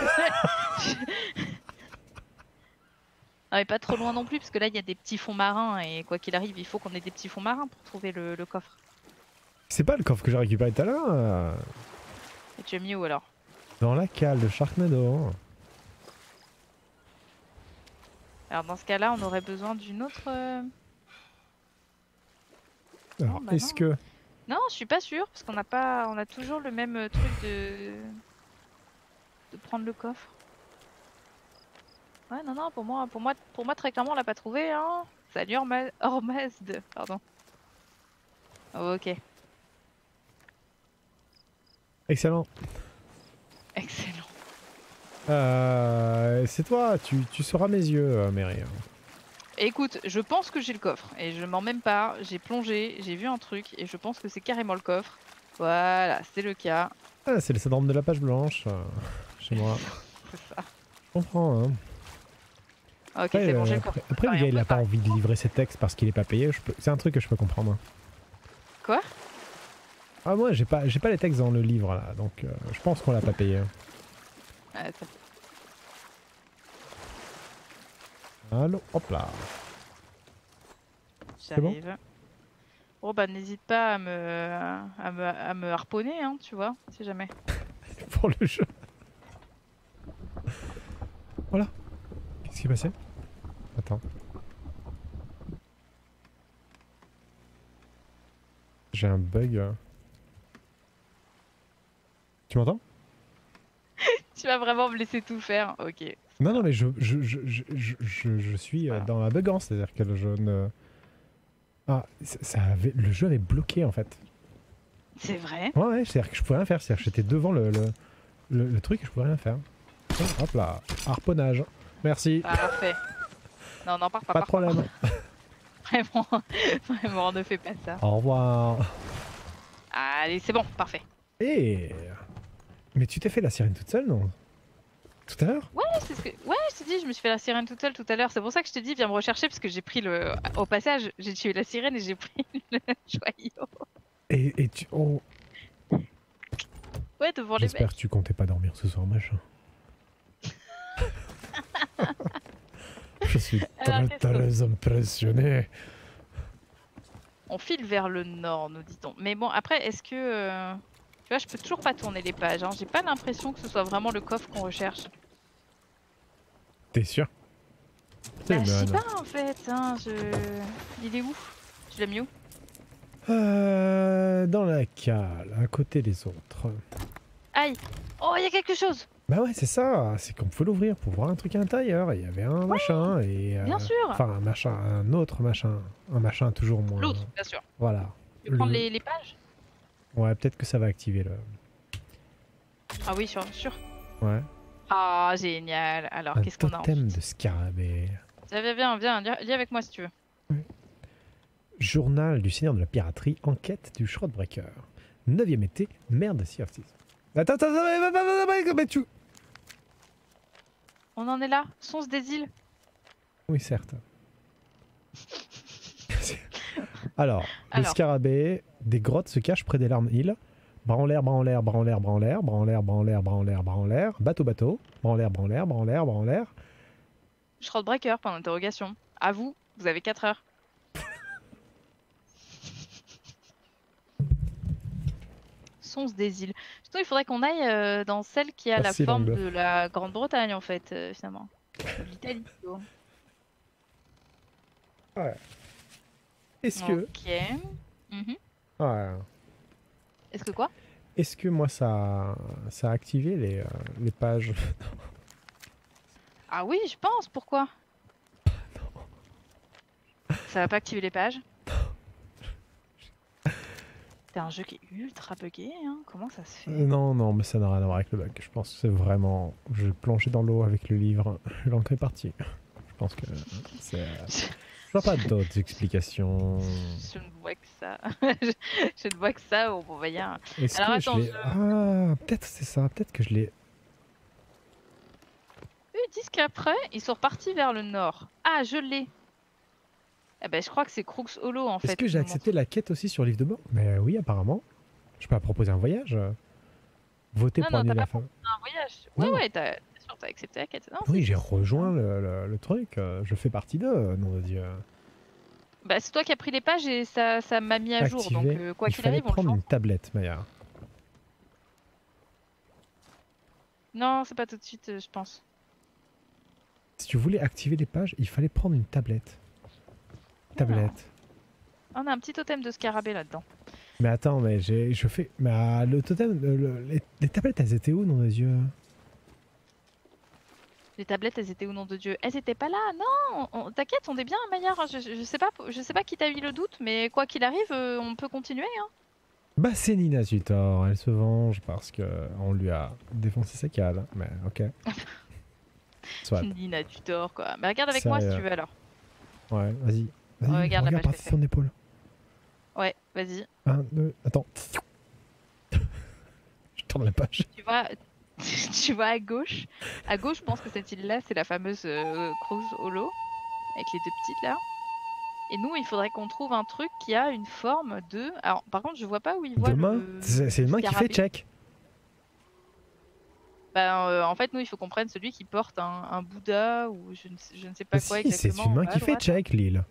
A: Ah, mais pas trop loin non plus, parce que là, il y a des petits fonds marins, et quoi qu'il arrive, il faut qu'on ait des petits fonds marins pour trouver le, le coffre.
B: C'est pas le coffre que j'ai récupéré tout à l'heure euh,
A: Et tu as mis où alors?
B: dans la cale de Sharknado. Hein.
A: Alors dans ce cas-là, on aurait besoin d'une autre... euh,
B: Alors,
A: bah
B: est-ce
A: non.
B: que...
A: Non, je suis pas sûre, parce qu'on n'a pas... On a toujours le même euh, truc de... de prendre le coffre. Ouais, non, non, pour moi, pour moi, pour moi très clairement, on l'a pas trouvé, hein. Salut Orma... Ormazd, pardon. Oh, ok,
B: Excellent.
A: excellent.
B: Euh, c'est toi, tu, tu seras mes yeux, euh, Mary.
A: Écoute, je pense que j'ai le coffre, et je mens même pas, j'ai plongé, j'ai vu un truc, et je pense que c'est carrément le coffre. Voilà, c'est le cas,
B: Ah, c'est le syndrome de la page blanche, euh, chez moi.
A: c'est ça.
B: Je comprends, hein.
A: Ok,
B: Après,
A: c'est bon,
B: euh,
A: j'ai le coffre.
B: après, après, le
A: Pareil,
B: gars,
A: on
B: il a
A: peut
B: pas
A: pareil.
B: envie de livrer ses textes parce qu'il est pas payé. Je peux... C'est un truc que je peux comprendre.
A: Quoi?
B: Ah, moi, j'ai pas, j'ai pas les textes dans le livre, là. Donc, euh, je pense qu'on l'a pas payé.
A: Ouais, ça-
B: Allô, hop là. bon
A: J'arrive. Bon bah n'hésite pas à me, à me, à me harponner, hein, tu vois, si jamais.
B: Pour le jeu. Voilà. Qu'est-ce qui est passé? Attends. J'ai un bug. Tu m'entends?
A: Tu vas vraiment me laisser tout faire, ok.
B: Non, non, mais je, je, je, je, je, je, je suis euh,
A: Voilà.
B: dans la bugance, c'est-à-dire que le jeu ne... Ah, ça ça avait, le jeu avait bloqué en fait.
A: C'est vrai.
B: Ouais, ouais, c'est-à-dire que je pouvais rien faire, c'est-à-dire que j'étais devant le, le, le, le truc et je pouvais rien faire. Oh, hop là, harponnage. Merci,
A: Parfait. Non, non, pars pas,
B: pas de
A: pars pas,
B: problème.
A: pars. Vraiment, vraiment, ne fais pas ça.
B: Au revoir.
A: Allez, c'est bon, parfait.
B: Et... Mais tu t'es fait la sirène toute seule, non? Tout à l'heure?
A: Ouais, c'est ce que... ouais, je t'ai dit, je me suis fait la sirène toute seule tout à l'heure. C'est pour ça que je t'ai dit, viens me rechercher, parce que j'ai pris le... Au passage, j'ai tué la sirène et j'ai pris le joyau.
B: Et, et tu... Oh,
A: Ouais, devant les
B: j'espère
A: mecs.
B: que tu comptais pas dormir ce soir, machin. Je suis
A: Alors,
B: très
A: qu'est-ce
B: très impressionné.
A: On file vers le nord, nous dit-on. Mais bon, après, est-ce que... euh, Tu vois, je peux toujours pas tourner les pages. Hein. J'ai pas l'impression que ce soit vraiment le coffre qu'on recherche.
B: T'es sûr?
A: Bah, je
B: C'est
A: sais
B: bonne.
A: pas, en fait. Hein, je... Il est où? Tu l'as mis où?
B: Euh, dans la cale, à côté des autres.
A: Aïe! Oh, il y a quelque chose!
B: Bah ouais, c'est ça, c'est qu'on pouvait l'ouvrir pour voir un truc à l'intérieur. et Il y avait un machin et... euh,
A: Bien sûr!
B: Enfin, un machin, un autre machin. Un machin toujours moins...
A: L'autre, bien sûr.
B: Voilà.
A: Tu veux prendre
B: Le-
A: les, les pages?
B: Ouais, peut-être que ça va activer le...
A: Ah oui, sûr, sûr.
B: Ouais.
A: Ah, génial. Alors,
B: Un
A: qu'est-ce qu'on a
B: totem
A: ensuite?
B: de scarabée.
A: Viens, viens, viens, viens, viens, viens avec moi si tu veux.
B: Journal du Seigneur de la Piraterie, enquête du Shroudbreaker. neuvième été, mer de Sea of Thieves. Attends, attends, attends, mais tu...
A: On en est là, Sonce des îles.
B: Oui, certes. Alors, le
A: Alors.
B: scarabée, des grottes se cachent près des larmes îles. Bras en l'air, bras en l'air, bras en l'air, bras en l'air, bras en l'air, bras en l'air, bras en l'air, bras en l'air, bateau, bateau, bras en l'air, bras en l'air, bras en l'air, bras en l'air.
A: Shroudbreaker, point d'interrogation. À vous, vous avez quatre heures. Sonce des îles. Sinon, il faudrait qu'on aille euh, dans celle qui a
B: Merci,
A: la forme
B: Langue.
A: de la Grande-Bretagne, en fait, euh, finalement. De l'Italie, plutôt.
B: Ouais. Est-ce que...
A: Ok. Mhm.
B: Ouais.
A: Est-ce que quoi?
B: Est-ce que moi ça, ça a activé les, euh, les pages?
A: Ah oui, je pense, pourquoi? Ça va pas activer les pages? C'est un jeu qui est ultra buggé, hein. Comment ça se fait?
B: Euh, Non, non, mais ça n'a rien à voir avec le bug. Je pense que c'est vraiment... Je plongeais dans l'eau avec le livre, l'encre est partie. Je pense que c'est... Je vois pas d'autres explications.
A: Je ne vois que ça. je, je ne vois que ça au bon voyant.
B: Est-ce
A: Alors,
B: que
A: attends,
B: je l'ai...
A: je-
B: Ah, peut-être c'est ça, peut-être que je l'ai...
A: Eux, ils disent qu'après, ils sont repartis vers le nord. Ah, je l'ai. Eh ben, je crois que c'est Crooks Hollow en fait.
B: Est-ce que j'ai
A: qui nous
B: accepté la quête aussi sur livre de bord? Mais oui, apparemment. Je peux pas proposer un voyage. Voter
A: Non,
B: pour
A: non,
B: annuler
A: t'as
B: la
A: pas
B: fin.
A: monté un voyage. Ouais,
B: Non.
A: ouais, t'as bien sûr, t'as accepté la quête. Non,
B: Oui,
A: si,
B: j'ai
A: si, si.
B: rejoint le, le- le truc. euh, Je fais partie d'eux, nom de Dieu.
A: Bah, c'est toi qui as pris les pages et ça ça m'a mis à jour. Donc,
B: Activé.
A: euh, quoi
B: Il
A: qu'il
B: fallait
A: arrive, on le
B: prendre
A: change.
B: une tablette, Maya.
A: Non, c'est pas tout de suite, euh, je pense.
B: Si tu voulais activer les pages, il fallait prendre une tablette. Tablette.
A: On a un petit totem de scarabée là-dedans.
B: Mais attends, mais j'ai, je fais... Mais ah, le totem... le- le- les, les tablettes, elles étaient où, nom de Dieu?
A: Les tablettes, elles étaient au nom de Dieu. Elles étaient pas là, non. on- T'inquiète, on est bien, Maillard. Je, je, je sais pas, je sais pas qui t'a mis le doute, mais quoi qu'il arrive, euh, on peut continuer. Hein.
B: Bah c'est Nina Tutor, elle se venge parce que on lui a défoncé sa cale. Mais ok. Soit.
A: Nina Tutor, quoi. Mais regarde avec moi si
B: Sérieux.
A: tu veux alors.
B: Ouais, vas-y. Vas-y,
A: Oh, regarde la
B: regarde
A: page
B: par
A: que
B: son épaule.
A: Ouais, vas-y.
B: Un, deux, attends. Je tourne la page.
A: Tu vois, tu vois à gauche. À gauche, je pense que cette île-là, c'est la fameuse euh, Cruz Hollow avec les deux petites là. Et nous, il faudrait qu'on trouve un truc qui a une forme de. Alors, par contre, je vois pas où il voit
B: Demain,
A: le.
B: c'est c'est une main qui fait
A: scarabée.
B: check.
A: Ben, euh, en fait, nous, il faut qu'on prenne celui qui porte un, un Bouddha ou je ne sais, je ne sais pas
B: Mais
A: quoi
B: si, c'est
A: exactement.
B: une main
A: en bas
B: qui
A: à
B: fait
A: droite.
B: check, Lille.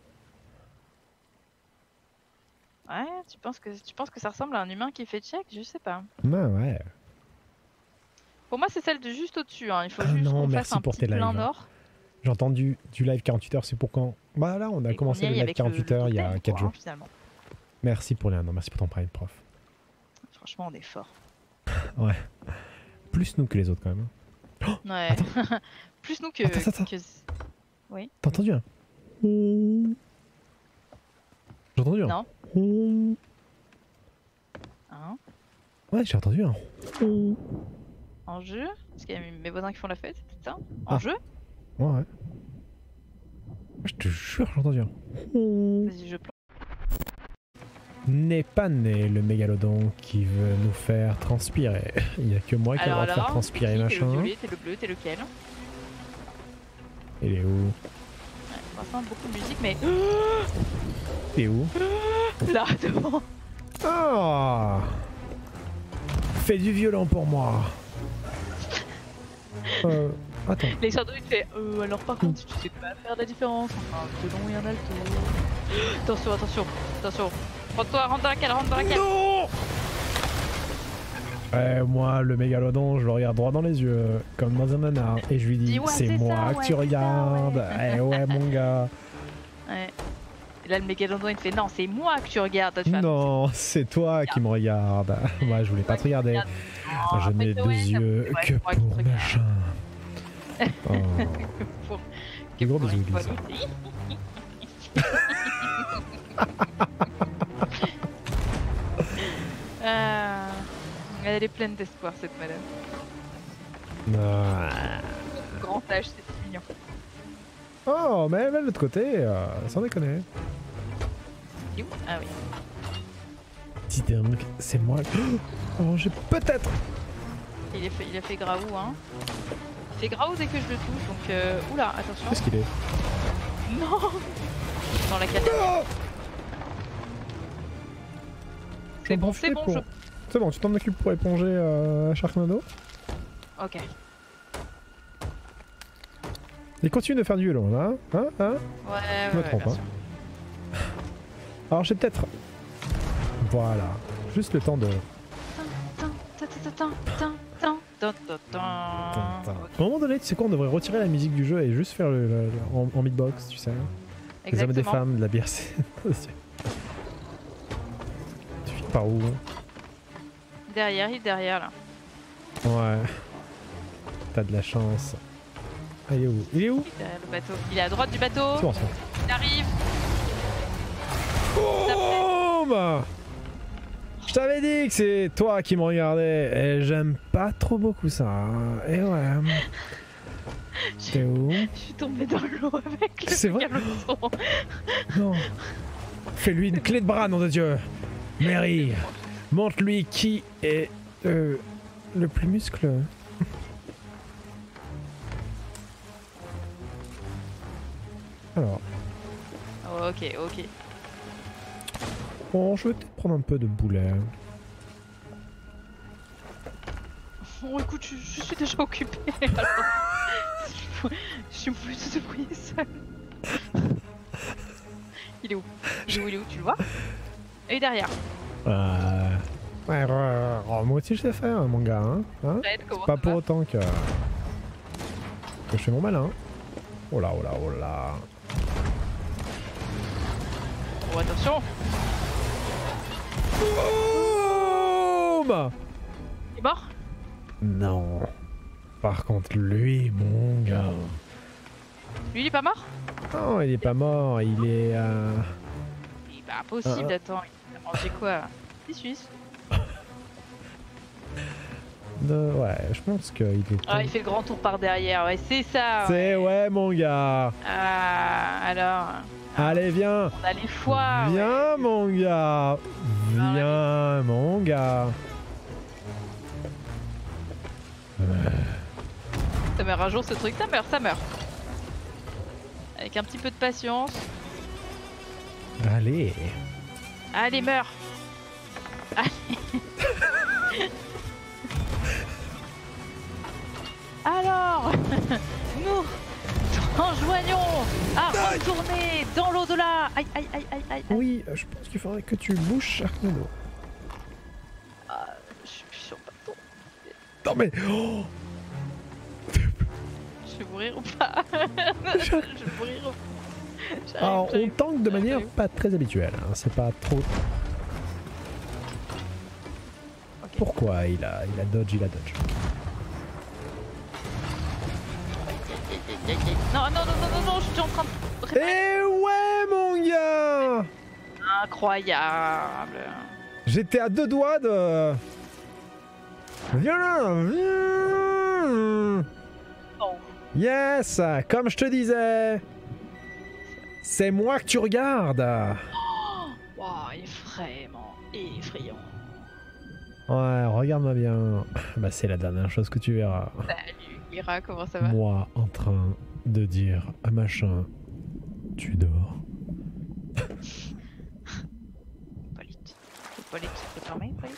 A: Ouais, tu penses que tu penses que ça ressemble à un humain qui fait check? Je sais pas.
B: Ouais, ouais.
A: Pour moi, c'est celle de juste au-dessus. Hein. Il faut
B: Ah
A: juste
B: non,
A: qu'on
B: merci
A: fasse un
B: pour
A: petit
B: tes
A: plein
B: lives.
A: nord.
B: J'ai entendu du live quarante-huit heures, c'est pour quand? Bah là, on a
A: Et qu'on
B: commencé
A: y
B: le
A: aille
B: live
A: avec le-
B: quarante-huit
A: le
B: heures il y a
A: totem,
B: quatre
A: quoi,
B: jours.
A: hein, finalement.
B: Merci pour les un an, merci pour ton prime, prof.
A: Franchement, on est fort.
B: Ouais. Plus nous que les autres quand même.
A: Ouais. Plus nous que.
B: Attends, attends,
A: que...
B: T'as entendu un? J'ai entendu un?
A: Non.
B: Oh.
A: Hein,
B: Ouais, j'ai entendu un.
A: en jeu. Parce qu'il y a mes voisins qui font la fête, c'est tout ça. En
B: Ah.
A: jeu.
B: Ouais, ouais. Je te jure, j'ai entendu un.
A: Vas-y, je plante.
B: N'est pas né le mégalodon qui veut nous faire transpirer. Il n'y a que moi qui ai le
A: Alors
B: droit de faire
A: là,
B: transpirer
A: t'es qui? T'es le
B: machin.
A: violet, t'es le bleu, t'es lequel? Ouais,
B: Il est où?
A: pour l'instant, beaucoup de musique, mais.
B: Il est où?
A: Là, devant.
B: Ah! Fais du violon pour moi. Euh, attends.
A: Les Shadow, il fait. Euh, alors par contre, si tu sais pas faire la différence entre un violon et un alto. Attention, attention, attention. Rentre-toi, rentre dans la cale, rentre dans la cale.
B: Non! Ouais, moi, le mégalodon, je le regarde droit dans les yeux, comme dans un nanar, et je lui dis,
A: Dis ouais,
B: c'est
A: c'est
B: moi
A: ça,
B: que
A: ouais,
B: tu
A: c'est ça,
B: regardes.
A: ouais.
B: Eh ouais, mon gars.
A: Ouais. Et là, le mégalodon, il te fait non, c'est moi que tu regardes. Toi, tu fais,
B: Non, c'est toi qui me regarde. Moi, je voulais pas te regarder.
A: regarde. Oh,
B: Je
A: après,
B: n'ai deux
A: ouais, ça-
B: yeux
A: ouais,
B: que
A: c'est moi qui te
B: pour
A: regarde.
B: machin. Oh.
A: Pour-
B: Des gros
A: pour
B: bisous,
A: une fois,
B: Lisa.
A: nous, c'est- Euh, Elle est pleine d'espoir cette madame.
B: Ah.
A: Grand âge, c'est mignon.
B: Oh, mais elle va de l'autre côté, euh, sans déconner.
A: Il est où? Ah oui.
B: Dis donc, c'est moi. Oh, j'ai peut-être.
A: Il, est fait, il a fait Graou, hein. Il fait Graou dès que je le touche, donc euh... oula, attention.
B: Qu'est-ce qu'il est?
A: Non. Dans la caverne.
B: Oh,
A: C'est bon,
B: J'en
A: c'est bon,
B: pour-
A: je...
B: C'est bon, tu t'en occupes pour éponger euh, Sharknado.
A: Ok.
B: Il continue de faire du vélo là, hein, hein?
A: Ouais,
B: Je me
A: ouais,
B: trompe,
A: ouais,
B: hein. Alors j'ai peut-être... Voilà, juste le temps de... À un moment donné, tu sais quoi, on devrait retirer la musique du jeu et juste faire le, le- le- en, en beatbox, tu sais. Les hommes et des
A: Exactement.
B: femmes, de la bière, c'est... Tu files par où?
A: Derrière, il est derrière là.
B: Ouais. T'as de la chance. Ah, il est où? Il est où?
A: Il est derrière le bateau. Il est à droite du bateau.
B: C'est bon, c'est bon.
A: Il arrive.
B: Oh bah je t'avais dit que c'est toi qui me regardais et j'aime pas trop beaucoup ça. Et ouais. T'es où?
A: Je suis tombée dans l'eau avec le
B: C'est vrai?
A: galeton.
B: Non. Fais-lui une clé de bras, nom de Dieu. Mary, montre-lui qui est euh, le plus muscleux. Alors,
A: Oh, ok, ok.
B: bon, je vais peut-être prendre un peu de boulet.
A: Bon, écoute, je, je suis déjà occupée. Alors, je suis plus de débrouiller seule. Il est où? Il est où? Il est où? Tu le vois? Il est derrière.
B: Euh... Ouais, ouais, ouais. Oh, moi aussi je sais faire, mon gars. Hein, hein
A: Fred, comment
B: Pas
A: ça
B: pour
A: va?
B: autant que... que je fais mon malin. Oh là, oh là, oh là.
A: Oh, attention.
B: Boum!
A: Il est mort?
B: Non. Par contre, lui, mon gars...
A: Lui, il est pas mort?
B: Non, il est pas mort, il est... Euh...
A: Il est pas impossible,
B: Ah.
A: attends. Il a mangé quoi? Il suisse.
B: De... Ouais, je pense qu'il est...
A: Ah, il fait le grand tour par derrière, ouais, c'est ça. Ouais.
B: C'est ouais, mon gars.
A: Ah, alors.
B: Allez, viens.
A: On a les foies. ouais.
B: Viens, mon gars. Viens, mon gars.
A: Ça meurt un jour ce truc, ça meurt, ça meurt. Avec un petit peu de patience.
B: Allez.
A: Allez, meurs. Allez. Alors, nous enjoignons à retourner dans l'au-delà. Aïe, aïe, aïe, aïe, aïe. aïe.
B: Oui, je pense qu'il faudrait que tu bouges Sharknado.
A: Ah, je suis sur le bateau.
B: Non mais... Oh,
A: Je vais mourir ou pas? Je vais mourir ou pas? J'arrive,
B: alors, on
A: j'arrive.
B: tank de manière
A: J'arrive.
B: pas très habituelle. Hein. C'est pas trop...
A: Ok.
B: Pourquoi il a, il a dodge, il a dodge.
A: Non, non, non, non, non, non, je suis en train de...
B: Eh ouais, mon gars.
A: Incroyable.
B: J'étais à deux doigts de... Viens là, viens.
A: Oh.
B: Yes, comme je te disais. C'est moi que tu regardes.
A: Wow, il est vraiment effrayant.
B: Ouais, regarde-moi bien. Bah c'est la dernière chose que tu verras.
A: Salut, Ira, comment ça va?
B: Moi en train de dire à machin, tu dors.
A: Hippolyte. Hippolyte, tu peux dormir, Hippolyte?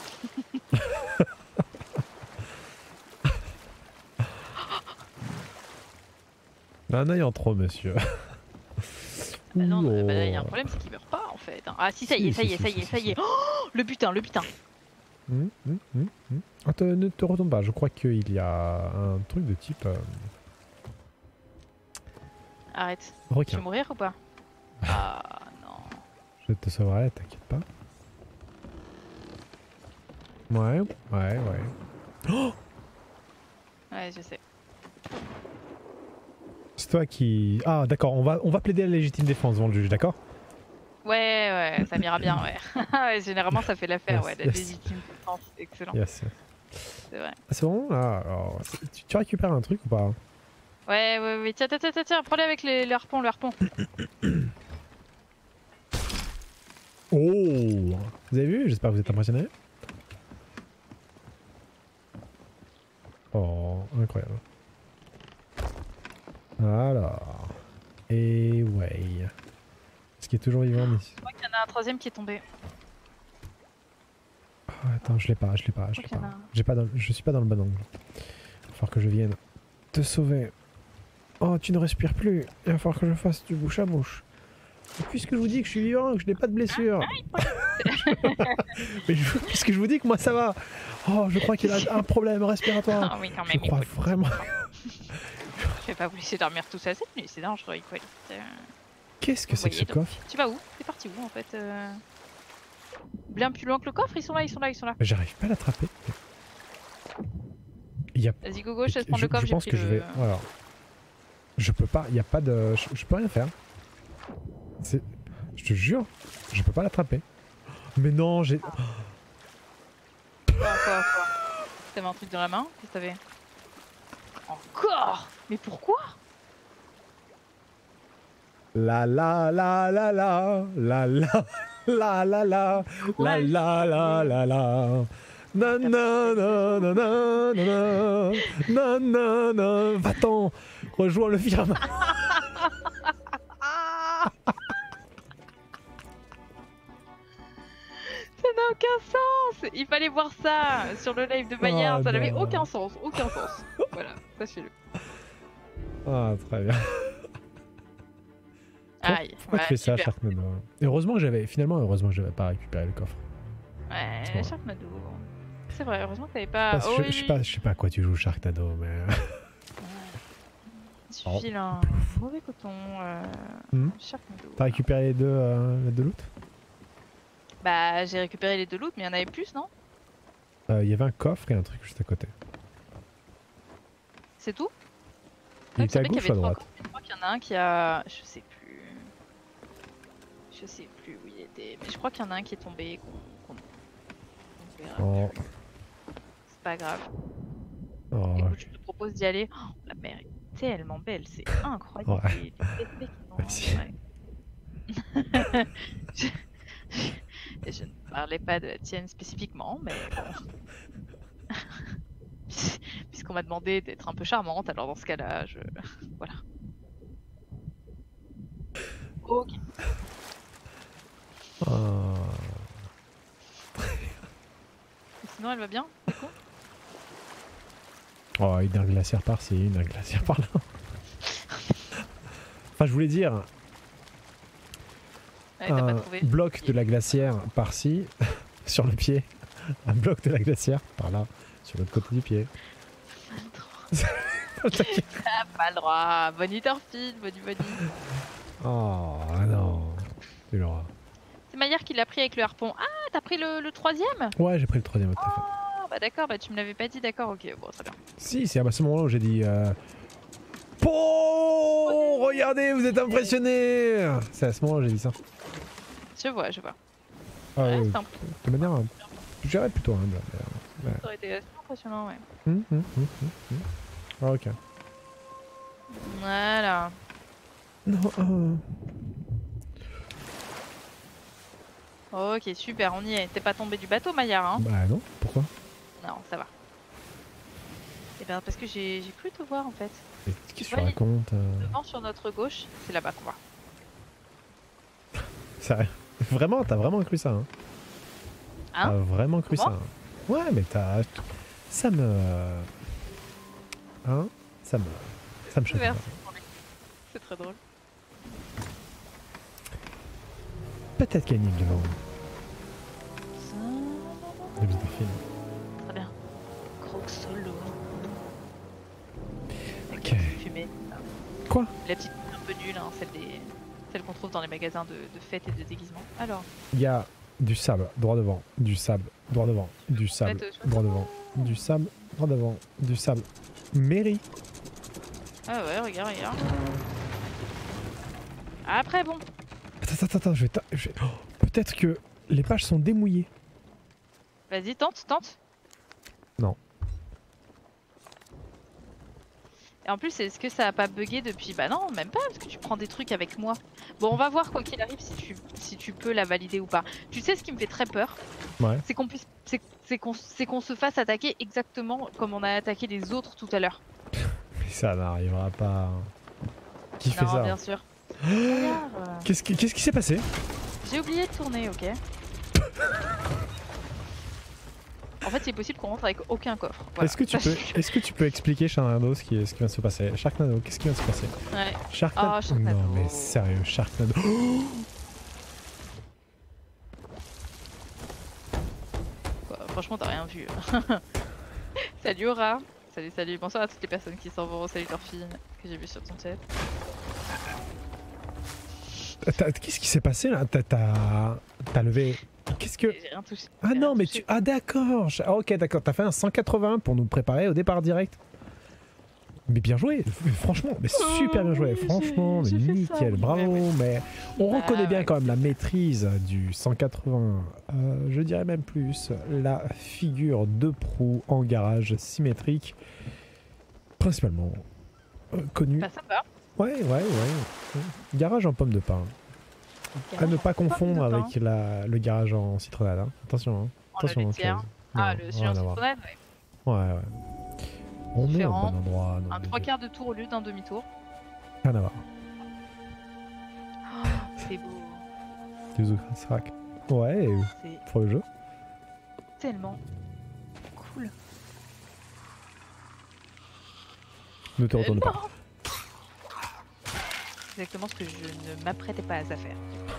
B: Un œil en trop, monsieur.
A: Bah non,
B: Ouh,
A: bah là, il y a un
B: oh.
A: problème, c'est qu'il meurt pas en fait. hein. Ah si, ça y est,
B: Si,
A: ça y
B: si,
A: est,
B: si,
A: ça y
B: si,
A: est, ça
B: si,
A: y est.
B: si.
A: Oh, le butin, le butin.
B: Hum, hum, hum, hum. Ah, te- ne te retourne pas, je crois qu'il y a un truc de type euh,
A: Arrête. Tu
B: requin.
A: veux mourir ou pas? Ah non.
B: Je te sauverai, t'inquiète pas. Ouais, ouais, ouais. Oh,
A: Ouais, je sais.
B: c'est toi qui... Ah d'accord, on va, on va plaider la légitime défense devant le juge, d'accord?
A: Ouais, ouais, ça m'ira bien, ouais. Ouais, généralement, ça fait l'affaire,
B: Yes,
A: ouais, la
B: yes.
A: légitime défense, excellent,
B: Yes.
A: c'est vrai.
B: Ah, c'est bon là alors, c'est- tu, tu récupères un truc ou pas?
A: Ouais, ouais, ouais, tiens, tiens, tiens, tiens, tiens, prends-les avec les, les harpons, le harpon.
B: Oh! Vous avez vu? J'espère que vous êtes impressionné. Oh, incroyable. Alors. Et ouais. Est-ce qu'il est toujours vivant ici?
A: Je crois qu'il y en a un troisième qui est tombé.
B: Oh, attends, je l'ai pas, je l'ai pas, je l'ai
A: Je crois qu'il y
B: pas.
A: en a un.
B: J'ai pas dans- je suis pas dans le bon angle. Il va falloir que je vienne te sauver. Oh, tu ne respires plus. Il va falloir que je fasse du bouche à bouche. Et puisque je vous dis que je suis vivant, que je n'ai pas de blessure. Mais je- puisque je vous dis que moi ça va. Oh, je crois qu'il a un problème respiratoire.
A: Ah oui, quand
B: Je
A: même, il
B: crois
A: faut-
B: vraiment.
A: Je vais pas vous laisser dormir tout ça cette nuit, c'est dangereux, il faut aller. Euh,
B: Qu'est-ce que c'est que ce
A: voyez, donc.
B: coffre?
A: Tu vas où? T'es parti où en fait euh... Bien plus loin que le coffre? Ils sont là, ils sont là, ils sont là.
B: J'arrive pas à l'attraper. Il y a.
A: Vas-y, Gogo, je te laisse prendre
B: je,
A: le coffre.
B: je
A: j'ai
B: pense
A: pris
B: que
A: le...
B: je vais. Voilà. Je peux pas. Il y a pas de. Je, je peux rien faire. C'est. Je te jure, je peux pas l'attraper. Mais non, j'ai.
A: Quoi, quoi, quoi T'avais un truc dans la main? Qu'est-ce que t'avais? Encore? Mais pourquoi?
B: La la la la la la la la la la la la la la la na na na na na na na na na va-t'en rejoins le firmament.
A: Ça n'a aucun sens! Il fallait voir ça sur le live de Maillard,
B: Oh
A: ça n'avait
B: non.
A: aucun sens, aucun sens. Voilà, sachez-le.
B: Ah très bien.
A: Aïe,
B: Pourquoi
A: ouais,
B: tu fais ça,
A: super.
B: Sharknado? Et heureusement que j'avais finalement heureusement que j'avais pas récupéré le coffre.
A: Ouais,
B: Ouais.
A: Sharknado. C'est vrai, heureusement que t'avais pas.
B: Parce que
A: Oh,
B: je,
A: oui,
B: je sais
A: oui.
B: pas, je sais pas à quoi tu joues Sharknado, mais
A: Il suffit un mauvais coton. Euh...
B: Hmm.
A: Sharknado.
B: t'as récupéré les deux, euh, les deux loot?
A: Bah, j'ai récupéré les deux loots, mais il y en avait plus, non?
B: Euh, Il y avait un coffre et un truc juste à côté.
A: C'est tout?
B: Il
A: Ouais,
B: était à
A: savais qu'il y
B: gauche ou à
A: avait trois
B: droite?
A: coffres, je crois qu'il y en a un qui a. Je sais plus. Je sais plus où il était. Mais je crois qu'il y en a un qui est tombé. qu'on- qu'on- qu'on verra
B: Oh.
A: plus. C'est pas grave.
B: Oh,
A: Écoute, je te propose d'y aller. Oh, la mer est tellement belle, c'est incroyable.
B: Ouais.
A: Les- les bébés qui vont-
B: Merci.
A: ouais. je... Et je ne parlais pas de la tienne spécifiquement, mais bon. Puisqu'on m'a demandé d'être un peu charmante, alors dans ce cas-là, je. Voilà. Ok.
B: oh.
A: Sinon, elle va bien, du coup?
B: Oh, une aire glaciaire par-ci, une aire glaciaire par-là. Enfin, je voulais dire,
A: Ouais, t'as pas
B: un
A: trouvé?
B: bloc de la glacière par-ci, sur le pied. Un bloc de la glacière par-là, sur l'autre côté du pied.
A: T'as pas le droit. Bonnie Torfil, Bonnie Bonnie.
B: Oh non. Tu l'auras.
A: C'est Maillard qui l'a pris avec le harpon. Ah, t'as pris le, le troisième?
B: Ouais, j'ai pris le troisième, tout à fait.
A: Ah, bah d'accord, bah tu me l'avais pas dit, d'accord, ok, bon, très bien.
B: Si, c'est à ce moment-là où j'ai dit... Euh... Oh, regardez, vous êtes impressionnés. C'est à ce moment-là où j'ai dit ça.
A: Je vois, je vois.
B: Ah,
A: Ouais,
B: euh,
A: c'est un
B: de manière... euh, je dirais plutôt humble. mais,
A: ça aurait été assez impressionnant, ouais.
B: euh, hum, hum, hum, hum, hum. Ah, ok.
A: Voilà.
B: Non, euh,
A: Ok, super, on y est. T'es pas tombé du bateau, Maillard, hein?
B: bah non, pourquoi?
A: Non, ça va. Et ben parce que j'ai j'ai cru te voir en fait.
B: Mais Qu'est-ce que tu
A: Ouais,
B: racontes euh,
A: Le vent sur notre gauche, c'est là-bas qu'on voit.
B: Sérieux? Vraiment, t'as vraiment cru ça, hein?
A: Hein?
B: T'as vraiment cru
A: Comment?
B: ça, hein? Ouais, mais t'as... Ça me... Hein? Ça me... Ça me choque.
A: Merci. C'est très drôle.
B: Peut-être qu'il y a une île devant. Le petit film.
A: Très bien. Croque solo.
B: Ok.
A: Fumée.
B: Quoi?
A: La petite un peu nulle, hein, celle des... celle qu'on trouve dans les magasins de, de fêtes et de déguisements. Alors,
B: Il y a du sable, droit devant, du sable, droit devant, du sable,
A: Faites, euh,
B: droit devant, du sable, droit devant, du sable. Mairie.
A: ah ouais, regarde, regarde. Après, bon,
B: Attends, attends, attends, je vais... ta- je vais- oh, peut-être que les pages sont démouillées.
A: Vas-y, tente, tente.
B: Non.
A: Et en plus, est-ce que ça a pas bugué depuis? Bah non, même pas, parce que tu prends des trucs avec moi. Bon, on va voir quoi qu'il arrive si tu, si tu peux la valider ou pas. Tu sais ce qui me fait très peur,
B: Ouais.
A: c'est qu'on puisse, c'est c'est qu'on c'est qu'on se fasse attaquer exactement comme on a attaqué les autres tout à l'heure.
B: Mais ça n'arrivera pas. Qui fait
A: Non,
B: ça?
A: bien sûr. Regarde, euh,
B: Qu'est-ce qui qu'est-ce qui s'est passé?
A: j'ai oublié de tourner, ok. En fait, c'est possible qu'on rentre avec aucun coffre. Voilà.
B: Est-ce que tu peux est-ce que tu peux expliquer Sharknado ce qui, ce qui vient de se passer? Sharknado, qu'est-ce qui vient de se passer?
A: Ouais.
B: Sharknado.
A: Oh, Sharknado.
B: Non mais sérieux, Sharknado. Oh
A: Quoi, franchement, t'as rien vu. Salut Aura. Salut, salut. Bonsoir à toutes les personnes qui s'en vont. Salut Dorphine, que j'ai vu sur ton chat.
B: T'as- Qu'est-ce qui s'est passé là? T'as t'as t'as levé. Qu'est-ce que.
A: J'ai rien touché.
B: Ah
A: J'ai
B: non
A: rien
B: mais
A: touché.
B: tu. Ah d'accord. Je- ah, ok d'accord. T'as fait un cent quatre-vingts pour nous préparer au départ direct. Mais bien joué. Mais franchement, mais super bien joué.
A: oui,
B: Franchement, mais
A: j'ai- j'ai fait ça,
B: nickel.
A: oui,
B: Bravo.
A: mais oui.
B: Mais on
A: Bah,
B: reconnaît bien
A: ouais.
B: quand même la maîtrise du cent quatre-vingts. Euh, je dirais même plus. La figure de proue en garage symétrique. Principalement euh, connue.
A: Bah, ça va.
B: Ouais, ouais, ouais. Garage en pomme de pain. À ne pas confondre avec la, le garage en citronnade. Hein. Attention, hein.
A: En
B: Attention.
A: la
B: autre
A: laitière.
B: chose.
A: Ah,
B: Non,
A: le
B: rien
A: silence
B: à voir.
A: citronnade, ouais.
B: Ouais, ouais. On est au
A: Différent.
B: bon endroit. non,
A: Un
B: mais
A: trois quarts de tour au lieu d'un demi-tour.
B: Rien à voir.
A: Oh, c'est beau.
B: Yuzu Hasrak. Ouais,
A: C'est
B: pour le jeu.
A: tellement cool.
B: Ne te retourne
A: Euh,
B: pas.
A: non. Exactement ce que je ne m'apprêtais pas à faire.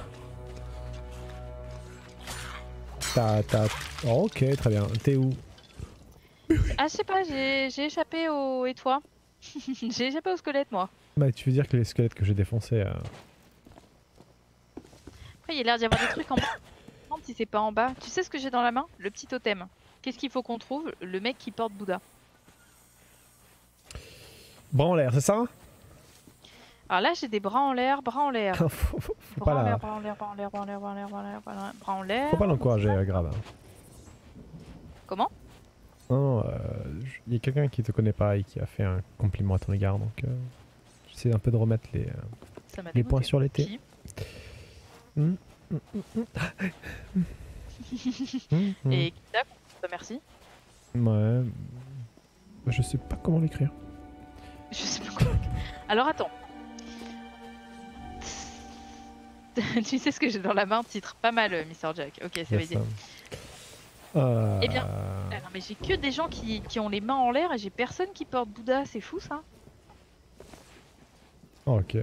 B: T'as. t'as- Oh, ok, très bien. T'es où?
A: Ah, je sais pas, j'ai j'ai échappé au. Et toi? J'ai échappé au squelette, moi.
B: Bah, tu veux dire que les squelettes que j'ai défoncés. Euh...
A: Après, il y a l'air d'y avoir des trucs en bas. Je me demande si c'est pas en bas. Tu sais ce que j'ai dans la main? Le petit totem. Qu'est-ce qu'il faut qu'on trouve? Le mec qui porte Bouddha.
B: Bras en l'air, c'est ça?
A: Alors là, j'ai des bras en l'air, bras en l'air.
B: faut, faut, faut
A: Bras
B: pas
A: en
B: la-
A: l'air, bras en l'air, bras en l'air, bras en l'air, bras en l'air, bras en l'air, bras en l'air, bras en l'air.
B: faut pas l'encourager, euh, grave.
A: Comment?
B: Non, euh, je- il y a quelqu'un qui te connaît pas et qui a fait un compliment à ton égard, donc euh, j'essaie un peu de remettre les, euh,
A: Ça m'a
B: les
A: dégoûté.
B: points sur les T.
A: Qui
B: Hum, hum, hum, hum. Hum, hum.
A: Et qui tape? Bah, merci.
B: Ouais. Bah, je sais pas comment l'écrire.
A: Je sais pas quoi. Alors attends. Tu sais ce que j'ai dans la main? Titre pas mal, euh, mister Jack. Ok, ça va
B: Yes,
A: aider.
B: euh,
A: Eh bien, Alors, mais j'ai que des gens qui, qui ont les mains en l'air et j'ai personne qui porte Bouddha. C'est fou ça.
B: ok.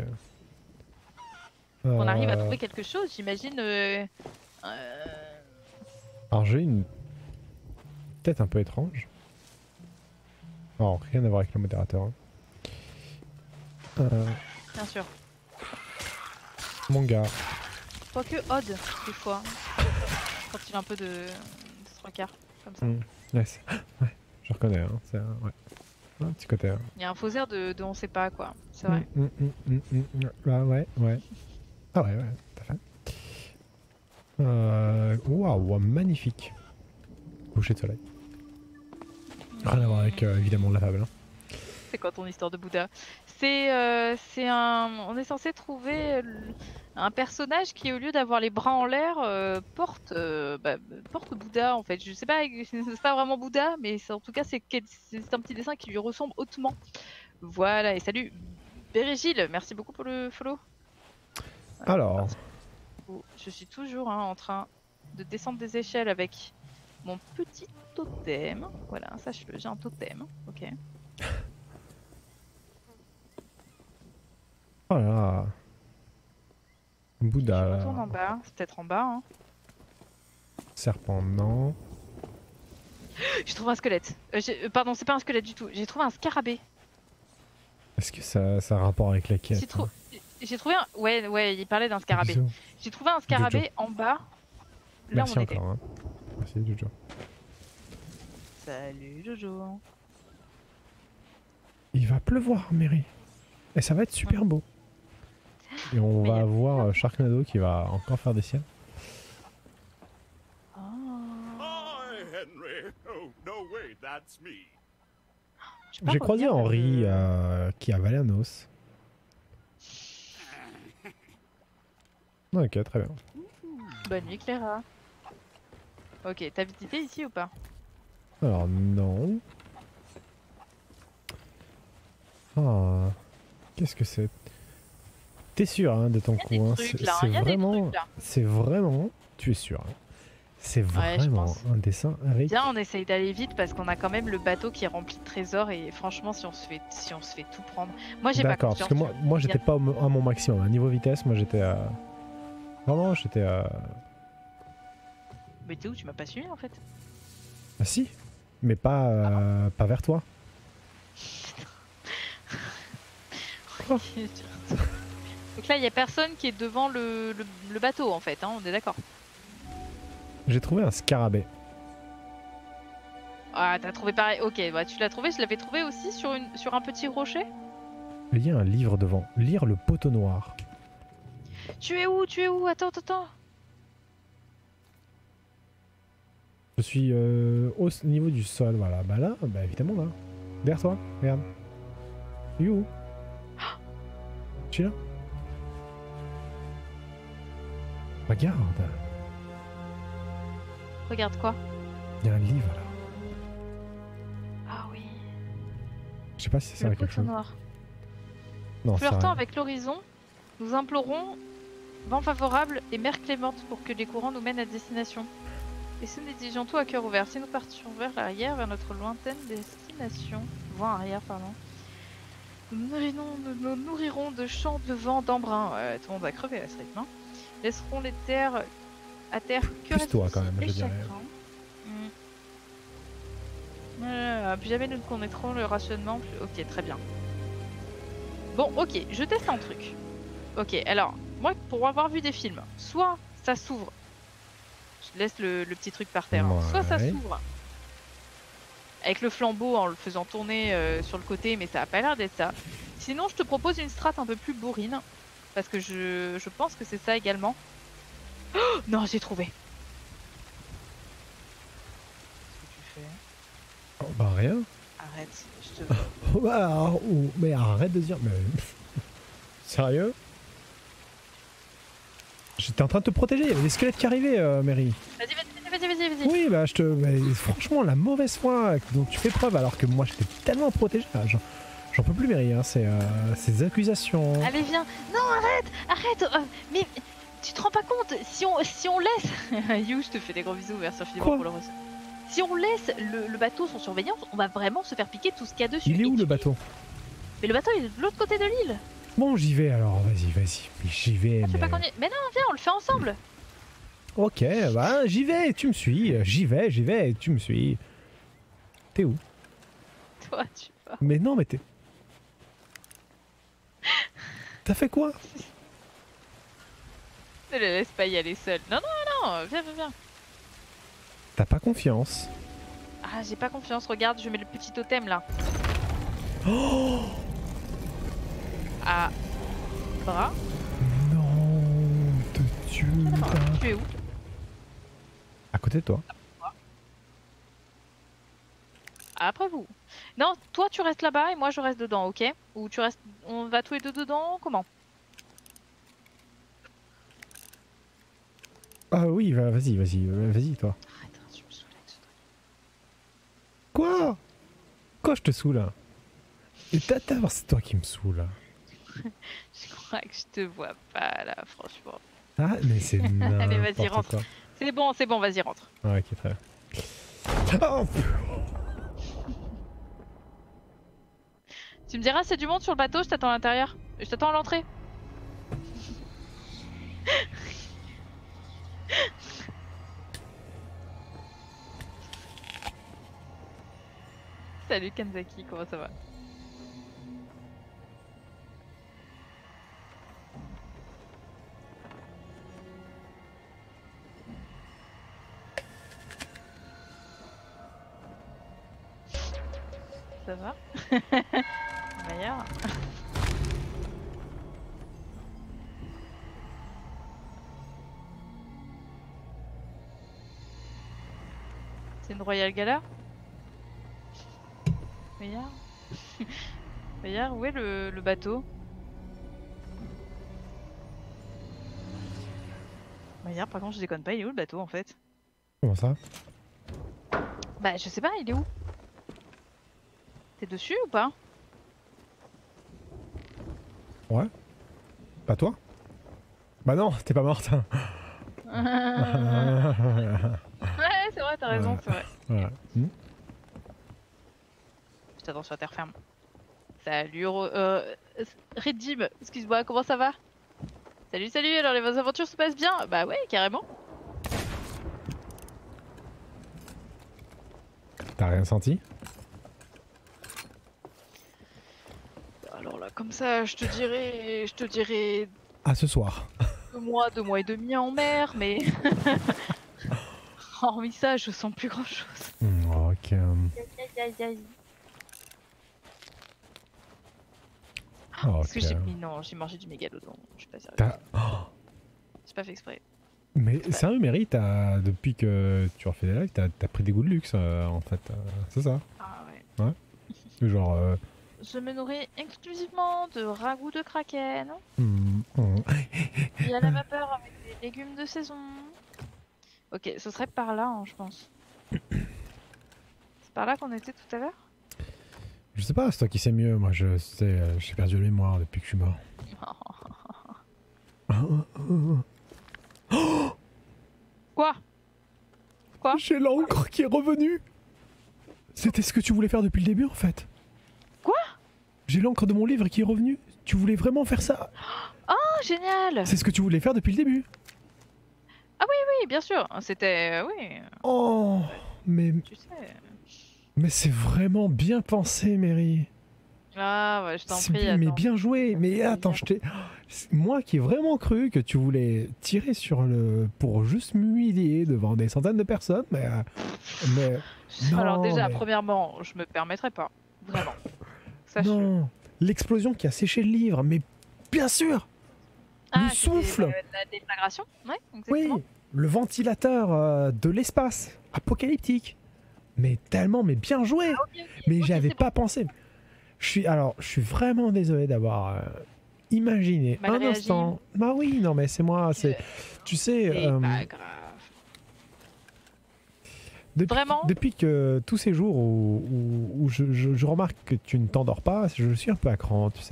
A: On arrive à
B: Euh,
A: trouver quelque chose, j'imagine. Euh... euh,
B: Alors j'ai une tête un peu étrange. Alors rien à voir avec le modérateur. hein. Euh,
A: Bien sûr.
B: mon gars.
A: Quoique odd, des fois. Quand il a un peu de, de trois quarts, comme ça.
B: Hmm, yes. Ouais, je reconnais. Hein. C'est un, ouais. un petit côté. hein.
A: Il y a un faux air de, de on sait pas quoi. C'est vrai.
B: Hmm, hmm, hmm, hmm, hmm, hmm. Ah ouais, ouais. Ah ouais, ouais, tout à fait. Euh, Waouh, magnifique. Coucher de soleil. Rien à voir avec euh, évidemment la fable. hein.
A: C'est quoi ton histoire de Bouddha? C'est euh, c'est un. On est censé trouver le- un personnage qui, au lieu d'avoir les bras en l'air, euh, porte euh, bah, porte Bouddha en fait. Je sais pas, c'est pas vraiment Bouddha, mais c'est- en tout cas c'est quel- c'est un petit dessin qui lui ressemble hautement. Voilà, et salut Bérégile, merci beaucoup pour le follow.
B: Alors,
A: Oh, je suis toujours hein, en train de descendre des échelles avec mon petit totem. Voilà, sache-le, j'ai un totem. Ok.
B: oh là là. Bouddha.
A: Je retourne en bas. C'est peut-être en bas. Hein.
B: Serpent, non.
A: J'ai trouvé un squelette. Euh, j'ai- euh, pardon, c'est pas un squelette du tout. J'ai trouvé un scarabée.
B: Est-ce que ça, ça a un rapport avec la quête
A: J'ai trou-
B: hein
A: j'ai trouvé un. Ouais, ouais, il parlait d'un scarabée.
B: Bisous.
A: J'ai trouvé un scarabée en bas. Là
B: Merci
A: où on était.
B: encore. Hein. Merci Jojo.
A: Salut Jojo.
B: Il va pleuvoir, Mary. Et ça va être super beau. Et on
A: Mais
B: va
A: y a-
B: avoir Sharknado qui va encore faire des siennes.
A: Oh.
D: Hi, Henry. Oh, no way, that's me.
A: Je peux pas
B: J'ai croisé
A: revenir,
B: Henri
A: euh,
B: euh, qui a avalé un os. Ok, très bien.
A: Bonne nuit Clara. Ok, t'as visité ici ou pas?
B: Alors non. Ah, qu'est-ce que c'est? T'es sûr hein, de ton coup
A: des
B: hein,
A: trucs,
B: C'est
A: là,
B: c'est
A: il y a des
B: vraiment,
A: trucs, là.
B: c'est vraiment, tu es sûr hein. C'est
A: Ouais, je
B: vraiment
A: pense.
B: un dessin avec.
A: Viens, on essaye d'aller vite parce qu'on a quand même le bateau qui est rempli de trésors et franchement, si on se fait, si on se fait tout prendre. Moi, j'ai pas
B: D'accord,
A: confiance.
B: parce que moi,
A: sur-
B: moi j'étais pas au- à mon maximum. À niveau vitesse, moi j'étais à. Vraiment, j'étais à.
A: Mais t'es où? Tu m'as pas suivi en fait.
B: Ah si, mais pas, euh, pas vers toi.
A: Donc là, il y a personne qui est devant le, le, le bateau en fait, hein, on est d'accord.
B: J'ai trouvé un scarabée.
A: Ah, t'as trouvé pareil. Ok, bah tu l'as trouvé. Je l'avais trouvé aussi sur, une, sur un petit rocher.
B: Il y a un livre devant. Lire le poteau noir.
A: Tu es où? Tu es où? Attends, attends, attends.
B: Je suis euh, au s- niveau du sol, voilà. Bah là, bah évidemment là. Derrière toi, regarde. You. Je suis là. Regarde.
A: Regarde quoi?
B: Il y a un livre là.
A: Ah oui.
B: Je sais pas si ça sert
A: Le
B: à quelque
A: poteau
B: chose.
A: noir.
B: Non, ça sert à
A: Flirtant
B: rien.
A: avec l'horizon, nous implorons vent favorable et mer clémente pour que les courants nous mènent à destination. Et ce négligeons tout à cœur ouvert. Si nous partions vers l'arrière, vers notre lointaine destination, vent arrière, pardon, nous nous nourrirons, nous nous nourrirons de champs de vent d'embrun. Ouais, tout le monde va crever à ce rythme. Hein. Laisserons les terres à terre que
B: Plus toi, quand
A: récifs
B: même,
A: et
B: je dirais.
A: chagrins. Hmm. Euh, plus jamais nous ne connaîtrons le rationnement. Plus... Ok, très bien. Bon, ok, je teste un truc. Ok, alors, moi, pour avoir vu des films, soit ça s'ouvre, je laisse le, le petit truc par terre, hein. Soit ça
B: Ouais.
A: s'ouvre avec le flambeau en le faisant tourner euh, sur le côté, mais ça a pas l'air d'être ça. Sinon, je te propose une strat un peu plus bourrine, parce que je, je pense que c'est ça également. Oh non, j'ai trouvé. Qu'est-ce que tu fais?
B: Oh, bah rien.
A: Arrête, je te...
B: Oh, bah, alors, oh, mais arrête de dire. Mais... Sérieux? J'étais en train de te protéger, il y avait des squelettes qui arrivaient, euh, Mary.
A: Vas-y, vas-y, vas-y, vas-y, vas-y.
B: Oui, bah je te. Mais franchement, la mauvaise foi dont tu fais preuve, alors que moi j'étais tellement protégé. Ah, J'en j'en peux plus, Mary, hein, c'est, euh, ces accusations.
A: Allez, viens. Non, arrête, arrête. euh, mais tu te rends pas compte, si on, si on laisse... You, je te fais des gros bisous, merci infiniment
B: Quoi
A: pour le reçu. Si on laisse le, le bateau sans surveillance, on va vraiment se faire piquer tout ce qu'il y a dessus.
B: Il est
A: Et
B: où
A: tu-
B: le bateau?
A: Mais le bateau il est de l'autre côté de l'île.
B: Bon, j'y vais alors, vas-y, vas-y. Mais J'y vais,
A: Ah, tu sais pas
B: mais.
A: qu'on y- Mais non, viens, on le fait ensemble.
B: Ok, bah j'y vais, tu me suis. J'y vais, j'y vais, tu me suis. T'es où?
A: Toi, tu vas.
B: Mais non, mais t'es. T'as fait quoi?
A: Ne le laisse pas y aller seul. Non, non, non, viens, viens, viens.
B: T'as pas confiance.
A: Ah, j'ai pas confiance, regarde, je mets le petit totem là.
B: Oh
A: Ah. Bras.
B: non, de Dieu.
A: Tu es où?
B: À côté de toi.
A: Après vous. Non, toi tu restes là-bas et moi je reste dedans, ok? Ou tu restes... On va tous les deux dedans, comment?
B: Ah oui, va- vas-y, vas-y, euh, vas-y, toi.
A: Arrête, tu me saoules avec ce truc.
B: Quoi? Quoi je te saoule? Et t'as- t'as- c'est toi qui me saoule.
A: Je crois que je te vois pas là, franchement.
B: Ah, mais c'est
A: Allez, vas-y,
B: n'importe
A: rentre.
B: quoi.
A: C'est bon, c'est bon, vas-y, rentre.
B: Ah, ok, très bien. Oh,
A: Tu me diras, c'est du monde sur le bateau, je t'attends à l'intérieur. Je t'attends à l'entrée. Salut Kanzaki, comment ça va? Ça va? Maya. C'est une Royal Gala. Maillard. Maillard, où est le, le bateau? Maillard, par contre, je déconne pas, il est où le bateau en fait?
B: Comment ça?
A: Bah, je sais pas, il est où? T'es dessus ou pas?
B: Ouais. Pas toi? Bah non, t'es pas morte.
A: Ouais, c'est vrai, t'as raison,
B: Ouais.
A: c'est vrai.
B: Voilà. Hmm.
A: Faites attention à terre ferme. Salut, Ro- euh, Redim, excuse-moi, comment ça va? Salut, salut, alors les aventures se passent bien? Bah ouais, carrément.
B: T'as rien senti?
A: Alors là, comme ça, je te dirais, je te dirais
B: À ce soir.
A: deux mois, deux mois et demi en mer, mais hormis ça, je sens plus grand chose.
B: Hmm, ok.
A: Aïe, aïe, aïe.
B: Ok.
A: Est-ce que j'ai mis non, j'ai mangé du mégalodon. Je suis pas sérieux.
B: T'as- Oh.
A: J'ai pas fait exprès.
B: Mais sérieux, Mary, t'as- depuis que tu refais des lives, t'as as pris des goûts de luxe euh, en fait. euh, c'est ça?
A: Ah ouais.
B: Genre. euh,
A: Je me nourris exclusivement de ragoût de kraken.
B: hmm, hmm.
A: Il y a la vapeur avec des légumes de saison. Ok, ce serait par là, hein, je pense. C'est par là qu'on était tout à l'heure?
B: Je sais pas, c'est toi qui sais mieux. Moi, je sais, euh, j'ai perdu la mémoire depuis que je suis mort.
A: Quoi? Quoi?
B: J'ai l'encre qui est revenue. C'était ce que tu voulais faire depuis le début, en fait.
A: Quoi?
B: J'ai l'encre de mon livre qui est revenue. Tu voulais vraiment faire ça?
A: Oh, génial!
B: C'est ce que tu voulais faire depuis le début.
A: Oui, bien sûr. C'était... euh, oui,
B: Oh, mais,
A: tu sais.
B: mais c'est vraiment bien pensé, Mary.
A: Ah ouais, je t'en
B: C'est
A: prie,
B: bien- mais
A: attends.
B: bien joué. Mais attends, je t'ai... C'est moi qui ai vraiment cru que tu voulais tirer sur le... pour juste m'humilier devant des centaines de personnes, mais... euh, mais...
A: Alors
B: non,
A: déjà,
B: mais-
A: premièrement, je me permettrai pas. Vraiment. Sache-le.
B: Non, l'explosion qui a séché le livre, mais bien sûr.
A: Ah,
B: le
A: c'était
B: souffle.
A: La, la déflagration? Ouais, exactement.
B: Oui, le ventilateur euh, de l'espace, apocalyptique. Mais tellement, mais bien joué.
A: Ah, ok, ok.
B: Mais
A: Ok,
B: j'avais
A: c'est
B: pas pensé. Je suis, alors, je suis vraiment désolé d'avoir euh, imaginé
A: Mal
B: un
A: réagi.
B: instant. Bah oui, non, mais c'est moi. C'est,
A: Euh,
B: tu sais,
A: C'est
B: euh,
A: pas grave.
B: depuis,
A: Vraiment
B: depuis que tous ces jours où, où- où je, je- je remarque que tu ne t'endors pas, je suis un peu à cran, tu sais.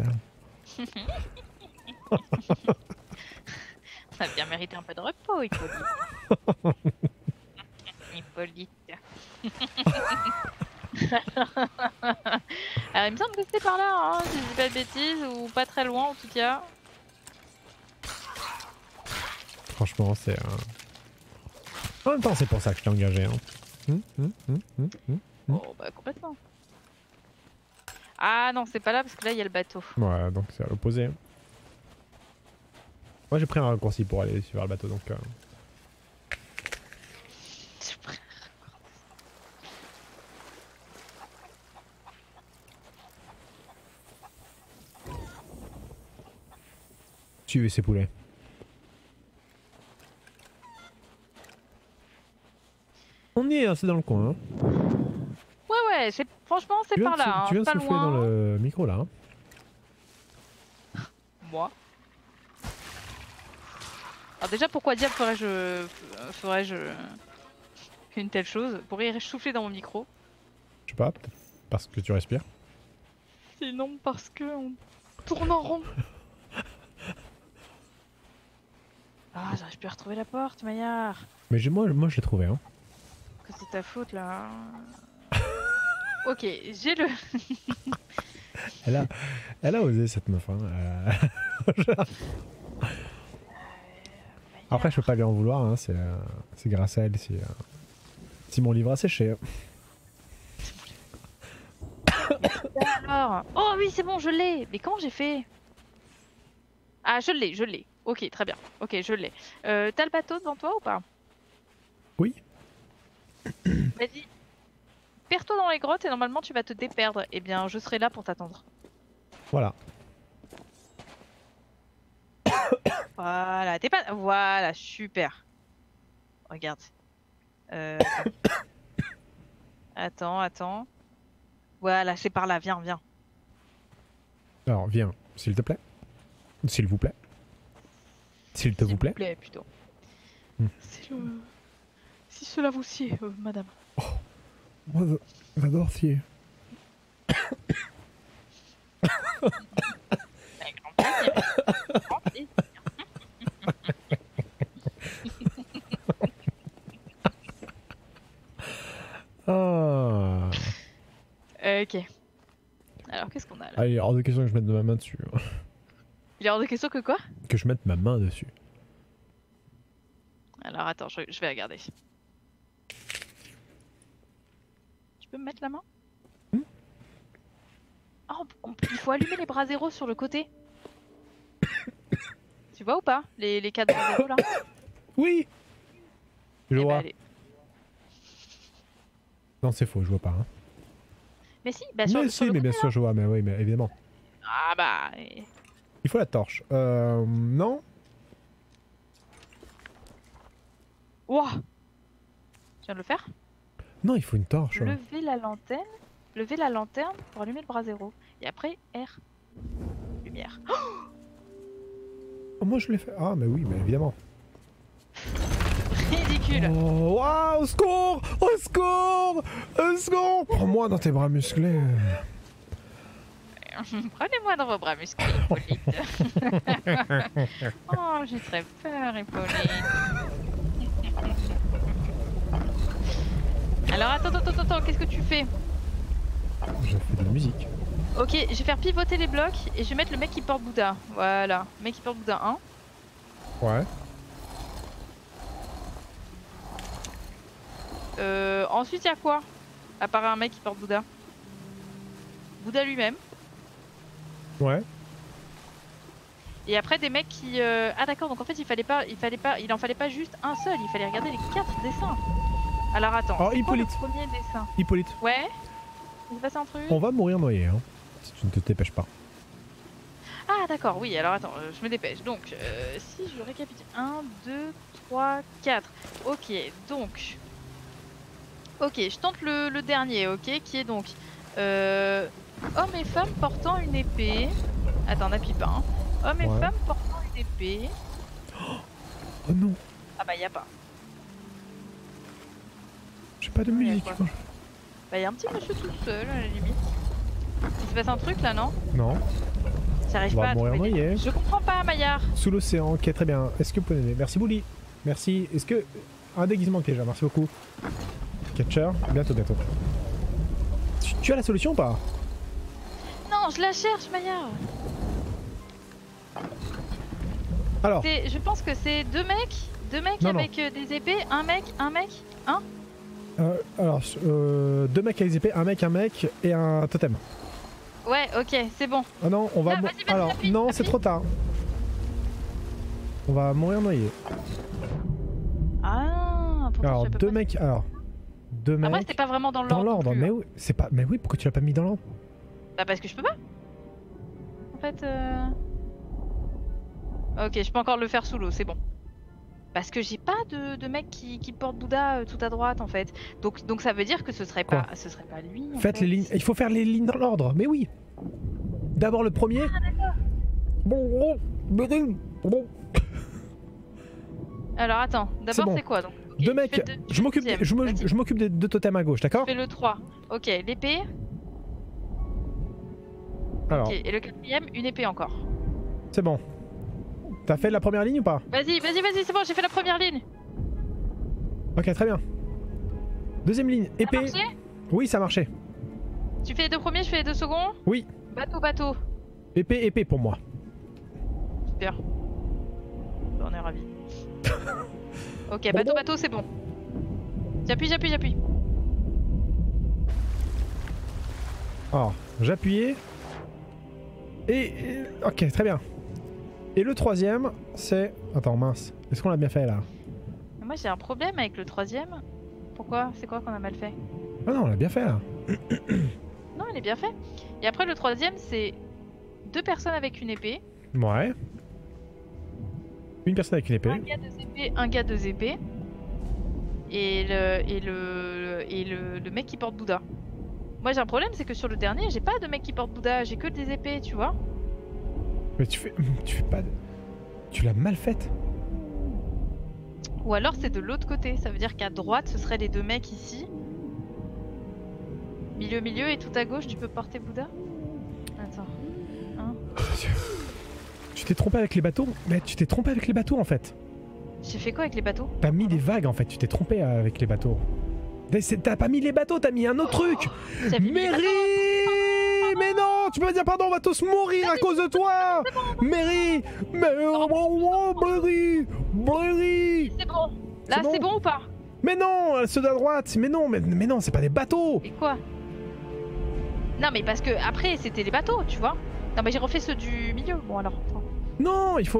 A: Ça a bien mérité un peu de repos, Hippolyte. Hippolyte. Alors, il me semble que c'était par là, hein, si je dis pas de bêtises, ou pas très loin en tout cas.
B: Franchement, c'est. euh, En même temps, c'est pour ça que je t'ai engagé. Hein. Hum, hum, hum, hum, hum. Hmm.
A: Oh, bah complètement. Ah non, c'est pas là parce que là il y a le bateau.
B: Ouais, donc c'est à l'opposé. Moi, j'ai pris un raccourci pour aller sur le bateau, donc. euh, Suivez ces poulets. On y est, hein, c'est dans le coin. Hein.
A: Ouais, ouais, c'est franchement c'est
B: Tu viens
A: par
B: de sou-
A: là, hein,
B: tu viens de
A: pas
B: souffler
A: loin.
B: dans le micro là. Hein.
A: Moi. Alors déjà, pourquoi diable ferais-je ferais-je une telle chose? Pourrais-je souffler dans mon micro?
B: Je sais pas, peut-être parce que tu respires.
A: Sinon parce que on tourne en rond. Ah, j'arrive plus à retrouver la porte, Maillard.
B: Mais j'ai- moi, moi je l'ai trouvé. Hein.
A: Que c'est ta faute là. Ok, j'ai le.
B: Elle, a, elle a osé cette meuf. Hein. Euh, Après, je peux pas lui en vouloir. Hein. C'est euh, c'est grâce à elle si, euh, si mon livre a séché.
A: Alors. Oh oui, c'est bon, je l'ai. Mais comment j'ai fait? Ah, je l'ai, je l'ai. Ok, très bien. Ok, je l'ai. Euh, T'as le bateau devant toi ou pas?
B: Oui.
A: Vas-y. Perds-toi dans les grottes et normalement tu vas te déperdre. Eh bien, je serai là pour t'attendre.
B: Voilà.
A: Voilà, t'es pas. Voilà, super. Regarde. Euh... attends. Attends, attends. Voilà, c'est par là, viens, viens.
B: Alors, viens, s'il te plaît. S'il vous plaît. S'il te vous plaît.
A: S'il vous plaît, plutôt.
B: Hmm.
A: Si, le... si cela vous sied, euh, madame.
B: Moi, j'adore si.
A: Avec grand plaisir. Grand plaisir.
B: Ah.
A: Ok. Alors, qu'est-ce qu'on a là?
B: Allez, hors de question que je mette ma main dessus.
A: Il est hors de question que quoi?
B: Que je mette ma main dessus.
A: Alors, attends, je, je vais regarder. Tu peux me mettre la main?
B: Hmm?
A: Oh, on- il faut allumer les bras zéro sur le côté. Tu vois ou pas? Les, les quatre bras zéro là?
B: Oui. Je
A: Eh ben,
B: vois.
A: allez.
B: Non, c'est faux, je vois pas. Hein.
A: Mais si, bah sur,
B: mais
A: sur
B: si,
A: le
B: mais
A: côté,
B: bien sûr, je vois, mais oui, mais évidemment.
A: Ah bah... et-
B: Il faut la torche. Euh. Non.
A: Ouah! Tu viens de le faire?
B: Non, il faut une torche.
A: Lever la lanterne. Lever la lanterne pour allumer le bras zéro. Et après, R. Lumière.
B: Oh, moi, je l'ai fait. Ah, mais oui, mais évidemment.
A: Ridicule!
B: Oh, waouh, au secours! Au secours! Au secours! Prends-moi dans tes bras musclés.
A: Prenez-moi dans vos bras musclés, Hippolyte. Oh, j'ai très peur, Hippolyte. Alors, attends, attends, attends, attends, qu'est-ce que tu fais?
B: Je fais de la musique.
A: Ok, je vais faire pivoter les blocs et je vais mettre le mec qui porte Bouddha. Voilà, mec qui porte Bouddha un.
B: Ouais.
A: Euh, ensuite, il y a quoi? À part un mec qui porte Bouddha. Bouddha lui-même.
B: Ouais.
A: Et après des mecs qui... euh, Ah d'accord, donc en fait il fallait pas, il fallait pas, il en fallait pas juste un seul, il fallait regarder les quatre dessins. Alors attends,
B: Oh,
A: c'est quoi le
B: Hippolyte.
A: premier dessin?
B: Hippolyte,
A: Ouais. Il s'est passé un truc?
B: on va mourir noyé, hein. Si tu ne te dépêches pas.
A: Ah d'accord, oui, alors attends, euh, je me dépêche. Donc, euh, si je récapitule, un, deux, trois, quatre. Ok, donc... Ok, je tente le, le dernier, ok, qui est donc... Euh, hommes et femmes portant une épée... Attends, n'appuie pas, hein. Hommes et
B: Ouais.
A: femmes portant une épée...
B: Oh non,
A: Ah bah y a pas.
B: j'ai pas de
A: Ouais, y a
B: musique.
A: quoi
B: moi.
A: Bah y a un petit monsieur tout seul, à la limite. Il se passe un truc là, non?
B: Non.
A: J'arrive
B: On va
A: pas à
B: mourir
A: trouver des-
B: noyé.
A: Je comprends pas, Maillard.
B: Sous l'océan, ok, très bien. Est-ce que vous pouvez m'aider? Merci Bouli. Merci. Est-ce que... Un déguisement déjà, merci beaucoup. Catcher, bientôt, bientôt. Tu, tu as la solution ou pas?
A: Non, je la cherche, Maillard.
B: Alors,
A: C'est- Je pense que c'est deux mecs, deux mecs
B: Non, non.
A: avec euh, des épées, un mec, un mec, un.
B: euh, alors euh, deux mecs avec des épées, un mec, un mec et un totem.
A: Ouais, ok, c'est bon.
B: Ah non, on va...
A: Là,
B: mou-
A: vas-y, vas-y,
B: Alors,
A: appuie,
B: non, c'est
A: appuie.
B: trop tard. On va mourir noyé.
A: Ah, pourtant,
B: Alors,
A: je peux
B: deux
A: pas-
B: mecs... Alors, deux
A: Après,
B: mecs...
A: c'était pas vraiment dans
B: Dans
A: l'ordre. non
B: l'ordre,
A: plus,
B: mais
A: hein.
B: oui, c'est pas... Mais oui, pourquoi tu l'as pas mis dans l'ordre?
A: Bah, parce que je peux pas. En fait, euh... Ok, je peux encore le faire sous l'eau, c'est bon. Parce que j'ai pas de, de mec qui, qui porte Bouddha euh, tout à droite en fait. Donc, donc ça veut dire que ce serait
B: Quoi
A: pas, ce serait pas lui. en
B: Faites
A: fait.
B: les lignes... Il faut faire les lignes dans l'ordre, mais oui. D'abord le premier. Bon, bon, bon, bon.
A: Alors attends, d'abord
B: bon.
A: c'est quoi donc? Ok,
B: Deux
A: tu
B: mecs,
A: fais le deux- tu
B: je
A: fais le
B: m'occupe des-
A: deuxième,
B: je me-
A: vas-y.
B: je m'occupe des deux totems à gauche, d'accord?
A: Je fais le trois. Ok, l'épée.
B: Alors,
A: Ok, et le quatrième, une épée encore.
B: c'est bon. T'as fait la première ligne ou pas?
A: Vas-y, vas-y, vas-y, c'est bon, j'ai fait la première ligne.
B: Ok, très bien. Deuxième ligne,
A: Ça a
B: épée.
A: marché?
B: Oui, ça a marché.
A: Tu fais les deux premiers, je fais les deux seconds.
B: Oui,
A: Bateau, bateau.
B: épée, épée pour moi.
A: Super. On est ravis. Ok,
B: Bon,
A: bateau,
B: bon.
A: bateau, c'est bon. J'appuie, j'appuie, j'appuie.
B: Alors, j'appuyais. Et, et- Ok, très bien. Et le troisième, c'est... Attends, mince. Est-ce qu'on l'a bien fait là?
A: Moi j'ai un problème avec le troisième. Pourquoi? C'est quoi qu'on a mal fait?
B: Ah non, on l'a bien fait là.
A: Non, il est bien fait. Et après le troisième, c'est deux personnes avec une épée.
B: Ouais. Une personne avec une épée.
A: Un gars deux épées, un gars deux épées. et le et le et le, le mec qui porte Bouddha. Moi j'ai un problème, c'est que sur le dernier, j'ai pas de mec qui porte Bouddha, j'ai que des épées, tu vois.
B: Mais tu fais, tu fais pas, de... tu l'as mal faite.
A: Ou alors c'est de l'autre côté, ça veut dire qu'à droite ce seraient les deux mecs ici. Milieu milieu et tout à gauche tu peux porter Bouddha. Attends. Hein,
B: Tu t'es trompé avec les bateaux. Mais tu t'es trompé avec les bateaux en fait.
A: j'ai fait quoi avec les bateaux?
B: T'as mis des vagues en fait. Tu t'es trompé avec les bateaux. Mais c'est- T'as pas mis les bateaux, t'as mis un autre truc.
A: J'avais mis les
B: Mary, mais non, tu peux pas dire pardon, on va tous mourir à cause de toi. Mary, mais oh, oh, Mary, Mary.
A: C'est bon. Là
B: C'est
A: c'est
B: bon
A: bon ou pas?
B: Mais non, ceux de la droite, mais non, mais, mais non, c'est pas des bateaux.
A: Et quoi? Non mais parce que après c'était les bateaux, tu vois. Non mais j'ai refait ceux du milieu. Bon alors. Attends.
B: Non, il faut.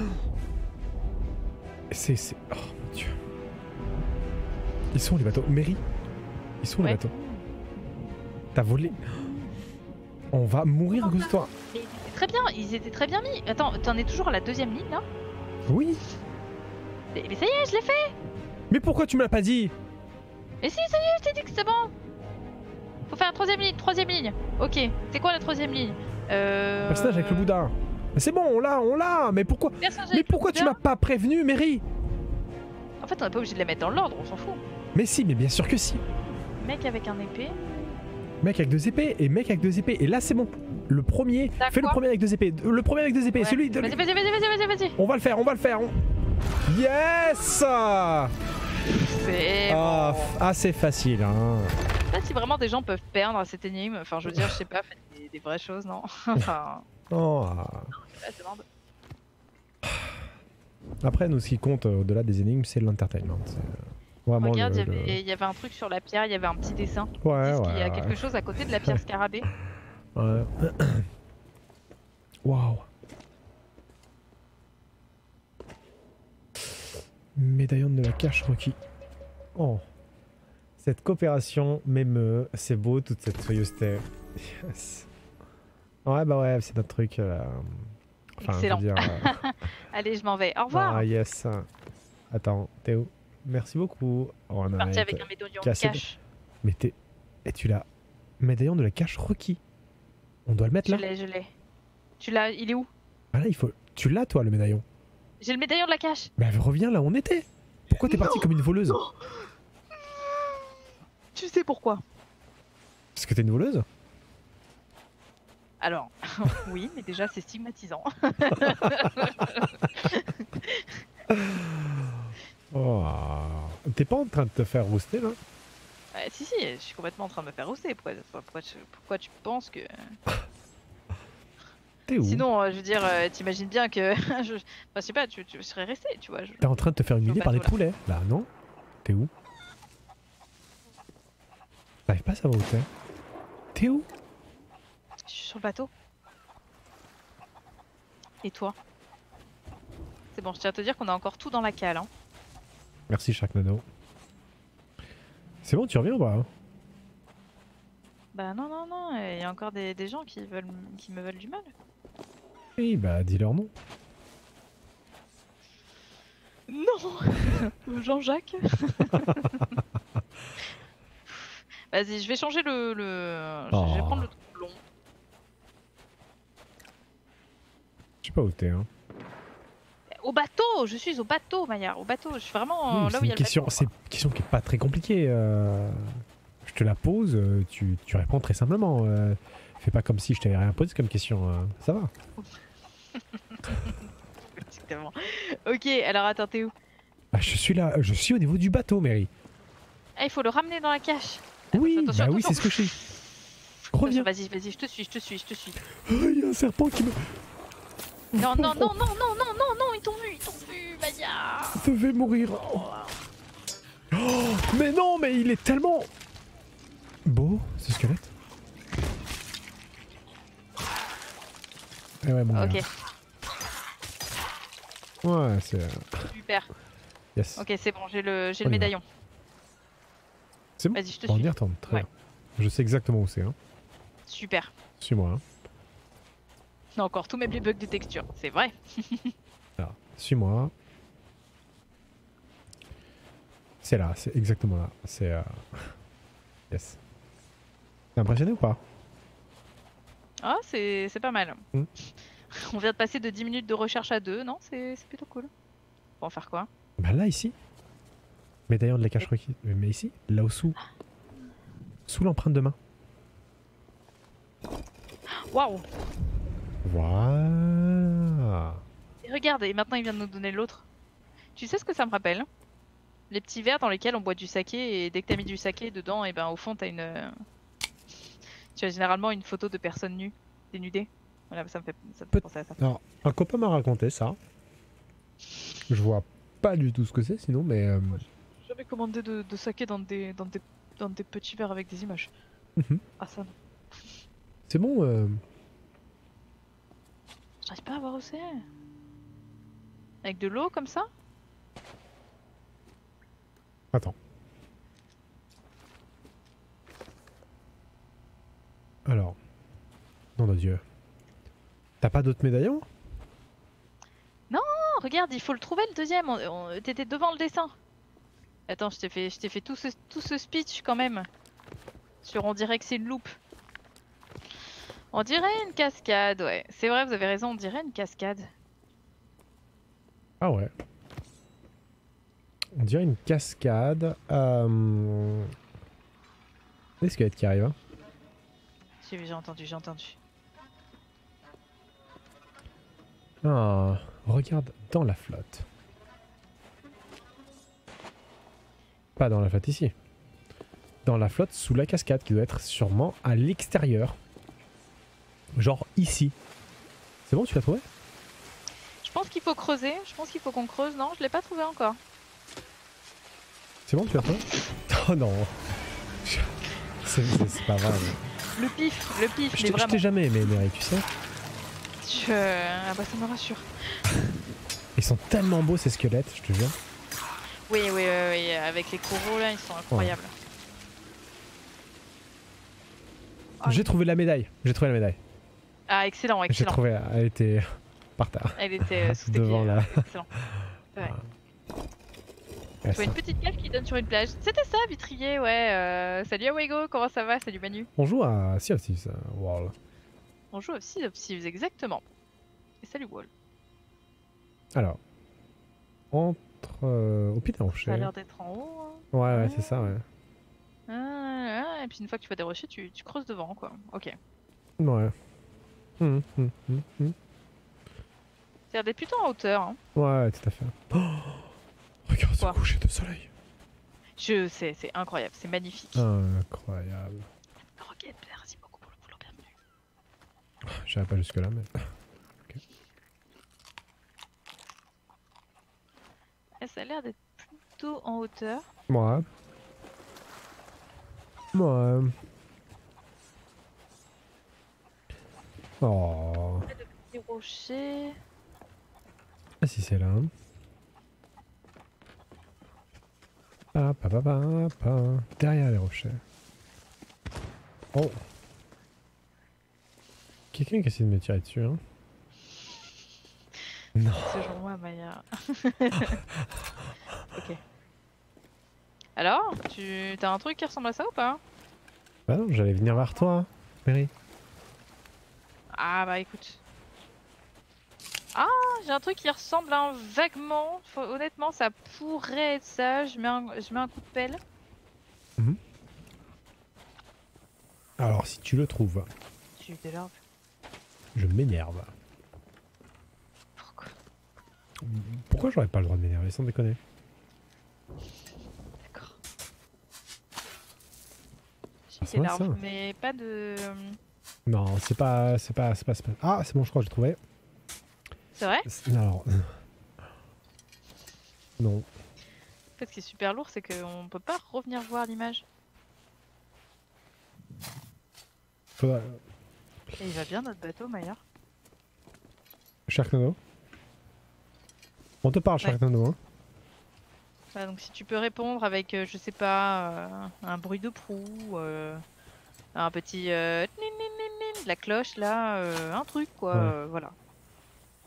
B: C'est, c'est. Oh mon dieu. Ils sont où, les bateaux? Mary, ils sont où,
A: Ouais.
B: les bateaux? T'as volé. On va mourir à cause de toi.
A: Mais ils étaient très bien, ils étaient très bien mis. Attends, t'en es toujours à la deuxième ligne là?
B: Oui.
A: Mais, mais ça y est, je l'ai fait.
B: Mais pourquoi tu me l'as pas dit?
A: Mais si, ça y est, je t'ai dit que c'était bon. Faut faire la troisième ligne, troisième ligne. Ok, c'est quoi la troisième ligne? Euh...
B: Personnage avec le Bouddha. Mais c'est bon, on l'a, on l'a. Mais pourquoi?
A: Personnage
B: Mais
A: avec le
B: pourquoi tu
A: Bouddha.
B: m'as pas prévenu, Mary?
A: En fait, on n'est pas obligé de les mettre dans l'ordre, on s'en fout.
B: Mais si, mais bien sûr que si.
A: Mec avec un épée.
B: Mec avec deux épées et mec avec deux épées. Et là, c'est bon. Le premier,
A: T'as
B: fais le
A: quoi?
B: premier avec deux épées. Le premier avec deux épées,
A: Ouais.
B: celui de.
A: Vas-y, vas-y, vas-y, vas-y, vas-y, vas-y.
B: On va le faire, on va le faire. on- Yes! Ah,
A: C'est
B: ah,
A: bon.
B: f- assez facile, hein.
A: Je sais pas si vraiment des gens peuvent perdre à cette énigme. Enfin, je veux dire, je sais pas, faites des, des vraies choses, non? Enfin,
B: Oh, ah.
A: là, je demande.
B: Après, nous, ce qui compte euh, au-delà des énigmes, c'est l'entertainment. C'est, euh, Vraiment
A: Regarde, il
B: le,
A: y, avait-
B: le-
A: il y avait un truc sur la pierre, il y avait un petit dessin.
B: Ouais,
A: Est-ce
B: ouais,
A: qu'il y a
B: ouais.
A: quelque chose à côté de la pierre scarabée?
B: Ouais. Waouh. Médaillon de la cache requis. Oh. Cette coopération m'émeut. C'est beau toute cette soyeuseté. Yes. Ouais, bah ouais, c'est notre truc. euh, Enfin,
A: Excellent.
B: je veux dire, euh,
A: Allez, je m'en vais. Au revoir.
B: Ah, yes. Attends, Théo. Merci beaucoup. Oh, on a
A: Parti
B: été
A: avec un médaillon de
B: cassé.
A: cache.
B: Mais t'es. Et tu l'as. Médaillon de la cache requis. On doit le mettre
A: Je
B: là.
A: l'ai, je l'ai. Tu l'as, il est où?
B: Ah là, il faut. Tu l'as toi le médaillon.
A: J'ai le médaillon de la cache.
B: Bah reviens là où on était. Pourquoi t'es parti comme une voleuse?
A: Tu sais pourquoi?
B: Parce que t'es une voleuse?
A: Alors, oui, mais déjà c'est stigmatisant.
B: Oh. T'es pas en train de te faire rouster là?
A: Ouais, si, si, je suis complètement en train de me faire hausser. Pourquoi, pourquoi, tu, pourquoi tu penses que...
B: T'es où?
A: Sinon, euh, je veux dire, euh, t'imagines bien que... je... Enfin, je sais pas, tu, tu serais resté, tu vois. je-
B: T'es en train de te faire humilier
A: Au
B: par des
A: bateau, là.
B: poulets? Bah non. T'es où? J'arrive pas à savoir où t'es. T'es où?
A: Je suis sur le bateau. Et toi? C'est bon, je tiens à te dire qu'on a encore tout dans la cale. Hein.
B: Merci Sharknado. C'est bon, tu reviens ou pas? hein
A: Bah non, non, non, il y a encore des, des gens qui, veulent, qui me veulent du mal.
B: Oui, bah dis-leur non.
A: Non Jean-Jacques. Vas-y, je vais changer le... le... je- Je vais
B: Oh.
A: prendre le truc long.
B: Je sais pas où t'es. Hein.
A: Au bateau! Je suis au bateau, Maya. Au bateau. Je suis vraiment
B: Oui,
A: là
B: c'est
A: où il y
B: une
A: a
B: question,
A: le
B: c'est
A: bateau.
B: une question qui est pas très compliquée. euh, Je te la pose, euh, tu, tu réponds très simplement. euh, Fais pas comme si je t'avais rien posé comme question. euh, Ça va.
A: Exactement. Ok, alors attends, t'es où?
B: Ah, je suis là, je suis au niveau du bateau, Mary.
A: Ah, il faut le ramener dans la cache.
B: Oui,
A: attention,
B: bah oui,
A: attention.
B: c'est ce que je fais. Reviens.
A: Vas-y, vas-y, je te suis, je te suis, je te suis.
B: Ah, il y a un serpent qui me.
A: Non, non, non, non, non, non, non, non, ils t'ont vu, ils t'ont vu, Maya.
B: Je vais mourir. Oh, mais non, mais il est tellement beau, ce squelette. Eh ouais, bon.
A: Ok,
B: gars. Ouais, c'est. euh,
A: super.
B: Yes.
A: Ok, c'est bon, j'ai le, j'ai
B: On
A: le
B: y va.
A: médaillon.
B: C'est bon.
A: Vas-y, je te
B: On
A: suis.
B: y retourne. Très
A: Ouais.
B: bien. Je sais exactement où c'est. Hein.
A: Super.
B: Suis-moi. Hein.
A: On a encore tous mes bugs de texture, c'est vrai.
B: Là. Suis-moi. C'est là, c'est exactement là. C'est... Euh... Yes. T'es impressionné ou pas?
A: Ah, c'est pas mal.
B: Mm.
A: On vient de passer de dix minutes de recherche à deux, non? C'est plutôt cool. Pour en faire quoi?
B: Bah là, ici. Médaillon de la cache requise. Mais ici, là au sous. Sous l'empreinte de main.
A: Waouh!
B: Voilà.
A: Et regarde, et maintenant il vient de nous donner l'autre. Tu sais ce que ça me rappelle? Les petits verres dans lesquels on boit du saké et dès que t'as mis du saké dedans, et ben au fond t'as une... euh, tu as généralement une photo de personne nue, dénudée. Voilà, ça me fait, ça me fait penser à ça.
B: Alors, un copain m'a raconté ça. Je vois pas du tout ce que c'est sinon, mais... Euh...
A: J'ai jamais commandé de, de saké dans des, dans, des, dans des petits verres avec des images.
B: Mm-hmm.
A: Ah ça non.
B: C'est bon. Euh...
A: J'arrive pas à voir où c'est. Avec de l'eau comme ça?
B: Attends. Alors. Nom de Dieu. T'as pas d'autres médaillons?
A: Non, regarde, il faut le trouver le deuxième. On- on- T'étais devant le dessin. Attends, je t'ai fait, je t'ai fait tout ce, tout ce speech quand même. Sur on dirait que c'est une loupe. On dirait une cascade, ouais. C'est vrai, vous avez raison, on dirait une cascade.
B: Ah ouais. On dirait une cascade. Euh... Les squelettes qui arrivent. Hein.
A: J'ai j'ai entendu, j'ai entendu.
B: Ah, regarde dans la flotte. Pas dans la flotte ici. Dans la flotte sous la cascade qui doit être sûrement à l'extérieur. Genre ici. C'est bon, tu l'as trouvé?
A: Je pense qu'il faut creuser, je pense qu'il faut qu'on creuse. Non, je l'ai pas trouvé encore.
B: C'est bon, tu l'as trouvé? Oh non. C'est c'est pas vrai. Mais...
A: Le pif, le pif,
B: Je
A: mais
B: t'ai- je
A: vraiment.
B: t'ai jamais aimé, Mary, tu sais.
A: Je... Ah bah ça me rassure.
B: Ils sont tellement beaux ces squelettes, je te jure.
A: Oui, oui, oui, oui, avec les coraux là, ils sont incroyables. Oh,
B: J'ai trouvé la médaille. J'ai trouvé la médaille.
A: Ah, excellent,
B: J'ai
A: excellent.
B: trouvé. Elle était par terre.
A: Elle était euh, sous tes
B: Devant
A: pieds,
B: là.
A: euh, excellent. Ouais.
B: Ouais,
A: Tu vois
B: ça.
A: une petite cave qui donne sur une plage. C'était ça, Vitrier, ouais. Euh... Salut Awego, comment ça va? Salut Manu.
B: On joue à Sea of Thieves, euh, World.
A: On joue au Sea of Thieves, exactement. Et salut Wall.
B: Alors, entre euh, au pied d'un
A: Ça a
B: rocher.
A: l'air d'être en haut. hein.
B: Ouais, ouais, c'est ça, ouais.
A: Ah, ah, et puis une fois que tu vas des rochers, tu, tu creuses devant, quoi. Ok.
B: Ouais. Hum, hum, hum, hum.
A: Ça a l'air d'être plutôt en hauteur. Hein.
B: Ouais, ouais, tout à fait. Oh, regarde
A: Quoi?
B: ce coucher de soleil.
A: Je sais, c'est incroyable, c'est magnifique.
B: Incroyable.
A: Ok, merci beaucoup pour le boulot, bienvenue.
B: J'irai pas jusque là, mais.
A: Et ça a l'air d'être plutôt en hauteur.
B: Ouais. Ouais. Oh.
A: Des rochers.
B: Ah si c'est là. Pa, pa, pa, pa, pa. Derrière les rochers. Oh. Quelqu'un qui essaie de me tirer dessus, hein. Non.
A: Ce jour-là, Maya. Ok. Alors, tu as un truc qui ressemble à ça ou pas?
B: Bah non, j'allais venir vers toi, hein, Mary.
A: Ah bah écoute. Ah, j'ai un truc qui ressemble à un vaguement. Faut- honnêtement, ça pourrait être ça. Je mets un, je mets un coup de pelle.
B: Alors si tu le trouves,
A: J'ai eu de l'herbe.
B: je m'énerve.
A: Pourquoi?
B: Pourquoi j'aurais pas le droit de m'énerver sans déconner?
A: D'accord.
B: Ah,
A: J'ai
B: c'est
A: des
B: vrai,
A: larves,
B: ça.
A: mais pas de.
B: Non, c'est pas, c'est pas, c'est pas, c'est pas. Ah, c'est bon, je crois que j'ai trouvé.
A: C'est vrai?
B: C'est- Non. Non.
A: En fait, ce qui est super lourd, c'est qu'on peut pas revenir voir l'image.
B: Faudra...
A: Et il va bien notre bateau, Maya.
B: Sharknado. On te parle,
A: Ouais.
B: Sharknado, hein.
A: Voilà, donc si tu peux répondre avec, euh, je sais pas, euh, un bruit de proue, euh, un petit euh, nin, nin, nin, nin, de la cloche là, euh, un truc quoi,
B: Ouais.
A: euh, voilà.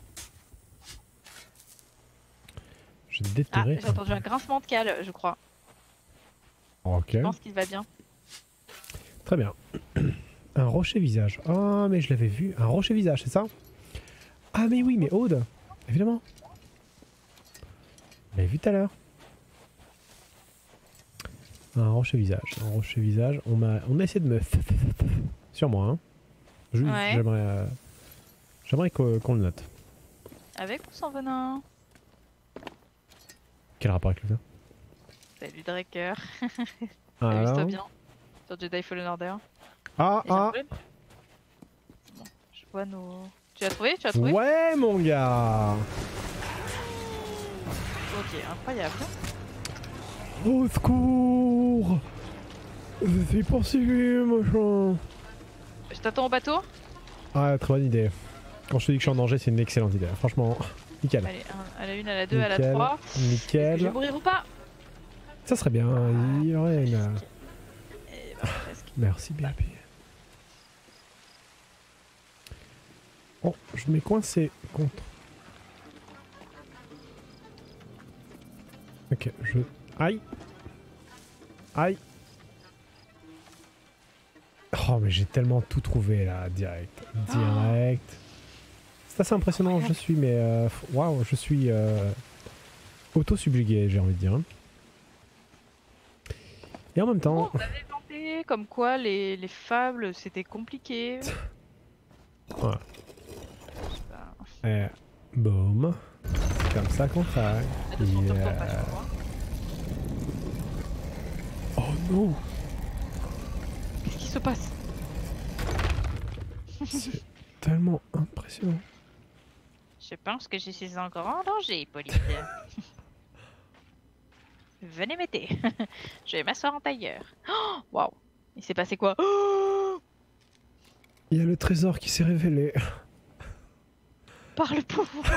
B: Je
A: Ah,
B: déterrais.
A: j'ai entendu un grincement de cale, je crois.
B: Ok.
A: Je pense qu'il va bien.
B: Très bien. Un rocher visage. Oh, mais je l'avais vu. Un rocher visage, c'est ça? Ah, mais oui, mais Aude. Évidemment. Je l'avais vu tout à l'heure. Un rocher visage. Un rocher visage. On a, on a essayé de me... Sur moi, hein. Juste,
A: Ouais.
B: j'aimerais... Euh, j'aimerais qu'on qu'on le note.
A: Avec ou sans venin?
B: Quel rapport avec le venin?
A: Salut Draker.
B: Ah,
A: Amuse-toi
B: là.
A: bien. Sur Jedi Fallen Order.
B: Ah,
A: Et j'ai un
B: ah.
A: problème. C'est bon, je vois nos... Tu as trouvé? Tu as trouvé?
B: Ouais, mon gars.
A: Ok, incroyable.
B: Au secours. Je suis poursuivi, machin.
A: Je t'attends au bateau?
B: Ah, très bonne idée. Quand je te dis que je suis en danger, c'est une excellente idée. Franchement, nickel.
A: Allez, un- à la une, à la deux, à la
B: Nickel.
A: trois. Je vais
B: Nickel.
A: mourir ou pas?
B: Ça serait bien. Il y aurait une...
A: Eh ben, presque.
B: Merci, baby. Oh, je m'ai coincé contre. Ok, je... Aïe. Aïe. Oh, mais j'ai tellement tout trouvé là, direct. Direct. C'est assez impressionnant, je suis, mais... euh, Waouh, je suis... Euh, auto-subjugué, j'ai envie de dire. Et en même temps...
A: On avait tenté comme quoi les, les fables c'était compliqué.
B: Voilà.
A: Bah,
B: Et boum. C'est comme ça qu'on fait.
A: attention,
B: Yeah.
A: te retourne pas sur moi.
B: Oh non.
A: Qu'est-ce qui se passe?
B: C'est tellement impressionnant.
A: Je pense que je suis en grand danger, Hippolyte. Venez m'aider. Je vais m'asseoir en tailleur. Oh, waouh. Il s'est passé quoi? Oh,
B: Il y a le trésor qui s'est révélé.
A: par le pouvoir.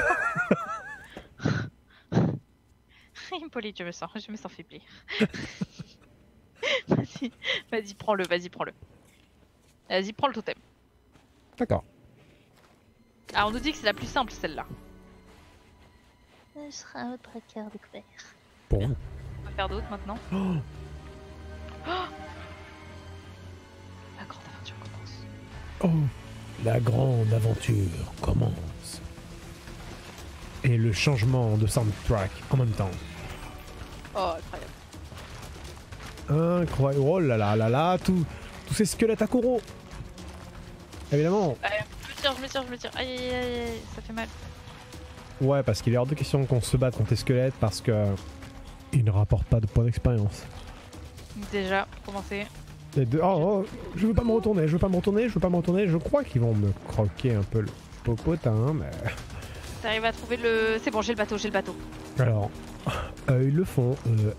A: Hippolyte, je me sens, je me sens faiblir. Vas-y, vas-y, prends-le, vas-y, prends-le. Vas-y, prends le totem.
B: D'accord.
A: Ah, on nous dit que c'est la plus simple, celle-là.
E: Ce sera un autre cœur découvert.
B: Pour vous.
A: On va faire d'autres maintenant.
B: Oh,
A: La grande aventure commence.
B: oh, la grande aventure commence. Et le changement de soundtrack en même temps.
A: Oh, incroyable.
B: Incroyable. Oh là là là là, tout, tous ces squelettes à coraux. Évidemment.
A: Allez, je me tire, je me tire, je me tire. Aïe, aïe, aïe, aïe, ça fait mal.
B: Ouais, parce qu'il est hors de question qu'on se batte contre les squelettes parce que ils ne rapportent pas de points d'expérience.
A: Déjà, pour commencer.
B: Les deux... Oh, oh, je veux pas me retourner, je veux pas me retourner, je veux pas me retourner. Je crois qu'ils vont me croquer un peu le popotin, mais...
A: T'arrives à trouver le... C'est bon, j'ai le bateau, j'ai le bateau.
B: Alors, euh, ils le font. Euh...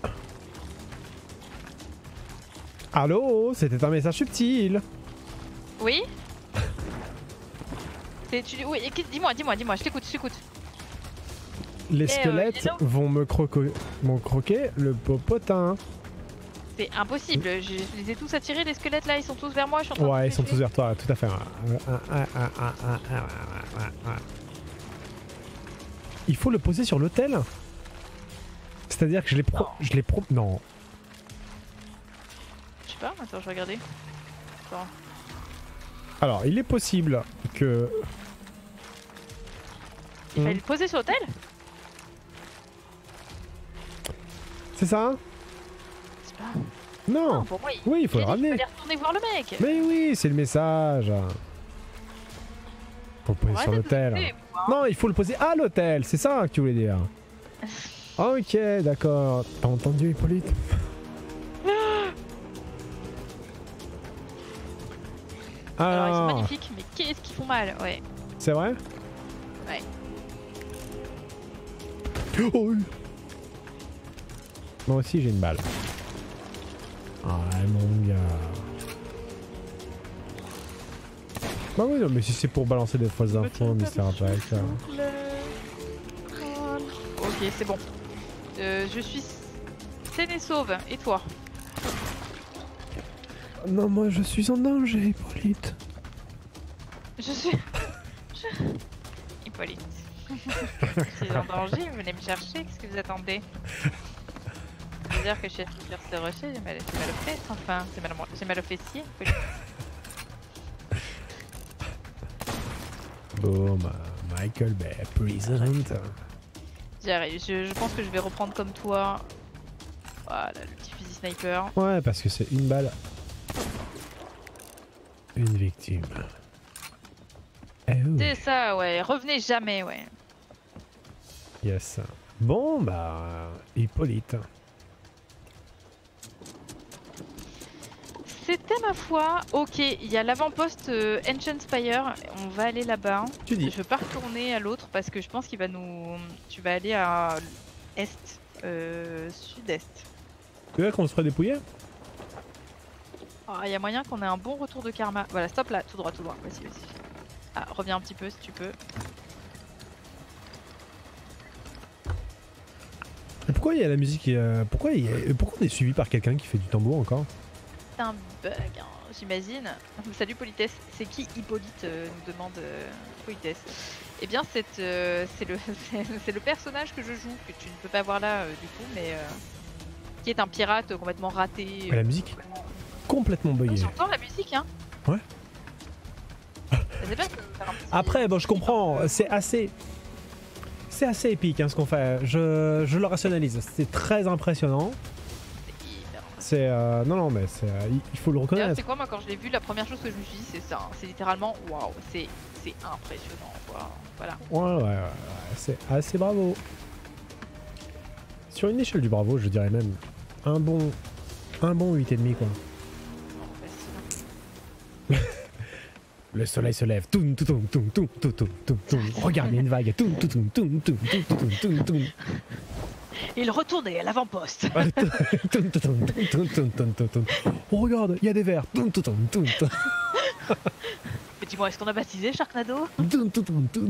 B: Allô, c'était un message subtil.
A: Oui. C'est- tu... Oui, et qu'est- dis-moi, dis-moi, dis-moi, je t'écoute, je t'écoute.
B: Les
A: Eh,
B: squelettes
A: euh,
B: vont me croquer, m'ont croqué le popotin.
A: C'est impossible, je, je les ai tous attirés, les squelettes là, ils sont tous vers moi, je suis en train de
B: Ouais,
A: les
B: ils sont
A: tuer.
B: tous vers toi, tout à fait. Il faut le poser sur l'autel. C'est-à-dire que je l'ai pro...
A: Non.
B: Je l'ai pro... Non.
A: Je sais pas, attends, je vais regarder. Attends.
B: Alors, il est possible que...
A: Il fallait
B: Hmm.
A: le poser sur l'hôtel?
B: C'est ça?
A: C'est pas...
B: Non.
A: Non, pour moi, il...
B: Oui, il faut
A: il
B: le
A: a dit qu'il
B: ramener.
A: fallait retourner voir le mec.
B: Mais oui, c'est le message. Faut le poser
A: Faut
B: sur
A: arrêter de
B: l'autel.
A: douter, moi, hein.
B: Non, il faut le poser à l'hôtel, c'est ça que tu voulais dire. Ok, d'accord. T'as entendu, Hippolyte?
A: Alors, ils sont
B: Alors,
A: magnifiques, mais qu'est-ce qu'ils font mal, ouais.
B: c'est vrai?
A: Ouais.
B: Oh oui. Moi aussi j'ai une balle. Ah mon gars. Bah oui non mais si c'est pour balancer des fausses infos, mais ça va pas avec ça.
A: Ok, c'est bon. Euh, je suis saine et sauve. Et toi?
B: Non moi je suis en danger Hippolyte.
A: Je suis... Je... Hippolyte. Je suis en danger, venez me chercher, qu'est-ce que vous attendez? C'est-à-dire que je suis sur ce rocher, j'ai mal, mal au fesses, enfin, j'ai mal, au- j'ai mal au fessier.
B: Boom, Michael Bay, present.
A: J'y arrive, je, je pense que je vais reprendre comme toi. Voilà, le petit fusil sniper.
B: Ouais, parce que c'est une balle. Une victime. Eh oui.
A: C'est ça, ouais, revenez jamais, ouais.
B: Yes. Bon, bah, Hippolyte.
A: C'était ma foi. Ok, il y a l'avant-poste euh, Ancient Spire. On va aller là-bas.
B: Tu dis.
A: Je veux pas retourner à l'autre parce que je pense qu'il va nous. Tu vas aller à est, euh, sud-est.
B: Tu veux qu'on se ferait dépouiller?
A: Ah, il y a moyen qu'on ait un bon retour de karma. Voilà, stop là, tout droit, tout droit. Vas-y, vas-y. Ah, reviens un petit peu si tu peux.
B: Et pourquoi il y a la musique euh, pourquoi, il y a- pourquoi on est suivi par quelqu'un qui fait du tambour encore?
A: C'est un bug, hein, j'imagine. Salut Politesse, c'est qui Hippolyte euh, nous demande euh, Politesse. Eh bien, c'est euh, c'est le, c'est le personnage que je joue, que tu ne peux pas voir là euh, du coup, mais euh, qui est un pirate euh, complètement raté.
B: Et la musique complètement buggée.
A: J'entends la musique, hein.
B: Ouais.
A: C'est bien de faire un petit-
B: Après, bon, je comprends, c'est assez. C'est assez épique hein, ce qu'on fait. Je, je le rationalise. C'est très impressionnant.
A: C'est hyper impressionnant.
B: C'est. Euh, non, non, mais c'est, euh, il- il faut le
A: D'ailleurs,
B: reconnaître.
A: c'est quoi, moi, quand je l'ai vu, la première chose que je me suis dit, c'est ça. hein. C'est littéralement, waouh, c'est c'est impressionnant, quoi. Voilà.
B: Ouais, ouais, ouais, ouais, c'est assez bravo. Sur une échelle du bravo, je dirais même un bon. Un bon huit virgule cinq quoi.
A: Non, facile.
B: Le soleil se lève. Toum, toum, toum, toum, toum, toum, toum, toum, toum. Regarde, il y a une vague. Toum, toum, toum, toum, toum, toum, toum, toum, toum.
A: Il retournait à l'avant-poste.
B: Ah, toum, toum, toum, toum, toum, toum, toum, toum. Oh, regarde, il y a des vers. Toum, toum, toum, toum, toum.
A: Mais dis-moi, est-ce qu'on a baptisé Sharknado?
B: Toum, toum, toum, toum.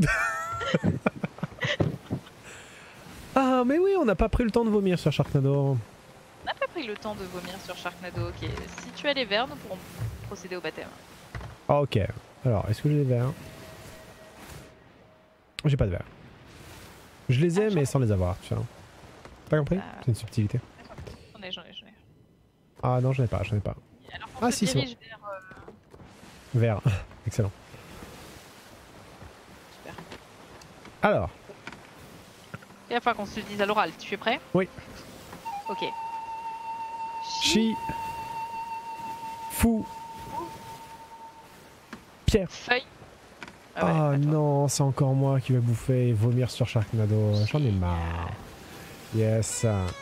B: Ah, mais oui, on n'a pas pris le temps de vomir sur Sharknado.
A: On n'a pas pris le temps de vomir sur Sharknado. Ok, si tu as les verres, nous pourrons procéder au baptême.
B: Ah, ok. Alors, est-ce que j'ai des verres? J'ai pas de verres. Je les ai,
A: Ah,
B: mais sans les avoir, tu vois. T'as compris?
A: Ah.
B: C'est une subtilité.
A: J'en ai, j'en ai, j'en ai.
B: Ah non, j'en ai pas, j'en ai pas.
A: Alors,
B: Ah,
A: on se
B: si, c'est
A: dirige vers. euh,
B: Vert. Excellent.
A: Super.
B: Alors,
A: Il va falloir qu'on se le dise à l'oral. Tu es prêt?
B: Oui.
A: Ok.
B: Chi. Fou. Pierre.
A: Feuille.
B: Ah
A: ouais, attends.
B: non, c'est encore moi qui vais bouffer et vomir sur Sharknado. J'en ai marre. Yes.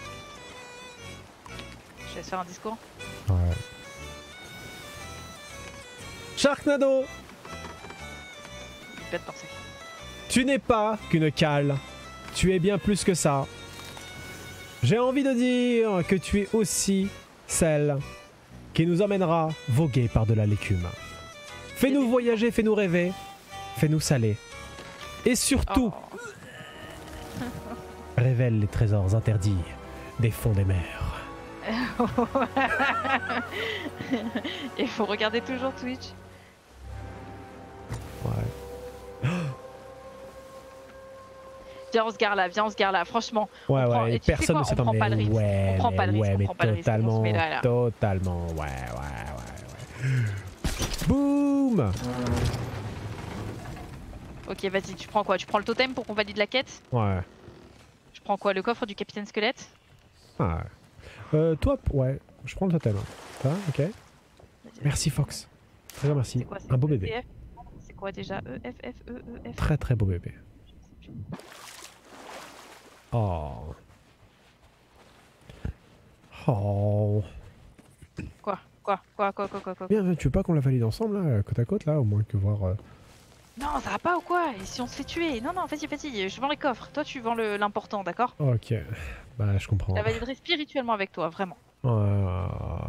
A: Je vais faire un discours.
B: Ouais. Sharknado,
A: Il pète dans sa
B: tu n'es pas qu'une cale. Tu es bien plus que ça. J'ai envie de dire que tu es aussi celle qui nous emmènera voguer par-delà l'écume. Fais-nous voyager, fais-nous rêver, fais-nous saler. Et surtout,
A: Oh.
B: révèle les trésors interdits des fonds des mers.
A: Il faut regarder toujours Twitch.
B: Ouais.
A: Viens, on se gare là, viens, on se gare là. Franchement,
B: Ouais,
A: on prend-
B: ouais,
A: et tu sais
B: personne
A: quoi,
B: ne
A: on
B: s'attend.
A: prend
B: Mais
A: pas le risque.
B: ouais,
A: On prend
B: mais
A: pas le risque,
B: ouais,
A: on
B: mais
A: prend pas le risque, on se
B: totalement,
A: met là, là.
B: totalement, ouais, ouais, ouais, ouais. Boum.
A: Ok, vas-y, tu prends quoi? Tu prends le totem pour qu'on valide la quête?
B: Ouais.
A: Je prends quoi? Le coffre du capitaine squelette?
B: Ah. Euh, toi, p- ouais, je prends le totem. Ça va, ok. Merci Fox. Très bien, merci.
A: C'est quoi? c'est
B: Un beau
A: E,
B: bébé.
A: F? C'est quoi déjà? E, F, F, E, E, F?
B: Très très beau bébé. Oh. Oh.
A: Quoi? Quoi? Quoi? Quoi? Quoi? Quoi? Quoi?
B: Bien, tu veux pas qu'on la valide ensemble, là, côte à côte, là, au moins que voir. euh,
A: Non, ça va pas ou quoi? Et si on se fait tuer? Non, non, vas-y, vas-y, je vends les coffres. Toi, tu vends le- l'important, d'accord?
B: Ok. Bah, je comprends.
A: Je la validerai spirituellement avec toi, vraiment.
B: Euh,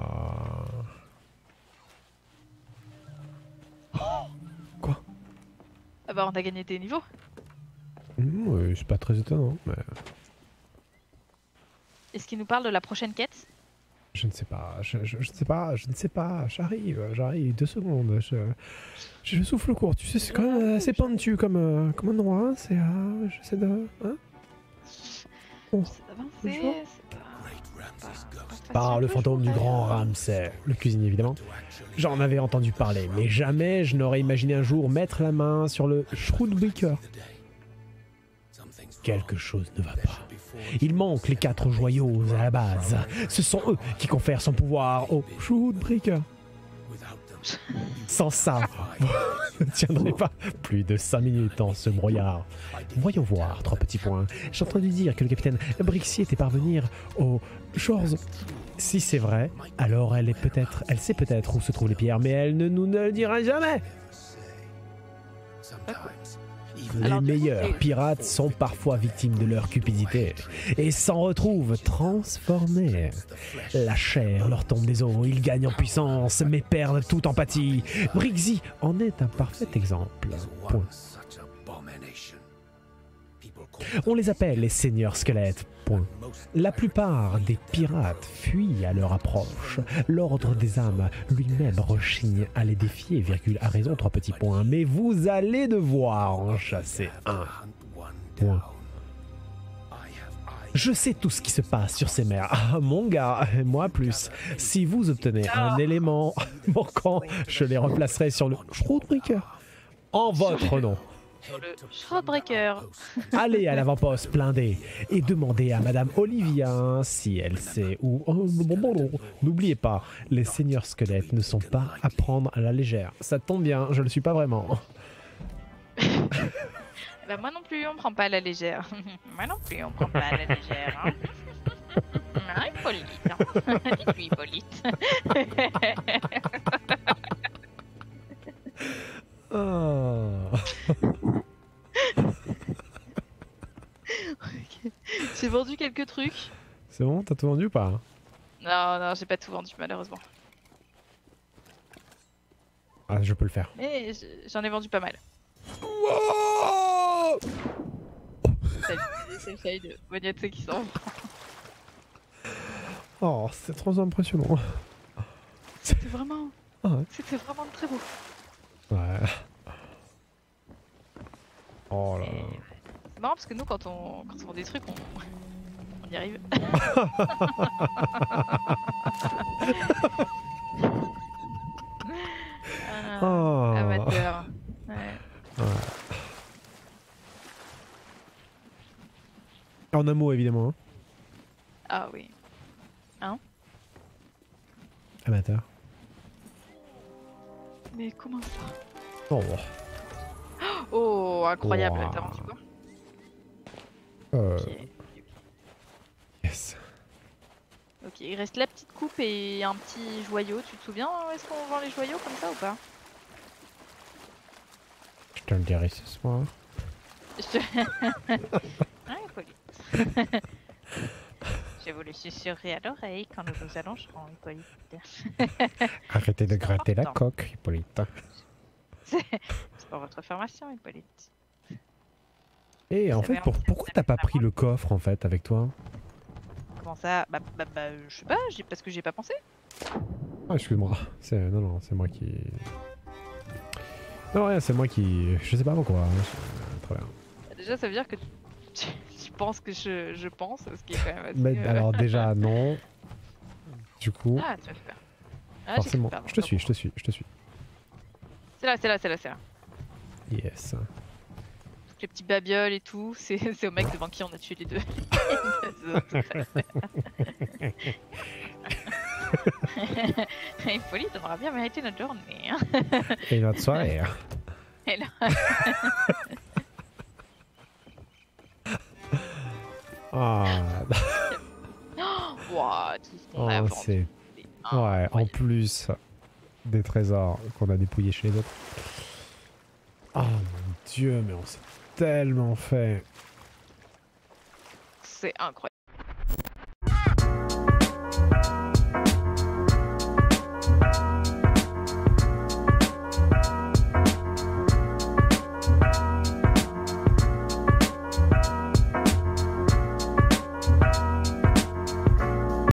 B: Quoi?
A: Ah bah, on a gagné des niveaux.
B: Mmh, ouais, c'est pas très étonnant, mais
A: Est-ce qu'il nous parle de la prochaine quête?
B: je ne sais pas, je, je, je ne sais pas, je ne sais pas, j'arrive, j'arrive, deux secondes, je, je souffle court, tu sais, c'est quand même assez pentu comme, euh, comme endroit, hein, c'est, euh, j'essaie de, hein. Bon.
A: C'est avancé,
B: Bonjour.
A: c'est pas...
C: Great
B: Par le fantôme du grand Ramsay, le cuisinier évidemment. J'en avais entendu parler, mais jamais je n'aurais imaginé un jour mettre la main sur le Shroudbreaker. Quelque chose ne va pas. Il manque les quatre joyaux à la base. Ce sont eux qui confèrent son pouvoir au Shroudbreaker. Sans ça, vous ne tiendrez pas plus de cinq minutes dans ce brouillard. Voyons voir, trois petits points. J'ai entendu dire que le capitaine Brixie était parvenir aux Shores. Si c'est vrai, alors elle est peut-être, elle sait peut-être où se trouvent les pierres, mais elle ne nous ne le dira jamais. Les
A: Alors,
B: meilleurs
A: c'est-
B: pirates sont parfois victimes de leur cupidité et s'en retrouvent transformés. La chair leur tombe des os, ils gagnent en puissance mais perdent toute empathie. Brixie en est un parfait exemple. Point. On les appelle les seigneurs squelettes. Point. La plupart des pirates fuient à leur approche. L'ordre des âmes lui-même rechigne à les défier, virgule, à raison, trois petits points. Mais vous allez devoir en chasser un. Point. Je sais tout ce qui se passe sur ces mers. Ah, mon gars, moi plus. Si vous obtenez un élément manquant, je les replacerai sur le Shroudbreaker. En votre nom.
A: Sur le Shroudbreaker.
B: Allez à l'avant-poste blindé et demandez à Madame Olivia si elle sait où... Oh, bon, bon, bon. N'oubliez pas, les seigneurs squelettes ne sont pas à prendre à la légère. Ça tombe bien, je le suis pas vraiment.
A: Bah moi non plus, on prend pas à la légère. Moi non plus, on prend pas à la légère. Hein. Ah, Hippolyte. Hein. Dis-lui, Hippolyte.
B: Oh.
A: Ok. J'ai vendu quelques trucs.
B: C'est bon, t'as tout vendu ou pas?
A: Non, non, j'ai pas tout vendu malheureusement.
B: Ah, je peux le faire.
A: Mais j- j'en ai vendu pas mal.
B: Wow.
A: Salut, c'est Shade de Boniatse qui s'en va.
B: Oh, c'est trop impressionnant.
A: C'était vraiment...
B: Ah ouais.
A: C'était vraiment très beau.
B: Ouais. Oh là là.
A: Et c'est marrant parce que nous, quand on, quand on vend des trucs, on, on y arrive. Ah,
B: Oh.
A: amateur. Ouais.
B: Ouais. En un mot, évidemment. Hein.
A: Ah oui.
B: Amateur.
A: Mais comment ça?
B: Oh.
A: Oh, incroyable,
B: Wow.
A: t'as rendu quoi?
B: Euh,
A: Ok.
B: yes.
A: Ok, il reste la petite coupe et un petit joyau. Tu te souviens où est-ce qu'on vend les joyaux comme ça ou pas?
B: Je te le dirai ce soir.
A: Je... Ah, Hippolyte. Je vous le susurrerai à l'oreille quand nous nous allongerons, Hippolyte.
B: Arrêtez de gratter la
A: important.
B: coque, Hippolyte.
A: C'est pour votre formation, Hippolyte.
B: Et en
A: Vous
B: fait,
A: savez,
B: pour,
A: en fait,
B: pourquoi
A: ça
B: t'as
A: fait
B: pas
A: pas
B: pris le coffre en fait avec toi?
A: Comment ça? Bah, bah, bah, je sais pas, j'ai- parce que j'ai pas pensé.
B: Ah, excuse-moi. C'est non non, c'est moi qui. Non rien, c'est moi qui. Je sais pas pourquoi. hein, je- Très bien.
A: Bah, déjà, ça veut dire que tu, tu penses que je, je pense, ce qui est quand même assez...
B: Mais
A: euh,
B: alors déjà non. Du coup,
A: Ah, tu vas le faire. Ah, j'ai
B: forcément.
A: cru, pardon,
B: Je te suis,
A: pardon.
B: je te suis, je te suis.
A: C'est là, c'est là, c'est là, c'est là.
B: Yes.
A: Toutes les petits babioles et tout, c'est c'est au mec devant qui on a tué les deux. Hippolyte, on aura bien mérité notre journée. Hein.
B: Et notre soirée.
A: Et là,
B: Ah.
A: wow, tout ce qu'on
B: Oh,
A: a vendu,
B: c'est.
A: c'est
B: Ouais, en
A: incroyable.
B: plus des trésors qu'on a dépouillés chez les autres. Oh mon dieu, mais on s'est tellement fait.
A: C'est incroyable.